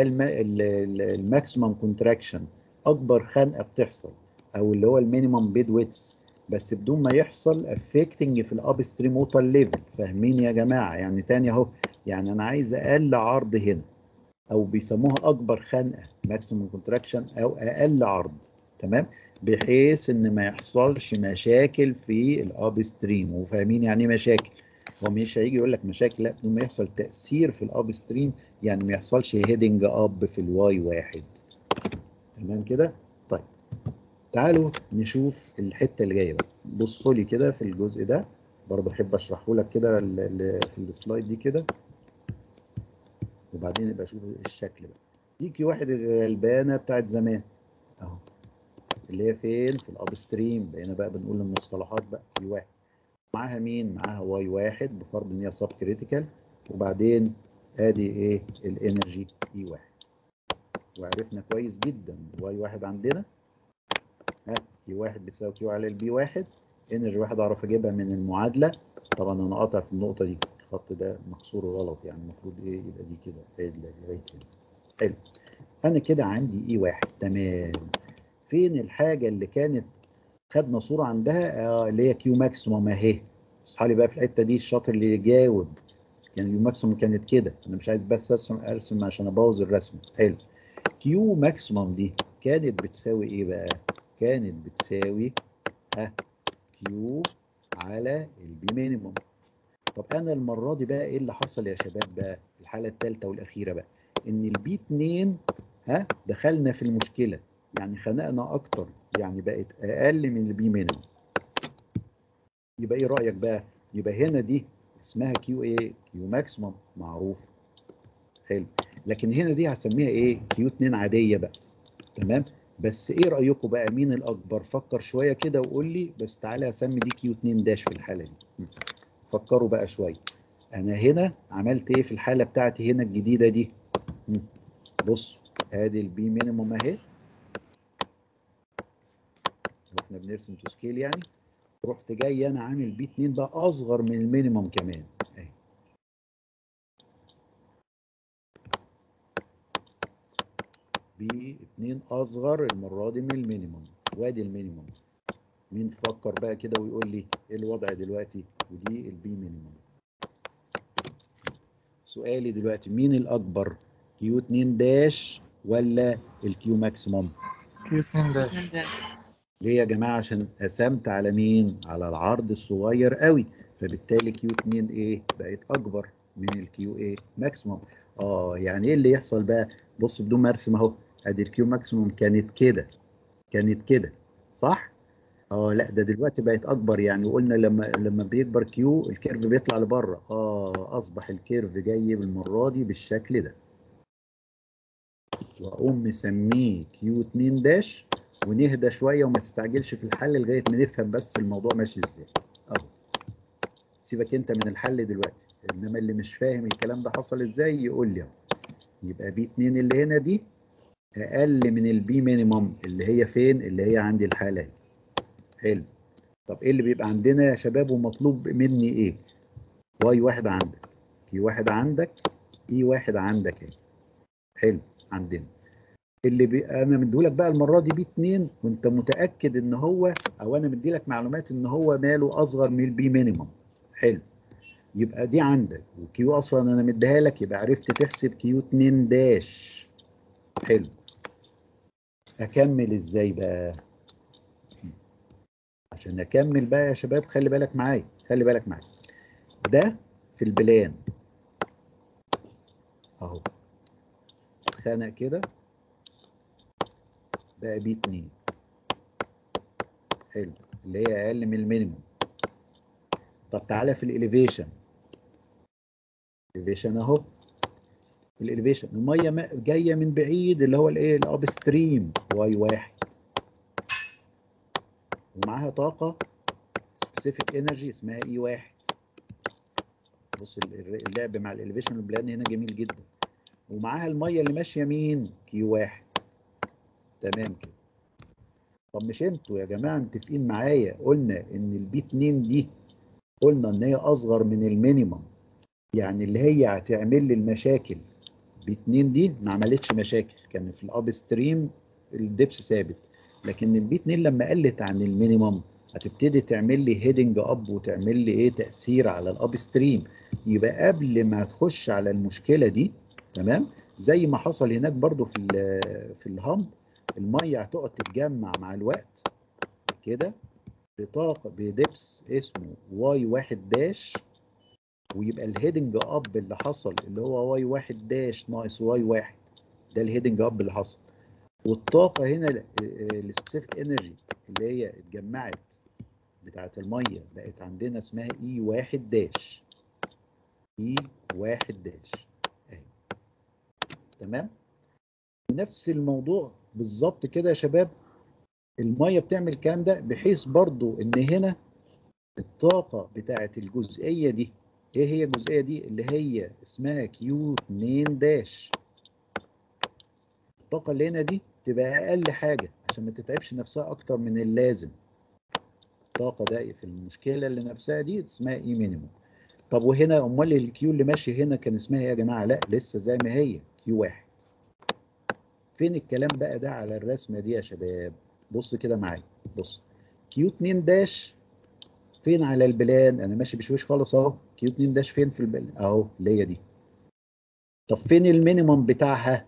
الماكسيمم كونتراكشن، اكبر خنقه بتحصل، او اللي هو المينيمم بيد ويتس بس بدون ما يحصل افكتنج في الاب ستريم ووتر ليفل. فاهمين يا جماعه؟ يعني تاني اهو، يعني انا عايز اقل عرض هنا، او بيسموها اكبر خنقه ماكسيموم كونتراكشن، او اقل عرض، تمام، بحيث ان ما يحصلش مشاكل في الاب ستريم. وفاهمين يعني ايه مشاكل؟ هو مش هيجي يقول لك مشاكل، لا، بدون ما يحصل تاثير في الاب ستريم، يعني ما يحصلش هيدنج اب في الواي واحد. تمام كده؟ طيب تعالوا نشوف الحته اللي جايه بقى. بصوا لي كده في الجزء ده، برضه احب اشرحه لك كده في السلايد دي كده، وبعدين يبقى اشوف الشكل بقى. دي كيو واحد الغلبانه بتاعت زمان اهو، اللي هي فين؟ في الاب ستريم. بقينا بقى بنقول المصطلحات بقى. كيو واحد معاها مين؟ معاها واي واحد بفرض ان هي سب كريتيكال، وبعدين ادي ايه؟ الانرجي اي واحد. وعرفنا كويس جدا واي واحد عندنا ها كيو واحد بتساوي كيو على البي واحد. انرجي واحد اعرف اجيبها من المعادله. طبعا انا قاطع في النقطه دي، الخط ده مكسور غلط، يعني المفروض ايه يبقى دي كده لغايه هنا. حلو، انا كده عندي اي واحد. تمام، فين الحاجه اللي كانت خدنا صوره عندها؟ آه اللي هي كيو ماكسيموم اهي. اصحى لي بقى في الحته دي الشاطر اللي يجاوب. يعني كيو ماكسيموم كانت كده، انا مش عايز بس ارسم ارسم عشان ابوظ الرسم. حلو، كيو ماكسيموم دي كانت بتساوي ايه بقى؟ كانت بتساوي ها كيو على البي مينيموم. طب انا المره دي بقى ايه اللي حصل يا شباب بقى؟ الحاله الثالثه والاخيره بقى، ان البي اتنين ها دخلنا في المشكله، يعني خنقنا اكتر، يعني بقت اقل من البي مينيموم. يبقى ايه رايك بقى؟ يبقى هنا دي اسمها كيو ايه؟ كيو ماكسيموم معروف. حلو، لكن هنا دي هسميها ايه؟ كيو اتنين عاديه بقى. تمام، بس ايه رايكم بقى مين الاكبر؟ فكر شويه كده وقول لي. بس تعالى اسمي دي كيو اتنين داش في الحاله دي. فكروا بقى شويه. انا هنا عملت ايه في الحاله بتاعتي هنا الجديده دي؟ بصوا، ادي البي مينيموم اهي، واحنا بنرسم تو سكيل يعني. رحت جاي انا عامل بي اتنين بقى اصغر من المينيموم كمان اهي. بي اتنين اصغر المره دي من المينيموم، وادي المينيموم. مين فكر بقى كده ويقول لي ايه الوضع دلوقتي؟ ودي البي مينيموم. سؤالي دلوقتي مين الاكبر؟ كيو اتنين داش ولا الكيو ماكسيموم؟ كيو اتنين داش. ليه يا جماعه؟ عشان قسمت على مين؟ على العرض الصغير قوي، فبالتالي كيو اتنين ايه بقت اكبر من الكيو ايه ماكسيموم. اه يعني ايه اللي يحصل بقى؟ بص بدون ما ارسم اهو، ادي الكيو ماكسيموم كانت كده، كانت كده صح؟ اه لا، ده دلوقتي بقت اكبر. يعني وقلنا لما لما بيكبر كيو الكيرف بيطلع لبره. اه اصبح الكيرف جاي بالمره دي بالشكل ده، واقوم مسميه كيو اتنين داش. ونهدى شويه وما تستعجلش في الحل لغايه ما نفهم بس الموضوع ماشي ازاي. اهو سيبك انت من الحل دلوقتي، انما اللي مش فاهم الكلام ده حصل ازاي يقول لي اهو. يبقى بي اتنين اللي هنا دي اقل من البي مينيموم اللي هي فين؟ اللي هي عندي الحاله دي. حلو، طب ايه اللي بيبقى عندنا يا شباب ومطلوب مني ايه؟ واي واحد عندك، كيو واحد عندك، اي واحد عندك اهي. حلو، عندنا اللي بي... انا مديهولك بقى المره دي بي اتنين، وانت متاكد ان هو، او انا مديلك معلومات ان هو ماله اصغر من البي مينيموم. حلو، يبقى دي عندك، وكيو اصلا انا مديها لك، يبقى عرفت تحسب كيو اتنين داش. حلو، اكمل ازاي بقى؟ عشان اكمل بقى يا شباب خلي بالك معايا، خلي بالك معايا. ده في البلان اهو، اتخانق كده بقى بي اتنين. حلو، اللي هي اقل من المينيموم. طب تعالى في الاليفيشن، الاليفيشن اهو، الاليفيشن الميه جايه من بعيد اللي هو الايه؟ الاب ستريم واي واحد، ومعاها طاقه سبيسيفيك انرجي اسمها اي واحد. بص اللعب مع الاليفيشن البلان هنا جميل جدا. ومعاها الميه اللي ماشيه مين؟ كيو واحد. تمام كده. طب مش انتوا يا جماعه متفقين معايا قلنا ان البي اتنين دي قلنا ان هي اصغر من المينيمم، يعني اللي هي هتعمل لي المشاكل بي اتنين دي ما عملتش مشاكل، كان في الاب ستريم الدبس ثابت. لكن البي اتنين لما قلت عن المينيمم هتبتدي تعمل لي هيدنج اب وتعمل لي ايه تاثير على الاب ستريم. يبقى قبل ما تخش على المشكله دي، تمام، زي ما حصل هناك برضو في ال في الهامب، الميه هتقعد تتجمع مع الوقت كده بطاقه بدبس اسمه واي واحد داش، ويبقى الهيدنج اب اللي حصل اللي هو واي واحد داش ناقص واي واحد، ده الهيدنج اب اللي حصل. والطاقه هنا السبيسيفيك انرجي اللي هي اتجمعت بتاعه الميه بقت عندنا اسمها اي واحد داش، اي واحد داش اهي، تمام. نفس الموضوع بالظبط كده يا شباب، الميه بتعمل الكلام ده، بحيث برضو ان هنا الطاقه بتاعه الجزئيه دي، ايه هي الجزئيه دي اللي هي اسمها كيو اتنين داش. الطاقه اللي هنا دي تبقى اقل حاجه عشان ما تتعبش نفسها اكتر من اللازم. الطاقه ده في المشكله اللي نفسها دي اسمها اي مينيموم. طب وهنا امال الكيو اللي ماشي هنا كان اسمها ايه يا جماعه؟ لا لسه زي ما هي كيو واحد. فين الكلام بقى ده على الرسمه دي يا شباب؟ بص كده معايا، بص كيو اتنين داش فين على البلان؟ انا ماشي بشويش خالص اهو. كيو اتنين داش فين في البلان؟ اهو اللي هي دي. طب فين المينيمم بتاعها؟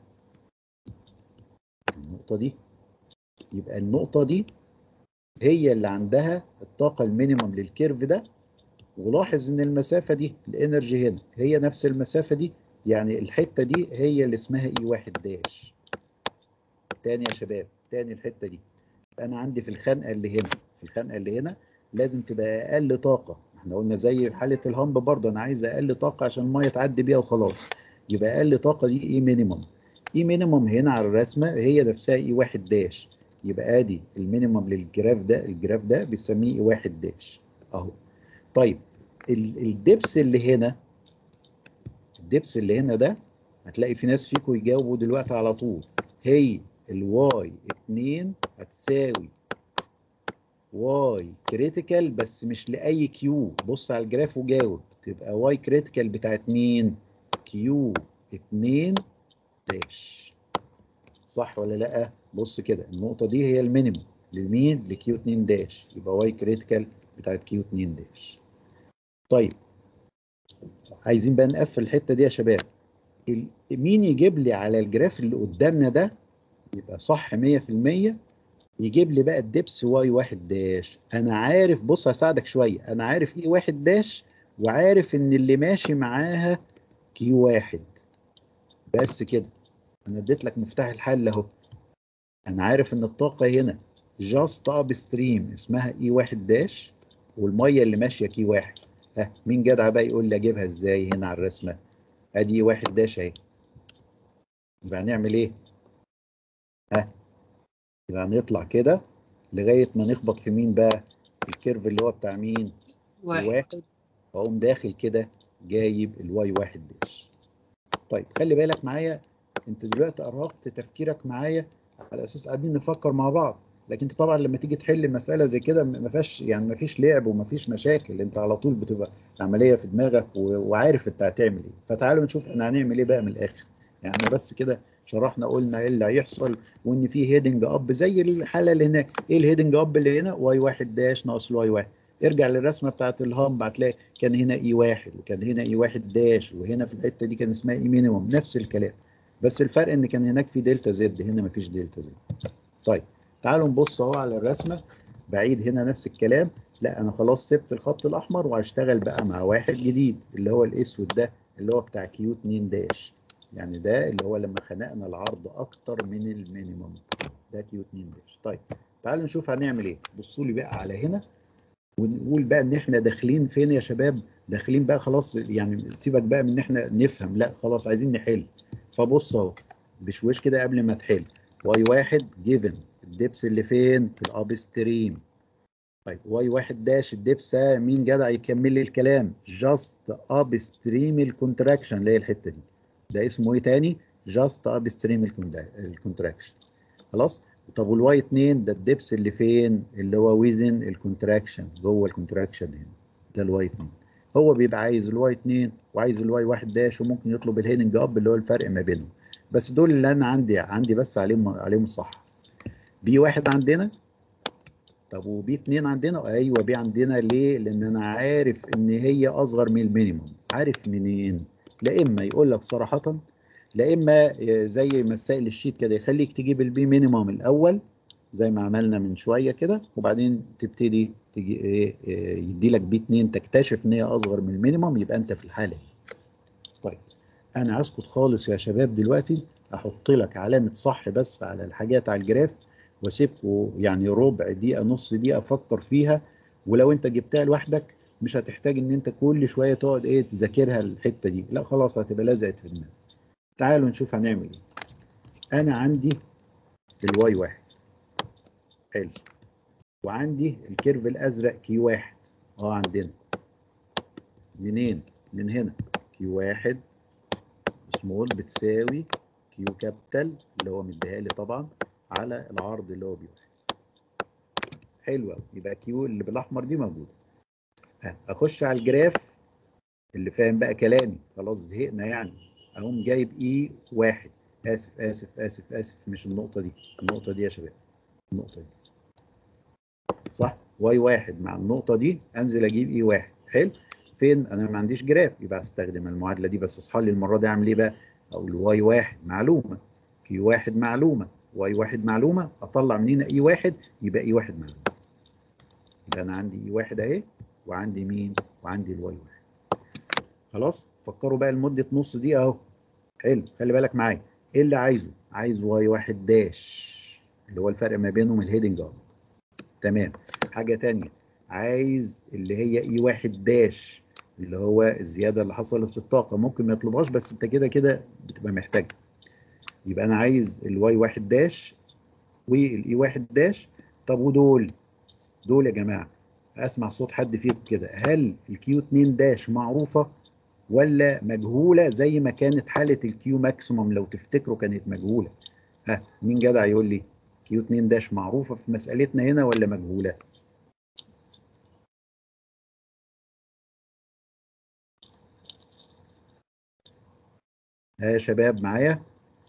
النقطه دي. يبقى النقطه دي هي اللي عندها الطاقه المينيمم للكيرف ده. ولاحظ ان المسافه دي الانرجي هنا هي نفس المسافه دي، يعني الحته دي هي اللي اسمها اي واحد داش. تاني يا شباب، تاني الحته دي، انا عندي في الخنقه اللي هنا، في الخنقه اللي هنا لازم تبقى اقل طاقه. احنا قلنا زي حاله الهامب برضه انا عايز اقل طاقه عشان الميه تعدي بيها وخلاص. يبقى اقل طاقه دي اي مينيمم. اي مينيمم هنا على الرسمه هي نفسها اي واحد داش. يبقى ادي المينيمم للجراف ده، الجراف ده بنسميه اي واحد داش اهو. طيب الدبس اللي هنا، الدبس اللي هنا ده هتلاقي في ناس فيكم يجاوبوا دلوقتي على طول، هي الواي اتنين هتساوي واي كريتيكال بس مش لاي كيو. بص على الجراف وجاوب، تبقى واي كريتيكال بتاعت مين؟ كيو اتنين داش، صح ولا لا؟ بص كده النقطه دي هي المينيمم لمين؟ لكيو اتنين داش، يبقى واي كريتيكال بتاعت كيو اتنين داش. طيب عايزين بقى نقفل الحته دي يا شباب. مين يجيب لي على الجراف اللي قدامنا ده يبقى صح مية في المية، يجيب لي بقى الدبس واي واحد داش. انا عارف، بص هساعدك شويه، انا عارف اي واحد داش وعارف ان اللي ماشي معاها كيو واحد، بس كده انا اديت لك مفتاح الحل اهو. انا عارف ان الطاقه هنا جاست اب ستريم اسمها اي واحد داش، والميه اللي ماشيه كيو واحد. ها مين جدع بقى يقول لي اجيبها ازاي هنا على الرسمه؟ ادي واحد داش اهي. يبقى هنعمل ايه؟ ها يبقى هنطلع كده لغايه ما نخبط في مين بقى؟ الكيرف اللي هو بتاع مين؟ واحد. واحد. اقوم داخل كده جايب الواي واحد داش. طيب خلي بالك معايا، انت دلوقتي ارهقت تفكيرك معايا على اساس قاعدين نفكر مع بعض، لكن انت طبعا لما تيجي تحل مساله زي كده ما فيهاش يعني ما فيش لعب وما فيش مشاكل، انت على طول بتبقى العمليه في دماغك وعارف انت هتعمل ايه. فتعالوا نشوف احنا هنعمل ايه بقى من الاخر. يعني بس كده شرحنا قلنا ايه اللي هيحصل، وان في هيدنج اب زي الحاله اللي هناك. ايه الهيدنج اب اللي هنا؟ واي واحد داش ناقص الواي واحد. ارجع للرسمه بتاعت الهامب هتلاقي كان هنا اي واحد وكان هنا اي واحد داش، وهنا في الحته دي كان اسمها اي مينيموم، نفس الكلام. بس الفرق ان كان هناك في دلتا زد، هنا مفيش دلتا زد. طيب تعالوا نبص اهو على الرسمه، بعيد هنا نفس الكلام. لا انا خلاص سبت الخط الاحمر وهشتغل بقى مع واحد جديد اللي هو الاسود ده اللي هو بتاع كيو اتنين داش. يعني ده اللي هو لما خنقنا العرض اكتر من المينيمم، ده كيو اتنين داش. طيب تعالوا نشوف هنعمل ايه. بصوا لي بقى على هنا ونقول بقى ان احنا داخلين فين يا شباب. داخلين بقى خلاص، يعني سيبك بقى من ان احنا نفهم، لا خلاص عايزين نحل. فبص اهو بشويش كده قبل ما تحل، واي واحد جيفن الدبس اللي فين؟ في الاب ستريم. طيب واي واحد داش الدبس مين جدع يكمل لي الكلام؟ جاست اب ستريم الكونتراكشن اللي هي الحته دي، ده اسمه ايه تاني؟ جاست اب ستريم الكونتراكشن. خلاص. طب والواي اتنين ده الدبس اللي فين؟ اللي هو ويزن الكونتراكشن، جوه الكونتراكشن هنا، ده الواي اتنين. هو بيبقى عايز الواي اتنين وعايز الواي واحد داش، وممكن يطلب الهيدنج اب اللي هو الفرق ما بينهم. بس دول اللي انا عندي عندي بس عليهم عليهم الصح. بي واحد عندنا طب وبي اتنين عندنا؟ ايوه بي عندنا. ليه؟ لان انا عارف ان هي اصغر من المينيمم. عارف منين؟ لا اما يقول لك صراحه، لا اما زي مسائل الشيت كده يخليك تجيب البي مينيمم الاول زي ما عملنا من شويه كده، وبعدين تبتدي تجي ايه يدي لك بي اتنين تكتشف ان هي اصغر من المينيمم، يبقى انت في الحاله دي. طيب انا هسكت خالص يا شباب دلوقتي، احط لك علامه صح بس على الحاجات على الجراف، واسيبكوا يعني ربع دقيقه نص دقيقه افكر فيها. ولو انت جبتها لوحدك مش هتحتاج ان انت كل شويه تقعد ايه تذاكرها الحته دي، لا خلاص هتبقى لزقت في دماغك. تعالوا نشوف هنعمل ايه. انا عندي الواي واحد، حلو، وعندي الكيرف الازرق كيو واحد. اه عندنا منين؟ من هنا كيو واحد سمول بتساوي كيو كابيتال اللي هو مديها لي طبعا على العرض اللي هو بي واحد. حلو قوي، يبقى كيو اللي بالاحمر دي موجوده. ها اخش على الجراف اللي فاهم بقى كلامي، خلاص زهقنا يعني. اقوم جايب اي واحد، اسف اسف اسف اسف مش النقطه دي، النقطه دي يا شباب، النقطه دي صح. واي واحد مع النقطه دي انزل اجيب اي واحد. حلو، فين؟ انا ما عنديش جراف، يبقى هستخدم المعادله دي. بس اصحى لي المره دي اعمل ايه بقى؟ اقول واي واحد معلومه، كيو واحد معلومه، واي واحد معلومه، اطلع منين اي واحد؟ يبقى اي واحد معلومه. يبقى انا عندي اي واحد اهي، وعندي مين؟ وعندي الواي واحد. خلاص فكروا بقى لمده نص دقيقه اهو. حلو، خلي بالك معايا، ايه اللي عايزه؟ عايز واي واحد داش اللي هو الفرق ما بينهم الهيدنج اهو. تمام. حاجه ثانيه، عايز اللي هي اي واحد داش اللي هو الزياده اللي حصلت في الطاقه. ممكن ما يطلبهاش بس انت كده كده بتبقى محتاجها. يبقى انا عايز الواي واحد داش والاي واحد داش. طب ودول دول يا جماعه، اسمع صوت حد فيكم كده، هل الكيو اتنين داش معروفه ولا مجهوله زي ما كانت حاله الكيو ماكسيموم لو تفتكروا كانت مجهوله؟ ها مين جدع يقول لي كيو اتنين داش معروفه في مسألتنا هنا ولا مجهوله؟ ها يا شباب معايا؟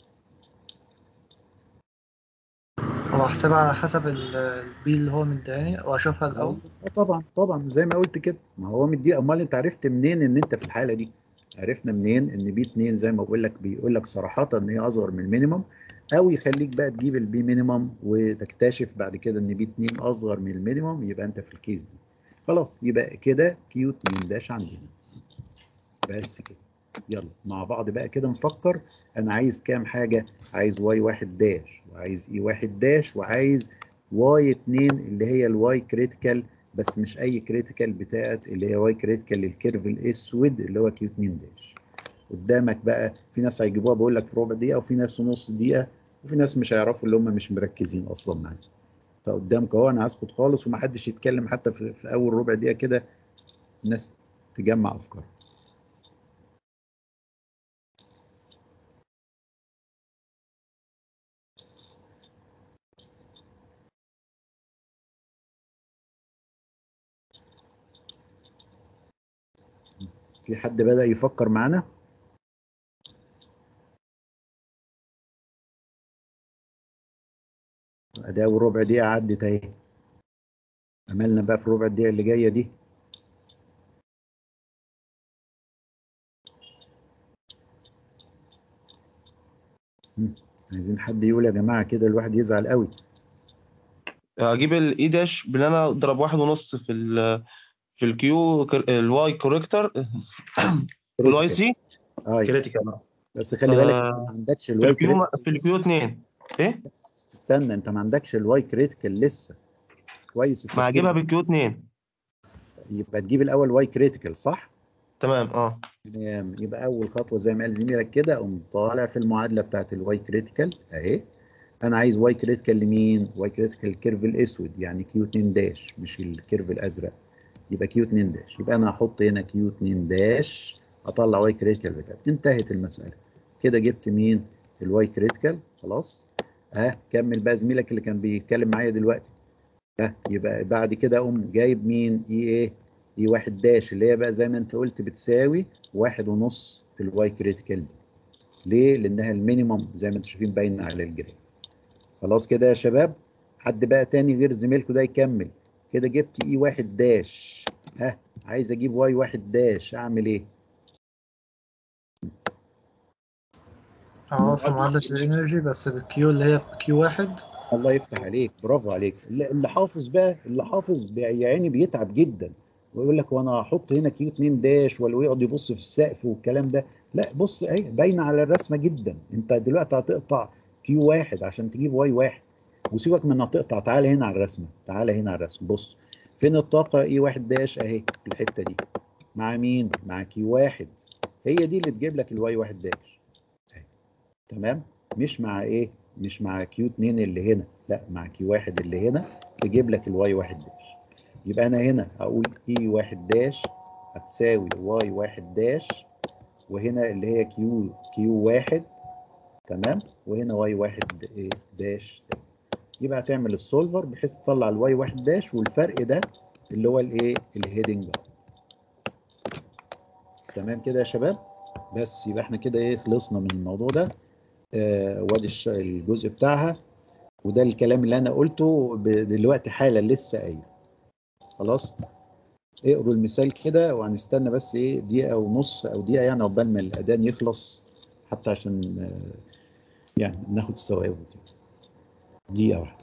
هو هحسبها على حسب ال- البي اللي هو مديهاني واشوفها الاول. اه طبعا طبعا زي ما قلت كده، ما هو مدي. امال انت عرفت منين ان انت في الحاله دي؟ عرفنا منين ان بي اتنين زي ما بقول لك بيقول لك صراحه ان هي اصغر من المينيمم، او يخليك بقى تجيب البي مينيمم وتكتشف بعد كده ان بي اتنين اصغر من المينيمم، يبقى انت في الكيس دي. خلاص يبقى كده كيو اتنين داش عندنا. بس كده. يلا مع بعض بقى كده نفكر. انا عايز كام حاجه؟ عايز واي واحد داش، وعايز اي واحد داش، وعايز واي اتنين اللي هي الواي كريتيكال، بس مش اي كريتيكال، بتاعت اللي هي واي كريتيكال للكيرف الاسود اللي هو كيو اتنين داش. قدامك بقى في ناس هيجيبوها بقول لك في ربع دقيقه، وفي ناس في نص دقيقه، وفي ناس مش هيعرفوا اللي هم مش مركزين اصلا معايا. فقدامك اهو، انا هسكت خالص ومحدش يتكلم حتى في, في اول ربع دقيقه كده، الناس تجمع افكار. في حد بدأ يفكر معانا؟ ادي اول ربع دقيقة عدت اهي. املنا بقى في الربع الدقيقة اللي جاية دي. مم. عايزين حد يقول يا جماعة كده، الواحد يزعل قوي. اجيب الاي داش بان انا اضرب واحد ونص في ال في الكيو الواي كوريكتور في الواي كريتيكال. سي اي كريتيكال. بس خلي بالك انت ما آه عندكش في الواي الكيو كريتيكال في الكيو لسه. اتنين ايه؟ استنى، انت ما عندكش الواي كريتيكال لسه. كويس ما التفكير هجيبها ده. بالكيو اتنين. يبقى تجيب الاول واي كريتيكال صح؟ تمام اه. تمام. يبقى اول خطوة زي ما قال زميلك كده، اقوم طالع في المعادلة بتاعت الواي كريتيكال اهي. انا عايز واي كريتيكال لمين؟ واي كريتيكال الكيرف الاسود يعني كيو اتنين داش مش الكيرف الازرق. يبقى كيو اتنين داش، يبقى انا هحط هنا كيو اتنين داش، اطلع واي كريتيكال بتاعتي. انتهت المساله كده. جبت مين؟ الواي كريتيكال. خلاص. ها كمل بقى زميلك اللي كان بيتكلم معايا دلوقتي. ها يبقى بعد كده اقوم جايب مين؟ اي ايه؟ اي واحد داش اللي هي بقى زي ما انت قلت بتساوي واحد ونص في الواي كريتيكال دي. ليه؟ لانها المينيمم زي ما انتم شايفين باينه على الجراف. خلاص كده يا شباب. حد بقى تاني غير زميلكوا ده يكمل كده. جبت اي واحد داش، ها عايز اجيب واي واحد داش، اعمل ايه؟ اهو في معادلة الانرجي بس بالكيو اللي هي كيو واحد. الله يفتح عليك، برافو عليك. اللي اللي حافظ بقى، اللي حافظ بي- يا عيني بيتعب جدا ويقول لك وانا هحط هنا كيو اتنين داش ولا يقعد يبص في السقف والكلام ده. لا بص اهي باينه على الرسمه جدا. انت دلوقتي هتقطع كيو واحد عشان تجيب واي واحد، وسيبك من هتقطع. تعالى هنا على الرسمه، تعالى هنا على الرسمه. بص فين الطاقه اي واحد داش اهي في الحته دي، مع مين؟ مع كيو واحد. هي دي اللي تجيب لك الواي واحد داش. تمام، مش مع ايه؟ مش مع كيو اتنين اللي هنا، لا مع كيو واحد اللي هنا تجيب لك الواي واحد داش. يبقى انا هنا هقول اي واحد داش هتساوي واي واحد داش، وهنا اللي هي كيو كيو واحد، تمام، وهنا واي واحد ايه داش. يبقى هتعمل السولفر بحيث تطلع الواي واحد داش، والفرق ده اللي هو الايه؟ الهيدنج. تمام كده يا شباب. بس يبقى احنا كده ايه؟ خلصنا من الموضوع ده. آه وادي الش- الجزء بتاعها، وده الكلام اللي انا قلته ب- دلوقتي حالا لسه قايله. خلاص اقروا المثال كده، وهنستنى بس ايه دقيقة ونص او دقيقة يعني عقبال ما الاذان يخلص، حتى عشان آه، يعني ناخد الثواب وكده. دقيقة واحدة.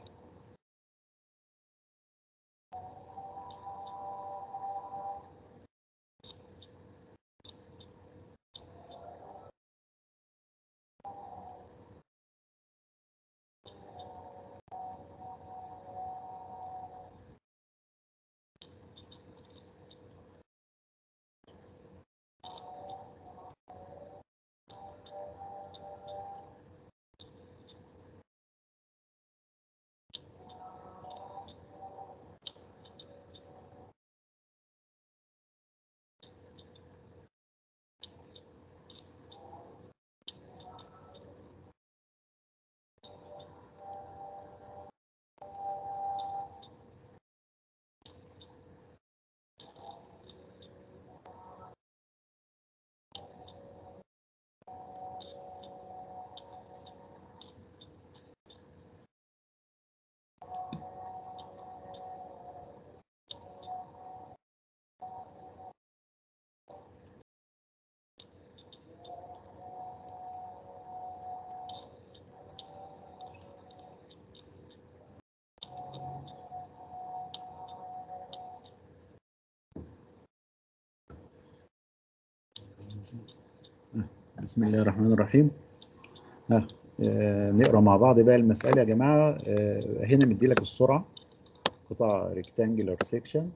آه، بسم الله الرحمن الرحيم. ها آه، نقرا مع بعض بقى المسألة يا جماعة. آه، هنا مدي لك السرعة، قطع ريكتانجلر سيكشن،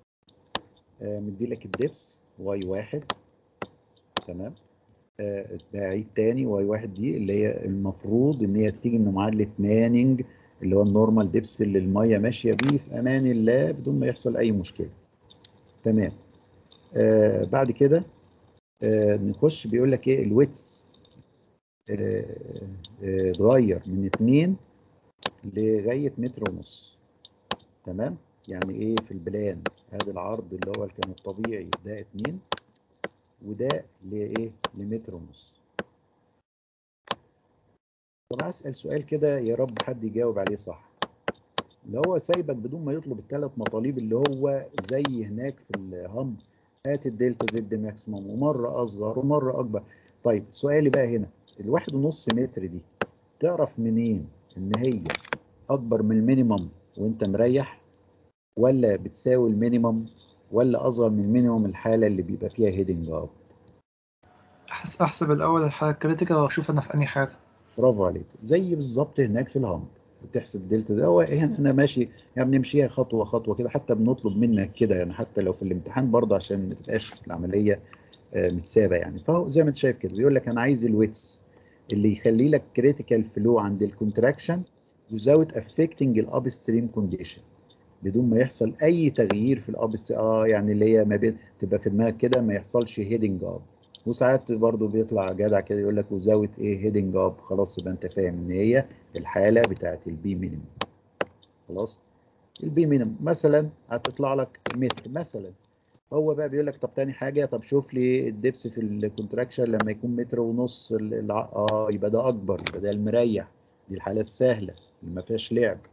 مدي لك الدبس واي واحد، تمام. آه، بعيد تاني واي واحد دي اللي هي المفروض ان هي تيجي من معادله مانينج، اللي هو النورمال ديبس اللي الميه ماشيه بيه في امان الله بدون ما يحصل اي مشكله. تمام. آه بعد كده آه نخش بيقول لك ايه الويتس. آه آه، اتغير من اتنين لغايه متر ونص. تمام، يعني ايه في البلان؟ ادي العرض اللي هو كان الطبيعي ده اتنين، وده لايه؟ لمتر ونص. طب اسال سؤال كده يا رب حد يجاوب عليه صح. اللي هو سايبك بدون ما يطلب الثلاث مطالب اللي هو زي هناك في الهم، هات الدلتا زد ماكسيموم ومره اصغر ومره اكبر. طيب سؤالي بقى هنا، الواحد ونص متر دي تعرف منين ان هي اكبر من المينيمم وانت مريح، ولا بتساوي المينيمم، ولا اصغر من المينيمم الحاله اللي بيبقى فيها هيدنج اب؟ أحس أحسب الأول الحالة الكريتيكال وأشوف أنا في أنهي حالة. برافو عليك، زي بالظبط هناك في الهامب تحسب دلتا ده. هو هنا انا ماشي يعني بنمشيها خطوه خطوه كده، حتى بنطلب منك كده يعني، حتى لو في الامتحان برضه عشان ما تبقاش العمليه آه، متسابه يعني. فهو زي ما انت شايف كده بيقول لك انا عايز الويتس اللي يخلي لك كريتيكال فلو عند الكونتراكشن without affecting الاب ستريم كونديشن، بدون ما يحصل اي تغيير في الاب اه يعني اللي هي ما بين تبقى في دماغك كده ما يحصلش هيدنج اب. وساعات برضو بيطلع جدع كده يقول لك وزاويه ايه هيدنج اب، خلاص يبقى انت فاهم ان هي الحاله بتاعت البي مينيمم. خلاص البي مينيمم مثلا هتطلع لك متر مثلا. هو بقى بيقول لك طب تاني حاجه، طب شوف لي الدبس في الكونتراكشن لما يكون متر ونص ال- الع- اه يبقى ده اكبر، يبقى ده المريح، دي الحاله السهله اللي ما فيهاش لعب.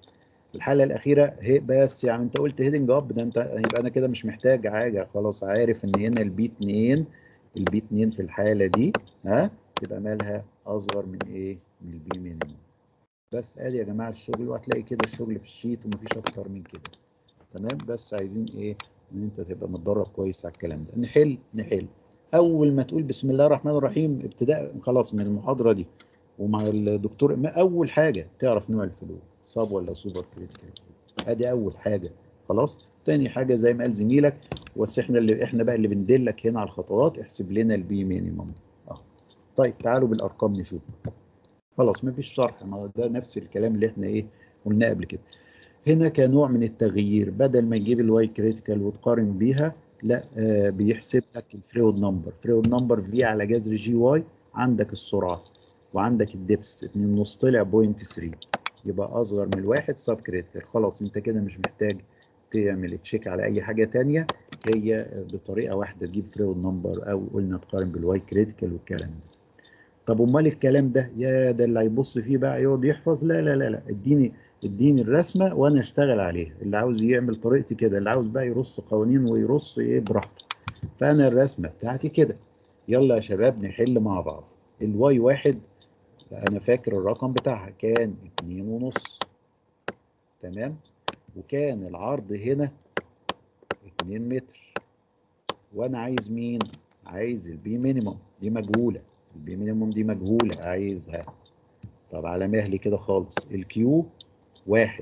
الحاله الاخيره هي بس، يعني انت قلت هيدنج اب، ده انت يبقى انا كده مش محتاج حاجه، خلاص عارف ان هنا البي اتنين، البي اتنين في الحاله دي ها تبقى مالها اصغر من ايه؟ من البي مينيموم. بس ادي يا جماعه الشغل، وهتلاقي كده الشغل في الشيت ومفيش اكتر من كده. تمام، بس عايزين ايه؟ ان انت تبقى متدرب كويس على الكلام ده. نحل نحل اول ما تقول بسم الله الرحمن الرحيم ابتداء خلاص من المحاضره دي ومع الدكتور، ما اول حاجه تعرف نوع الفلو، صاب ولا سوبر كريتيكال. ادي اول حاجه خلاص. تاني حاجه زي ما قال زميلك، بس احنا اللي احنا بقى اللي بندلك هنا على الخطوات، احسب لنا البي مينيمم. اه طيب تعالوا بالارقام نشوف. خلاص مفيش شرح، ما هو ده نفس الكلام اللي احنا ايه قلناه قبل كده. هنا كنوع من التغيير، بدل ما تجيب الواي كريتيكال وتقارن بيها، لا آه بيحسب لك الفريود نمبر. فريود نمبر في على جذر جي واي، عندك السرعه وعندك الدبس اتنين ونص طلع بوينت تلاتة، يبقى اصغر من الواحد سب كريتيكال. خلاص انت كده مش محتاج تعمل تشيك على اي حاجه ثانيه، هي بطريقه واحده تجيب فريود نمبر، او قلنا تقارن بالواي كريتيكال والكلام ده. طب امال الكلام ده يا ده اللي هيبص فيه بقى يقعد يحفظ؟ لا لا لا لا، اديني اديني الرسمه وانا اشتغل عليها. اللي عاوز يعمل طريقتي كده، اللي عاوز بقى يرص قوانين ويرص ايه براحته. فانا الرسمه بتاعتي كده. يلا يا شباب نحل مع بعض. الواي واحد انا فاكر الرقم بتاعها كان اتنين ونص، تمام، وكان العرض هنا اتنين متر، وانا عايز مين؟ عايز البي مينيموم، دي مجهوله، البي مينيموم دي مجهوله عايزها. طب على مهلي كده خالص، الكيو واحد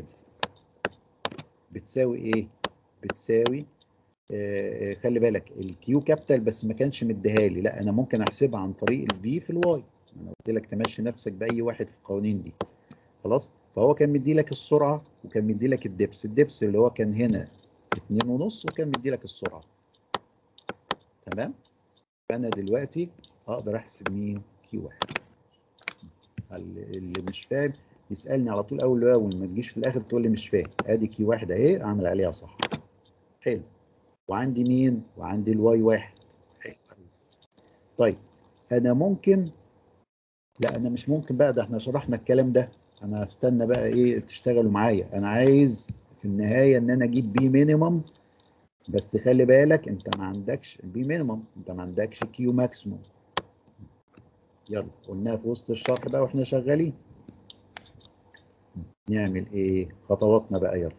بتساوي ايه؟ بتساوي آه خلي بالك الكيو كابيتال بس ما كانش مديها لي، لا انا ممكن احسبها عن طريق الفي في الواي. انا قلت لك تمشي نفسك باي واحد في القوانين دي. خلاص، فهو كان مدي لك السرعه وكان مدي لك الدبس، الدبس اللي هو كان هنا اتنين ونص، وكان مدي لك السرعه. تمام، فانا دلوقتي اقدر احسب مين؟ كيو واحد. اللي مش فاهم يسالني على طول اول باول، ما تجيش في الاخر تقول لي مش فاهم. ادي كيو واحد اهي اعمل عليها صح. حلو، وعندي مين؟ وعندي الواي واحد. حلو. طيب انا ممكن، لا انا مش ممكن بقى، ده احنا شرحنا الكلام ده. انا هستنى بقى ايه تشتغلوا معايا. انا عايز في النهايه ان انا اجيب بي مينيمم، بس خلي بالك انت ما عندكش بي مينيمم، انت ما عندكش كيو ماكسيموم. يلا قلناها في وسط الشرح بقى واحنا شغالين. نعمل ايه؟ خطواتنا بقى يلا.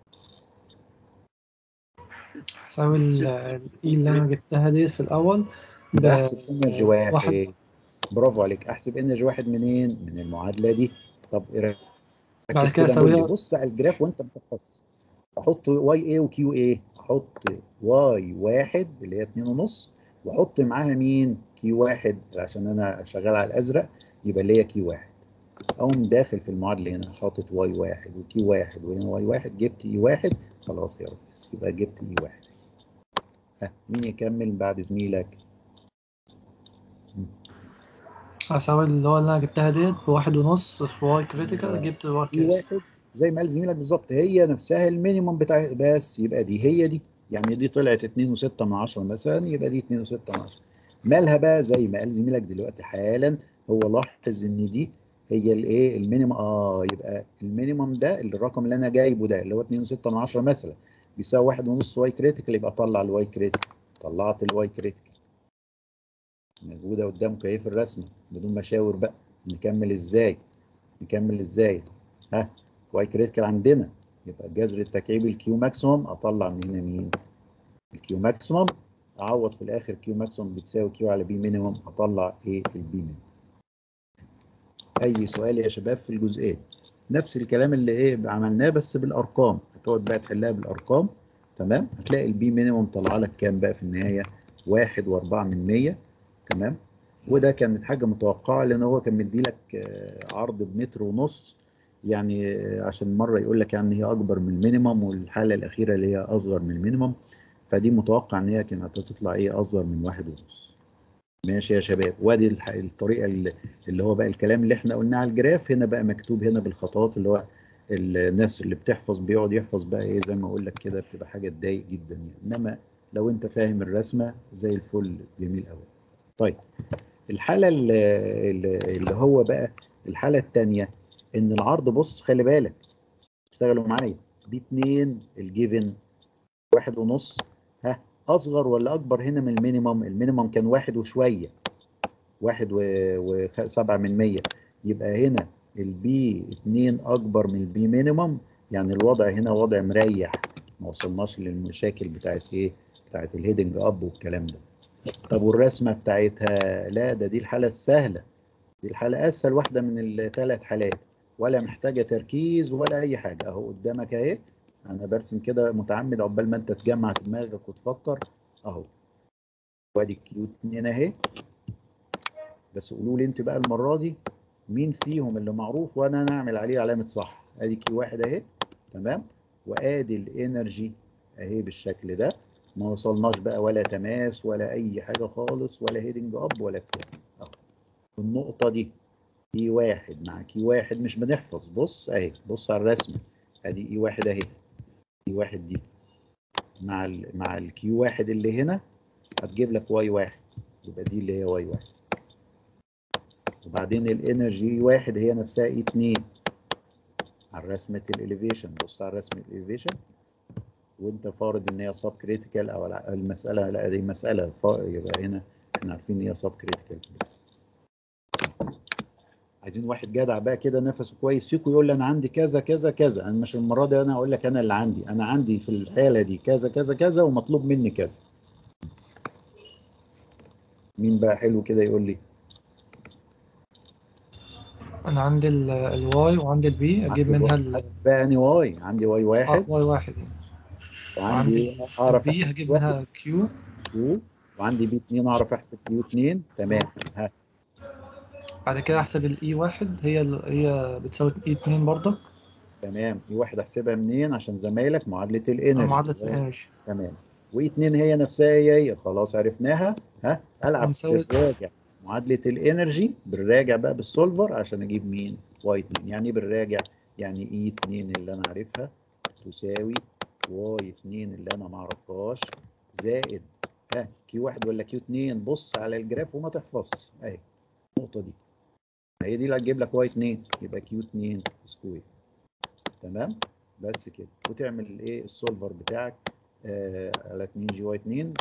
هساوي الاي اللي انا جبتها ديت في الاول ب احسب انرجي واحد. واحد. برافو عليك، احسب انرجي واحد منين؟ من المعادله دي. طب بعد ركز كده كده، قول لي اساويها بص على الجراف وانت متخصص. احط واي ايه وكيو ايه؟ احط واي واحد اللي هي اتنين ونص، واحط معاها مين؟ كيو واحد، عشان انا شغال على الازرق يبقى اللي هي كيو واحد. اقوم داخل في المعادله هنا حاطط واي واحد وكيو واحد وهنا واي واحد، جبت اي واحد. خلاص يا ريس، يبقى جبت اي واحد. ها مين يكمل بعد زميلك؟ هساوي اللي هو اللي انا جبتها ديت بواحد ونص في واي كريتيكال، جبت الواي اي كريتيكال. واحد زي ما قال زميلك بالظبط، هي نفسها المينيموم بتاع، بس يبقى دي هي دي. يعني دي طلعت اتنين وستة من عشرة مثلا، يبقى دي اتنين وستة من عشرة. مالها بقى زي ما قال زميلك دلوقتي حالا؟ هو لاحظ ان دي هي الايه المينيموم. اه يبقى المينيموم ده اللي الرقم اللي انا جايبه ده اللي هو اتنين وستة من عشرة مثلا بيساوي واحد ونص واي كريتيكال، يبقى طلع الواي كريتيكال. طلعت الواي كريتيكال موجوده قدامك اهي في الرسمه بدون مشاور بقى. نكمل ازاي؟ نكمل ازاي؟ ها واي كريتيكال عندنا، يبقى الجذر التكعيبي الكيو ماكسيموم، اطلع من هنا مين؟ الكيو ماكسيموم. اعوض في الاخر كيو ماكسيموم بتساوي كيو على بي مينيموم، اطلع ايه؟ البي مينيموم. اي سؤال يا شباب في الجزئيه؟ نفس الكلام اللي ايه عملناه بس بالارقام، هتقعد بقى تحلها بالارقام. تمام، هتلاقي البي مينيموم طلع لك كام بقى في النهايه؟ واحد واربعة من مية. تمام، وده كانت حاجه متوقعه لان هو كان مديلك عرض بمتر ونص، يعني عشان مره يقول لك يعني هي اكبر من المينيمم، والحاله الاخيره اللي هي اصغر من المينيمم، فدي متوقع ان هي كانت هتطلع ايه؟ اصغر من واحد ونص. ماشي يا شباب، وادي الطريقه اللي هو بقى الكلام اللي احنا قلناه على الجراف هنا بقى مكتوب هنا بالخطوات، اللي هو الناس اللي بتحفظ بيقعد يحفظ بقى ايه زي ما اقول لك كده، بتبقى حاجه تضايق جدا يعني. انما لو انت فاهم الرسمه زي الفل، جميل قوي. طيب الحاله اللي, اللي هو بقى الحاله الثانيه، ان العرض بص خلي بالك اشتغلوا معايا. بي اتنين الجيفن واحد ونص، ها اصغر ولا اكبر هنا من المينيمم؟ المينيمم كان واحد وشويه، واحد وسبعة من مية، يبقى هنا البي اتنين اكبر من البي مينيمم، يعني الوضع هنا وضع مريح، ما وصلناش للمشاكل بتاعت ايه؟ بتاعت الهيدنج اب والكلام ده. طب والرسمه بتاعتها؟ لا ده دي الحاله السهله، دي الحاله اسهل واحده من الثلاث حالات، ولا محتاجه تركيز ولا اي حاجه. اهو قدامك اهي، انا برسم كده متعمد عقبال ما انت تجمع في دماغك وتفكر. اهو وادي الكيو اتنين اهي، بس قولوا لي انت بقى المره دي مين فيهم اللي معروف وانا نعمل عليه علامه صح. ادي كيو واحد اهي، تمام، وادي الانرجي اهي بالشكل ده، ما وصلناش بقى ولا تماس ولا اي حاجه خالص ولا هيدنج اب ولا بتاع. اهو النقطه دي اي واحد مع كي واحد مش بنحفظ، بص اهي، بص على الرسمه، ادي اي واحد اهي، اي واحد دي مع ال مع الكيو واحد اللي هنا هتجيب لك واي واحد، يبقى دي اللي هي واي واحد. وبعدين الانرجي واحد هي نفسها اي اتنين على رسمه الاليفيشن، بص على رسمه الاليفيشن وانت فارض ان هي سب كريتيكال او المساله، لا دي مساله يبقى هنا احنا عارفين ان هي سب كريتيكال. عايزين واحد جدع بقى كده نفسه كويس فيكم يقول لي انا عندي كذا كذا كذا، انا مش المره دي انا اقول لك انا اللي عندي، انا عندي في الحاله دي كذا كذا كذا ومطلوب مني كذا. مين بقى حلو كده يقول لي؟ انا عندي الواي وعندي البي اجيب عندي منها الواي ال بقى اني واي، عندي واي اه واحد واي واحد يعني. وعندي وعندي اعرف البي احسب هجيب واحد منها كيو. كيو، وعندي بي اتنين اعرف احسب كيو اتنين، تمام. ها بعد كده احسب الاي واحد، هي ال- هي بتساوي اي اتنين برضك. تمام، اي واحد احسبها منين عشان زمايلك؟ معادله آه، الانرجي. معادلة الانرجي. تمام، واي اتنين هي نفسها هي هي خلاص عرفناها. ها تبقى العب مساوي بالراجع معادله الانرجي بالراجع بقى بالسولفر عشان اجيب مين؟ واي اتنين. يعني ايه بالراجع؟ يعني اي اتنين اللي انا عارفها تساوي واي اتنين اللي انا ما اعرفهاش زائد ها كيو واحد ولا كيو اتنين، بص على الجراف وما تحفظش اهي النقطه دي، هي دي اللي هتجيب لك واي اتنين، يبقى كيو اتنين سكوير. تمام، بس كده، وتعمل الايه السولفر بتاعك آه على اتنين جي واي اتنين،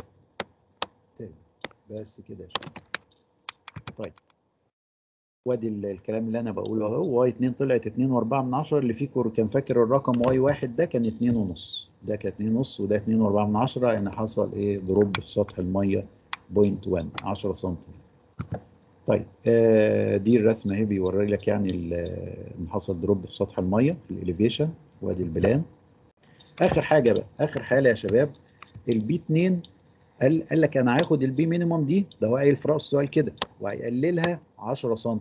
بس كده يا شباب. طيب وادي الكلام اللي انا بقوله اهو، واي اتنين طلعت اتنين واربعة من عشرة، اللي فيكم كان فاكر الرقم واي واحد ده كان اتنين ونص، ده كان اتنين ونص وده اتنين واربعة من عشرة، يعني حصل ايه؟ دروب في سطح الميه بوينت واحد عشرة سم. طيب آه دي الرسمه اهي بيوري لك يعني ان حصل دروب في سطح الميه في الاليفيشن، وادي البلان. اخر حاجه بقى، اخر حاله يا شباب، البي اتنين قال قال لك انا هاخد البي مينيمم دي، ده هو قايل في راس السؤال كده، وهيقللها عشرة سم.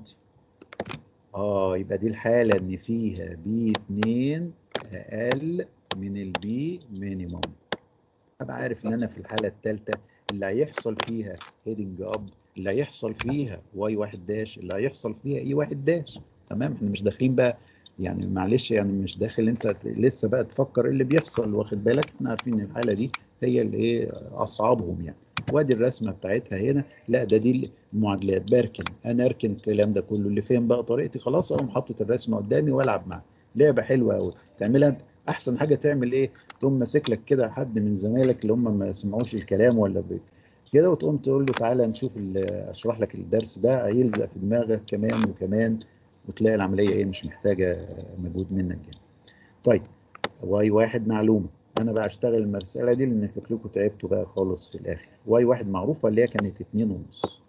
اه يبقى دي الحاله ان فيها بي اتنين اقل من البي مينيمم. ابقى عارف ان انا في الحاله الثالثه اللي هيحصل فيها هيدنج اب، اللي هيحصل فيها واي واحد داش، اللي هيحصل فيها اي واحد داش. تمام، احنا مش داخلين بقى يعني معلش يعني مش داخل انت لسه بقى تفكر ايه اللي بيحصل، واخد بالك؟ احنا عارفين ان الحاله دي هي اللي ايه اصعبهم يعني. وادي الرسمه بتاعتها هنا، لا ده دي المعادلات، بركن انا اركن الكلام ده كله، اللي فهم بقى طريقتي خلاص اقوم حاطط الرسمه قدامي والعب معاها. لعبه حلوه قوي تعملها انت. احسن حاجه تعمل ايه؟ تقوم ماسك لك كده حد من زمايلك اللي هم ما سمعوش الكلام ولا بي- كده، وتقوم تقول له تعالى نشوف ال- اشرح لك الدرس ده، هيلزق في دماغك كمان وكمان، وتلاقي العمليه ايه مش محتاجه مجهود منك يعني. طيب واي واحد معلومه، انا بقى اشتغل المساله دي لان شكلكم تعبتوا بقى خالص في الاخر. واي واحد معروفه اللي هي كانت اتنين ونص.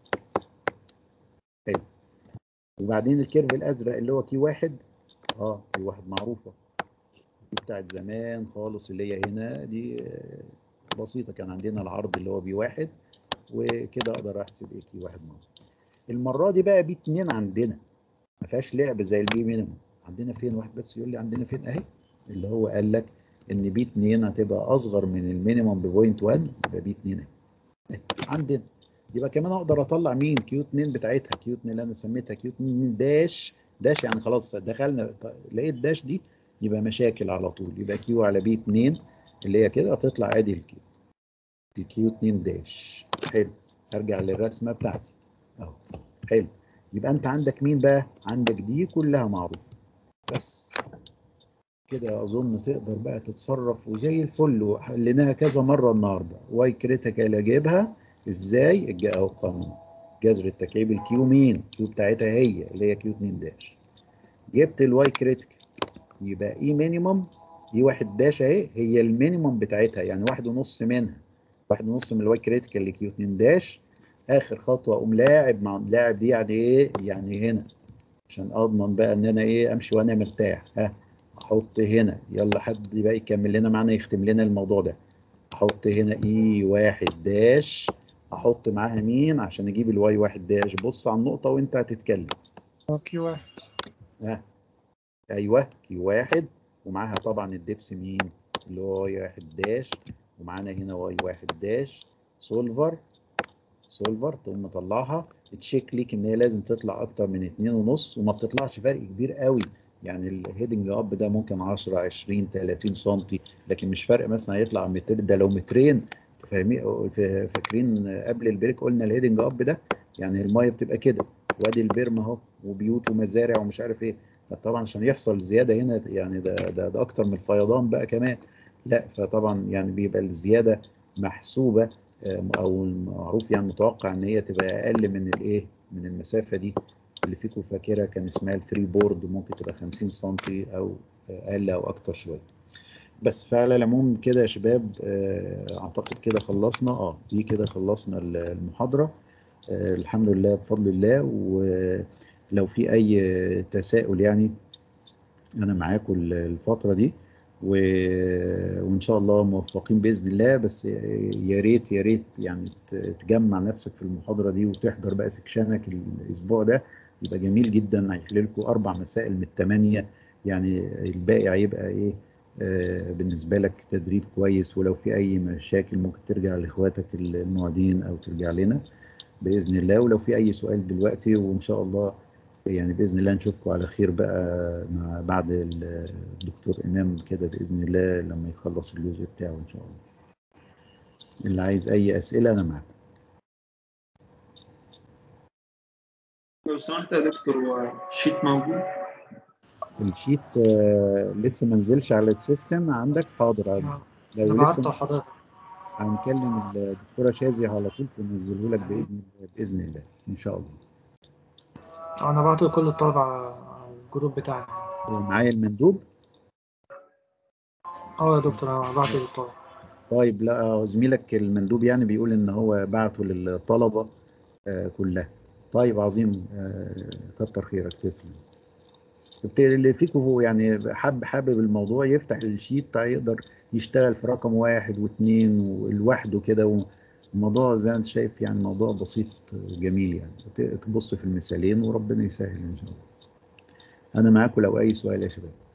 حلو، وبعدين الكيرف الازرق اللي هو كي واحد، اه كي واحد معروفه دي بتاعت زمان خالص، اللي هي هنا دي آه، بسيطه، كان عندنا العرض اللي هو بي واحد، وكده اقدر احسب ايه كي واحد معروف. المره دي بقى بي اتنين عندنا ما فيهاش لعب زي البي مينيمم. عندنا فين؟ واحد بس يقول لي عندنا فين اهي، اللي هو قال لك ان بي اتنين هتبقى اصغر من المينيمم ب بوينت واحد، يبقى بي اتنين اهي عندنا. يبقى كمان اقدر اطلع مين؟ كيو اتنين بتاعتها، كيو اتنين اللي انا سميتها كيو اتنين داش، داش يعني خلاص دخلنا لقيت داش دي يبقى مشاكل على طول، يبقى كيو على بي اتنين اللي هي كده هتطلع ادي الكيو، الكيو اتنين داش. حلو، ارجع للرسمه بتاعتي اهو. حلو، يبقى انت عندك مين بقى؟ عندك دي كلها معروفه، بس كده اظن تقدر بقى تتصرف وزي الفل، وحليناها كذا مره النهارده. واي كريتيكال اجيبها ازاي؟ الج- اهو القانون جذر التكعيب الكيو مين؟ كيو بتاعتها هي اللي هي كيو اتنين داش. جبت الواي كريتيكال يبقى اي مينيمم، اي واحد داش اهي هي المينيمم بتاعتها، يعني واحد ونص منها، واحد ونص من الواي كريتيكال لكيو اتنين داش. اخر خطوه اقوم لاعب مع لاعب دي، يعني ايه؟ يعني هنا عشان اضمن بقى ان انا ايه امشي وانا مرتاح. ها احط هنا، يلا حد بقى يكمل لنا معانا يختم لنا الموضوع ده. احط هنا اي واحد داش، احط معاها مين عشان اجيب الواي واحد داش؟ بص على النقطه وانت هتتكلم. كيو واحد. ها ايوه كيو واحد، ومعاها طبعا الدبس مين؟ اللي هو واي واحد داش، ومعانا هنا واي واحد داش. سولفر سولفر تقوم مطلعها تشيك ليك ان هي لازم تطلع اكتر من اتنين ونص، وما بتطلعش فرق كبير قوي. يعني الهيدنج اب ده ممكن عشرة عشرين تلاتين سنتي، لكن مش فرق مثلا هيطلع متر. ده لو مترين فاهمين؟ فاكرين قبل البريك قلنا الهيدنج اب ده يعني الميه بتبقى كده، وادي البرم اهو وبيوت ومزارع ومش عارف ايه. فطبعا عشان يحصل زياده هنا يعني ده ده, ده اكتر من الفيضان بقى كمان. لا فطبعا يعني بيبقى الزياده محسوبه، او المعروف يعني متوقع ان هي تبقى اقل من الايه، من المسافه دي اللي فيكم فاكرها كان اسمها الفري بورد، ممكن تبقى خمسين سنتي او اقل او اكتر شويه. بس فعلى العموم كده يا شباب اعتقد كده خلصنا. اه دي كده خلصنا المحاضره الحمد لله بفضل الله. ولو في اي تساؤل يعني انا معاكم الفتره دي، و... وان شاء الله موفقين باذن الله. بس يا ريت يا ريت يعني تجمع نفسك في المحاضره دي وتحضر بقى سكشنك الاسبوع ده، يبقى جميل جدا. هيحل لكم اربع مسائل من الثمانيه، يعني الباقي هيبقى ايه آه بالنسبه لك تدريب كويس. ولو في اي مشاكل ممكن ترجع لاخواتك المعيدين او ترجع لنا باذن الله. ولو في اي سؤال دلوقتي، وان شاء الله يعني باذن الله نشوفكم على خير بقى مع بعد الدكتور امام كده باذن الله لما يخلص الجزء بتاعه ان شاء الله. اللي عايز اي اسئله انا معاكم. لو سمحت يا دكتور، هو الشيت موجود؟ الشيت آه لسه ما نزلش على السيستم عندك؟ حاضر عادي. لو لسه بعته ما حضرتك. هنكلم الدكتوره شازي على طول تنزله لك باذن الله باذن الله ان شاء الله. انا بعته لكل الطلبه على الجروب بتاعنا. معايا المندوب. اه يا دكتور انا بعته للطلبه. طيب لا زميلك المندوب يعني بيقول ان هو بعته للطلبه آه كلها. طيب عظيم آه كتر خيرك تسلم. اللي فيكم يعني حب حابب الموضوع يفتح الشيت يقدر يشتغل في رقم واحد واثنين ولوحده كده. الموضوع زي ما انت شايف يعني موضوع بسيط جميل، يعني تبص في المثالين وربنا يسهل ان شاء الله. انا معاكم لو اي سؤال يا شباب.